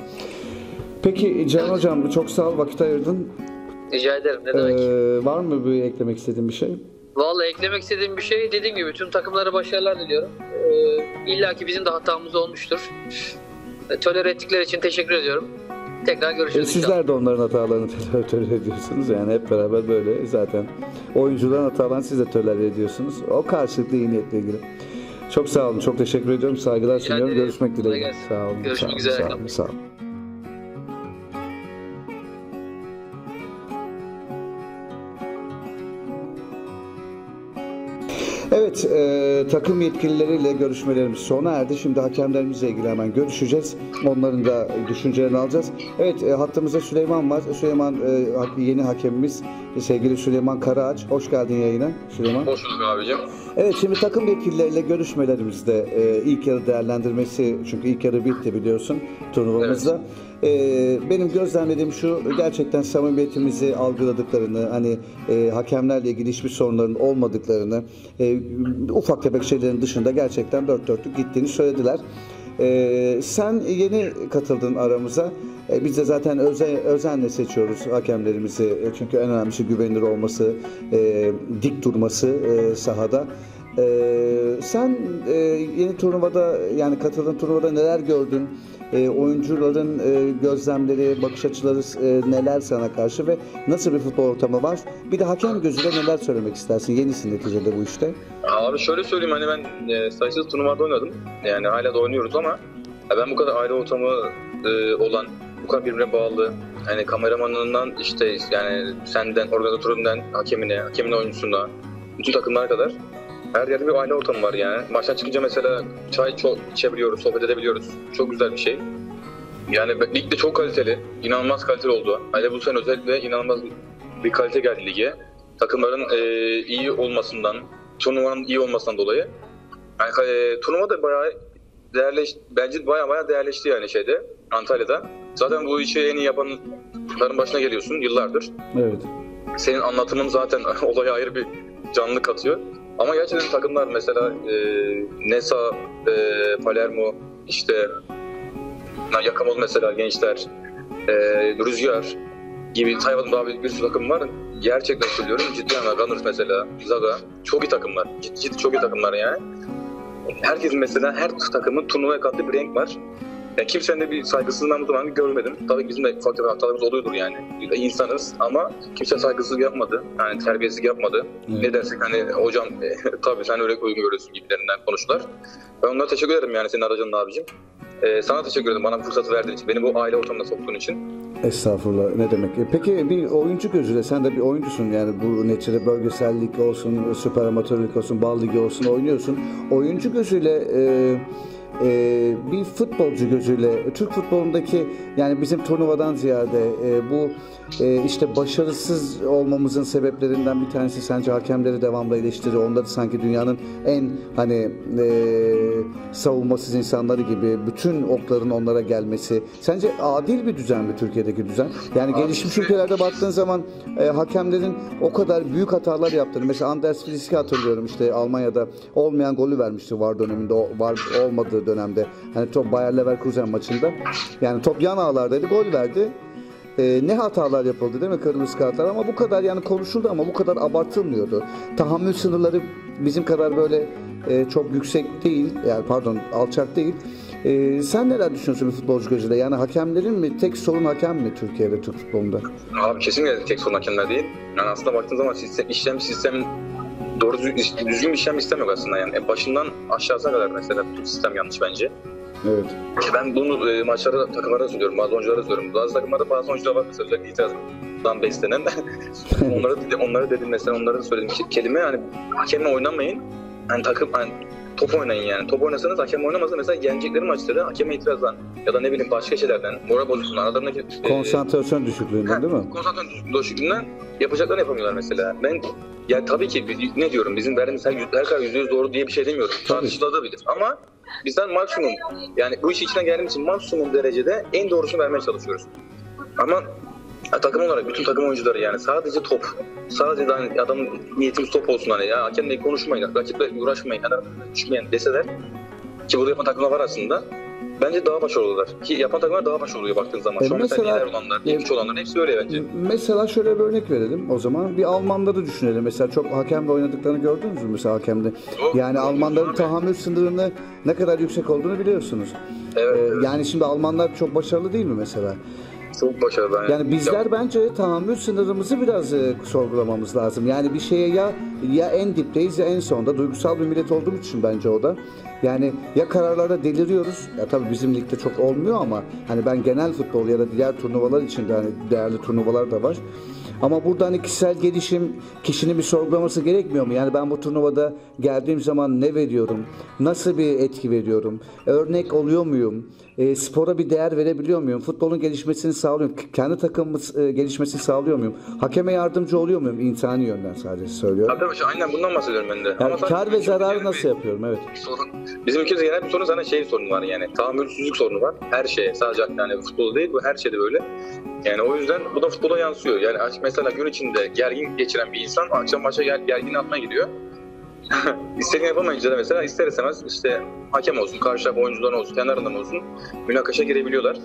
Peki Can Hocam çok sağ ol vakit ayırdın. Rica ederim, ne demek. Ee, var mı bir eklemek istediğin bir şey? Vallahi eklemek istediğim bir şey, dediğim gibi tüm takımlara başarılar diliyorum. Ee, İlla ki bizim de hatamız olmuştur. E, Tolere ettikleri için teşekkür ediyorum. Tekrar E, görüşürüz inşallah. sizler de onların hatalarını tolere ediyorsunuz. Yani hep beraber böyle zaten. Oyuncuların hatalarını siz de tolere ediyorsunuz. O karşılıklı iyi niyetle ilgili. Çok sağ olun. Çok teşekkür ediyorum. Saygılar Rica sunuyorum. ederim. Görüşmek Kolay dileğiyle. gelsin. Sağ olun. Görüşmek sağ olun, üzere. Sağ olun. Sağ olun. Evet, e, takım yetkilileriyle görüşmelerimiz sona erdi. Şimdi hakemlerimizle ilgili hemen görüşeceğiz. Onların da düşüncelerini alacağız. Evet, e, hattımızda Süleyman var. Süleyman e, yeni hakemimiz. E, sevgili Süleyman Karaağaç. Hoş geldin yayına Süleyman. Hoş bulduk abicim. Evet, şimdi takım yetkilileriyle görüşmelerimizde e, ilk yarı değerlendirmesi, çünkü ilk yarı bitti biliyorsun turnuvamızda. E, benim gözlemlediğim şu, gerçekten samimiyetimizi algıladıklarını, hani e, hakemlerle ilgili hiçbir sorunların olmadıklarını, e, ufak tefek şeylerin dışında gerçekten dört dörtlük gittiğini söylediler. E, sen yeni katıldın aramıza. E, biz de zaten özen, özenle seçiyoruz hakemlerimizi. E, çünkü en önemlisi güvenilir olması, e, dik durması e, sahada. E, sen e, yeni turnuvada, yani katıldığın turnuvada neler gördün? E, oyuncuların e, gözlemleri, bakış açıları e, neler sana karşı ve nasıl bir futbol ortamı var? Bir de hakem gözüyle neler söylemek istersin? Yenisin neticede bu işte. Abi şöyle söyleyeyim, hani ben e, sayısız turnuvada oynadım. Yani hala da oynuyoruz ama ya ben bu kadar aile ortamı e, olan, bu kadar birbirine bağlı, hani kameramanından işte yani senden, organizatöründen, hakemine, hakemin oyuncusuna, bütün takımlara kadar her yerde bir aile ortamı var yani. Maçtan çıkınca mesela çay çok içebiliyoruz, sohbet edebiliyoruz. Çok güzel bir şey. Yani lig de çok kaliteli, inanılmaz kaliteli oldu. Hani bu sene özellikle inanılmaz bir kalite geldi lige. Takımların e, iyi olmasından, turnuvanın iyi olmasından dolayı. Yani e, turnuva da bayağı değerleşti, bence bayağı bayağı değerleşti yani şeyde, Antalya'da. Zaten bu işi en iyi yapanların başına geliyorsun yıllardır. Evet. senin anlatımın zaten olaya ayrı bir canlı katıyor. Ama gerçekten takımlar mesela e, Nesa, e, Palermo, işte Yakamoz mesela gençler, e, Rüzgar gibi saymadım daha bir, bir sürü takım var. Gerçekten söylüyorum ciddi anlamda Gunners mesela, Zaga çok iyi takımlar. Ciddi, ciddi çok iyi takımlar yani. Herkesin mesela her takımın turnuvaya kattığı bir renk var. Yani kimsenin de bir saygısızlığından bu zaman görmedim. Tabii bizim de ufak tefek hatalarımız oluyordur yani. Biz de insanız ama kimse saygısızlık yapmadı. Yani terbiyesizlik yapmadı. Evet. Ne dersek hani hocam e, tabii sen öyle uygun görüyorsun gibilerinden konuştular. Ben onlara teşekkür ederim yani senin aracınla abicim. Ee, sana teşekkür ederim bana bu fırsatı verdiğin için. Beni bu aile ortamına soktuğun için. Estağfurullah, ne demek. Peki bir oyuncu gözüyle, sen de bir oyuncusun yani, bu neticede bölgesel lig olsun, süper amatörlük olsun, bal ligi olsun oynuyorsun. Oyuncu gözüyle e, e, bir futbolcu gözüyle Türk futbolundaki, yani bizim turnuvadan ziyade e, bu e, işte başarısız olmamızın sebeplerinden bir tanesi sence hakemleri devamlı eleştiri, onları sanki dünyanın en hani e, savunmasız insanları gibi bütün okların onlara gelmesi. Sence adil bir düzen mi Türkiye'deki düzen? Yani gelişmiş ülkelerde baktığın zaman e, hakemlerin o kadar büyük hatalar yaptığını, mesela Anders Frisk'i hatırlıyorum, işte Almanya'da olmayan golü vermişti VAR döneminde, o VAR olmadığı dönemde. Hani top Bayer Leverkusen maçında. Yani top yan ağlardaydı, gol verdi. Ee, ne hatalar yapıldı değil mi, kırmızı kartlar, ama bu kadar yani konuşuldu ama bu kadar abartılmıyordu. Tahammül sınırları bizim kadar böyle e, çok yüksek değil, yani pardon alçak değil. E, sen neler düşünüyorsun bir futbolcu gözüyle? Yani hakemlerin mi tek sorun, hakem mi Türkiye'de, Türk futbolunda? Abi kesinlikle tek sorun hakemler değil. Yani aslında baktığın zaman sistem, işlem sistemin doğru düzgün, düzgün bir işlem istemiyor aslında yani. Başından aşağısına kadar mesela bütün sistem yanlış bence. Evet. Ben bunu e, maçlarda, takımlara söylüyorum, bazı oyunculara söylüyorum. Bazı takımlarda bazı oyuncular var mesela itirazdan beslenen. onları, onları dedim mesela, onlara da söylediğim kelime yani hakemle oynamayın. Yani takım, yani top oynayın yani. Top oynasanız hakem oynamasa mesela yenecekleri maçları hakeme itirazdan ya da ne bileyim başka şeylerden, moral bozukluğundan, aralarındaki konsantrasyon e, düşüklüğünden değil mi? Konsantrasyon düşüklüğünden yapacaklarını yapamıyorlar mesela. Ben yani tabii ki ne diyorum, bizim verdiğimiz her, her kadar yüzde yüz doğru diye bir şey demiyorum. Tartışılabilir ama bizden maksimum, yani bu işi içine geldiğimiz için maksimum derecede en doğrusunu vermeye çalışıyoruz. Ama ya, takım olarak bütün takım oyuncuları yani sadece top, sadece hani adamın niyetimiz top olsun, hani ya hakemle konuşmayın, rakiple uğraşmayın, yani düşmeyin deseler, ki burada yapan takımlar var aslında. Bence daha başarılı olurlar. Ki yapan takımlar daha başarılı oluyor baktığın zaman. E Şu an mesela lider olanlar, ilk üç olanların hepsi öyle bence. Mesela şöyle bir örnek verelim o zaman. Bir Almanları düşünelim. Mesela çok hakemle oynadıklarını gördünüz mü mesela hakemde? Yok, yani yok, Almanların yok, tahammül sınırını ne kadar yüksek olduğunu biliyorsunuz. Evet, ee, evet. Yani şimdi Almanlar çok başarılı değil mi mesela? Çok başarılı. Yani, yani bizler ya, bence tahammül sınırımızı biraz e, sorgulamamız lazım. Yani bir şeye ya ya en dipteyiz ya en sonda. Duygusal bir millet olduğumuz için bence o da. Yani ya kararlarda deliriyoruz. Ya tabii bizim ligde çok olmuyor ama hani ben genel futbol ya da diğer turnuvalar için de hani değerli turnuvalar da var. Ama burada hani kişisel gelişim, kişinin bir sorgulaması gerekmiyor mu? Yani ben bu turnuvada geldiğim zaman ne veriyorum? Nasıl bir etki veriyorum? Örnek oluyor muyum? E, spora bir değer verebiliyor muyum? Futbolun gelişmesini sağlıyor muyum? Kendi takımımız e, gelişmesini sağlıyor muyum? Hakeme yardımcı oluyor muyum? İnsani yönden sadece söylüyorum. Tabii tabii, aynen bundan bahsediyorum ben de. Yani ama kar ve zararı nasıl yapıyorum? Evet. Sorun. Bizim ülkemizde genel bir sorun, zaten şey sorunu var yani. Tahammülsüzlük sorunu var. Her şeye, sadece yani futbol değil, bu her şeyde böyle. Yani o yüzden bu da futbola yansıyor. Yani mesela gün içinde gergin geçiren bir insan akşam maça gergin atmaya gidiyor. İstediğini yapamayınca da mesela ister istemez işte hakem olsun, karşı taraf oyuncular olsun, kendi aralarında olsun münakaşa girebiliyorlar.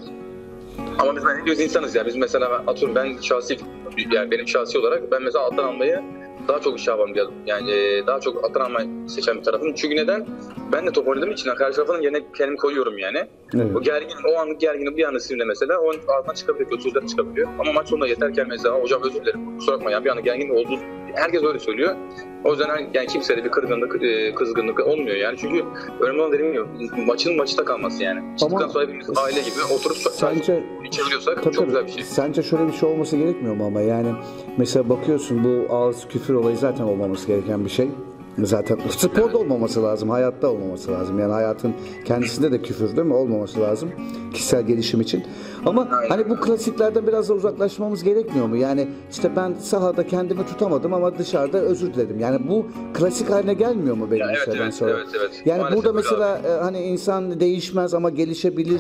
Ama biz hepimiz insanız ya. Biz mesela atıyorum ben şahsi, yani benim şahsi olarak ben mesela alttan almayı daha çok şey yaparım diyorum. Yani daha çok alttan almayı seçen bir tarafım. Çünkü neden? Ben de top oynadığım için karşı tarafının yerine kendimi koyuyorum yani. Evet. O gergin, o anlık gergini bir anda sinirle mesela o ardından çıkabiliyor, kötü sözler çıkabiliyor. Ama maç sonunda yeterken mesela hocam özür dilerim, kusura bakma ya bir anda gergin olduğu, herkes öyle söylüyor. O yüzden yani kimsede bir kırgınlık, kızgınlık olmuyor yani. Çünkü önemli olan dediğim gibi maçın maçta kalması yani. Çıktıktan sonra hepimiz aile gibi oturup sence içebiliyorsak çok tabii, güzel bir şey. Sence şöyle bir şey olması gerekmiyor mu ama yani mesela bakıyorsun bu ağız küfür olayı zaten olmaması gereken bir şey. Zaten sporda olmaması lazım, hayatta olmaması lazım. Yani hayatın kendisinde de küfür değil mi? Olmaması lazım kişisel gelişim için. Ama aynen, hani bu klasiklerden biraz da uzaklaşmamız gerekmiyor mu? Yani işte ben sahada kendimi tutamadım ama dışarıda özür diledim. Yani bu klasik haline gelmiyor mu benim ya, evet, şeyden evet, sonra? Evet, evet. Yani maalesef burada mesela abi. hani insan değişmez ama gelişebilir.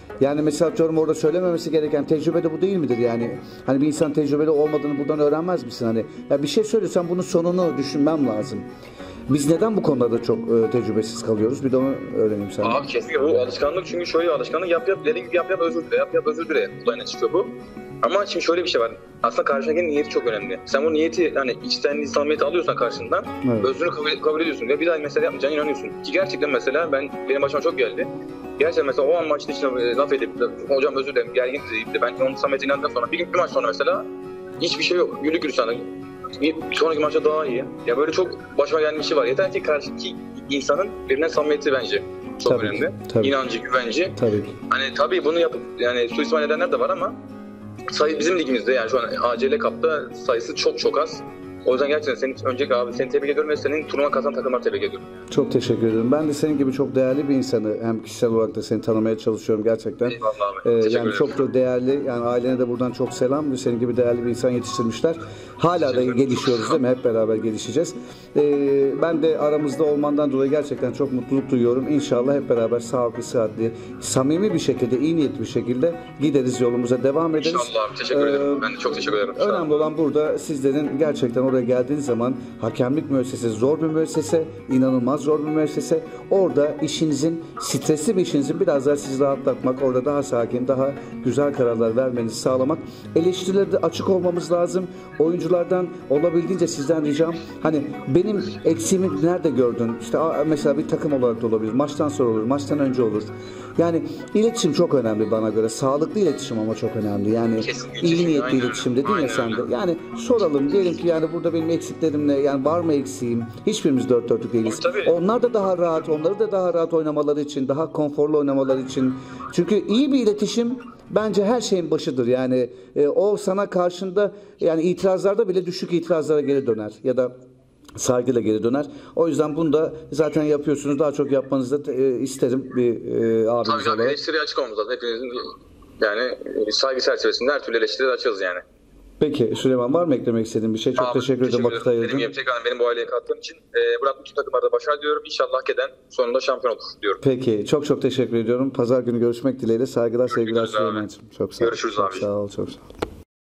Yani mesela atıyorum orada söylememesi gereken tecrübe de bu değil midir yani? Hani bir insan tecrübeli olmadığını buradan öğrenmez misin? Hani ya bir şey söylüyorsan bunun sonunu düşünmem lazım. Biz neden bu konuda çok e, tecrübesiz kalıyoruz? Bir de onu öğreneyim senden. Abi kesinlikle bu alışkanlık, çünkü şöyle alışkanlık yap yap dediğin gibi yap yap özür dile yap yap özür dile. Olayına çıkıyor bu. Ama şimdi şöyle bir şey var. Aslında karşındakinin niyeti çok önemli. Sen bu niyeti, hani içten samimiyeti alıyorsan karşından, Evet. özrünü kabul, kabul ediyorsun ve bir daha mesela yapmayacağına inanıyorsun. Ki gerçekten mesela ben benim başıma çok geldi. Gerçekten mesela o an maçta içine laf edip hocam özür dilerim gergin deyip de ben onun samimiyetine inandıktan sonra bir gün bir maç sonra mesela hiçbir şey yok. Gülü gülü sana. Bir sonraki maçta daha iyi. Ya böyle çok başıma gelen bir şey var. Yeter ki karşıdaki insanın birbirine samimiyeti bence çok Tabii önemli. ki, tabii. İnancı, güvenci. Tabii ki. Hani tabii bunu yapıp yani suistimal edenler de var ama sayı bizim ligimizde yani şu an A C L Cup'ta sayısı çok çok az. O yüzden gerçekten senin öncelikle abi seni tebrik ediyorum ve senin turnuva kazanan takımları tebrik ediyorum. Çok teşekkür ederim. Ben de senin gibi çok değerli bir insanı hem kişisel olarak da seni tanımaya çalışıyorum gerçekten. Eyvallah abi. Ee, Teşekkür yani ederim. çok da değerli, yani ailene de buradan çok selam. Senin gibi değerli bir insan yetiştirmişler. Hala da gelişiyoruz değil mi? Hep beraber gelişeceğiz. Ee, ben de aramızda olmandan dolayı gerçekten çok mutluluk duyuyorum. İnşallah hep beraber sağlıklı, sıhhatli, samimi bir şekilde, iyi niyetli bir şekilde gideriz, yolumuza devam ederiz. İnşallah abi. Teşekkür Ee, ederim. Ben de çok teşekkür ederim. Önemli olan burada sizlerin gerçekten oraya geldiğiniz zaman hakemlik müessesesi zor bir müessese, inanılmaz zor bir müessese. Orada işinizin, stresli bir işinizin biraz daha sizi rahatlatmak, orada daha sakin, daha güzel kararlar vermenizi sağlamak. Eleştirilere de açık olmamız lazım. Oyunculardan olabildiğince sizden ricam, hani benim eksiğimi nerede gördün? İşte mesela bir takım olarak da olabilir, maçtan sonra olur, maçtan önce olur. Yani iletişim çok önemli bana göre. Sağlıklı iletişim ama çok önemli. Yani Kesinlikle. iyi niyetli Aynen iletişim öyle. dedin ya Aynen sen de. öyle. Yani soralım, diyelim ki yani burada benim eksiklerim ne? Yani var mı eksiğim? Hiçbirimiz dört dörtlük değiliz. Tabii, tabii. Onlar da daha rahat, onları da daha rahat oynamaları için, daha konforlu oynamaları için. Çünkü iyi bir iletişim bence her şeyin başıdır. Yani e, o sana karşında, yani itirazlarda bile düşük itirazlara geri döner ya da saygıyla geri döner. O yüzden bunu da zaten yapıyorsunuz. Daha çok yapmanızı da e, isterim bir e, abimiz Tabii tabii olarak. eleştiriye açık olmamız lazım. Hepinizin yani e, saygı çerçevesinde her türlü eleştiriye açığız yani. Peki Süleyman, var mı eklemek istediğin bir şey? Çok Abi, teşekkür ederim vakit Dediğim ayırdın. gibi tekrar benim bu aileye kattığım için e, Murat bütün takımlarda başarı diliyorum. İnşallah hak eden sonunda şampiyon olur diyorum. Peki, çok çok teşekkür ediyorum. Pazar günü görüşmek dileğiyle. Saygılar, sevgiler Görüşürüz abi. Süleyman'cığım. Çok sağ ol. Görüşürüz çok abi. sağ ol. Çok sağ ol.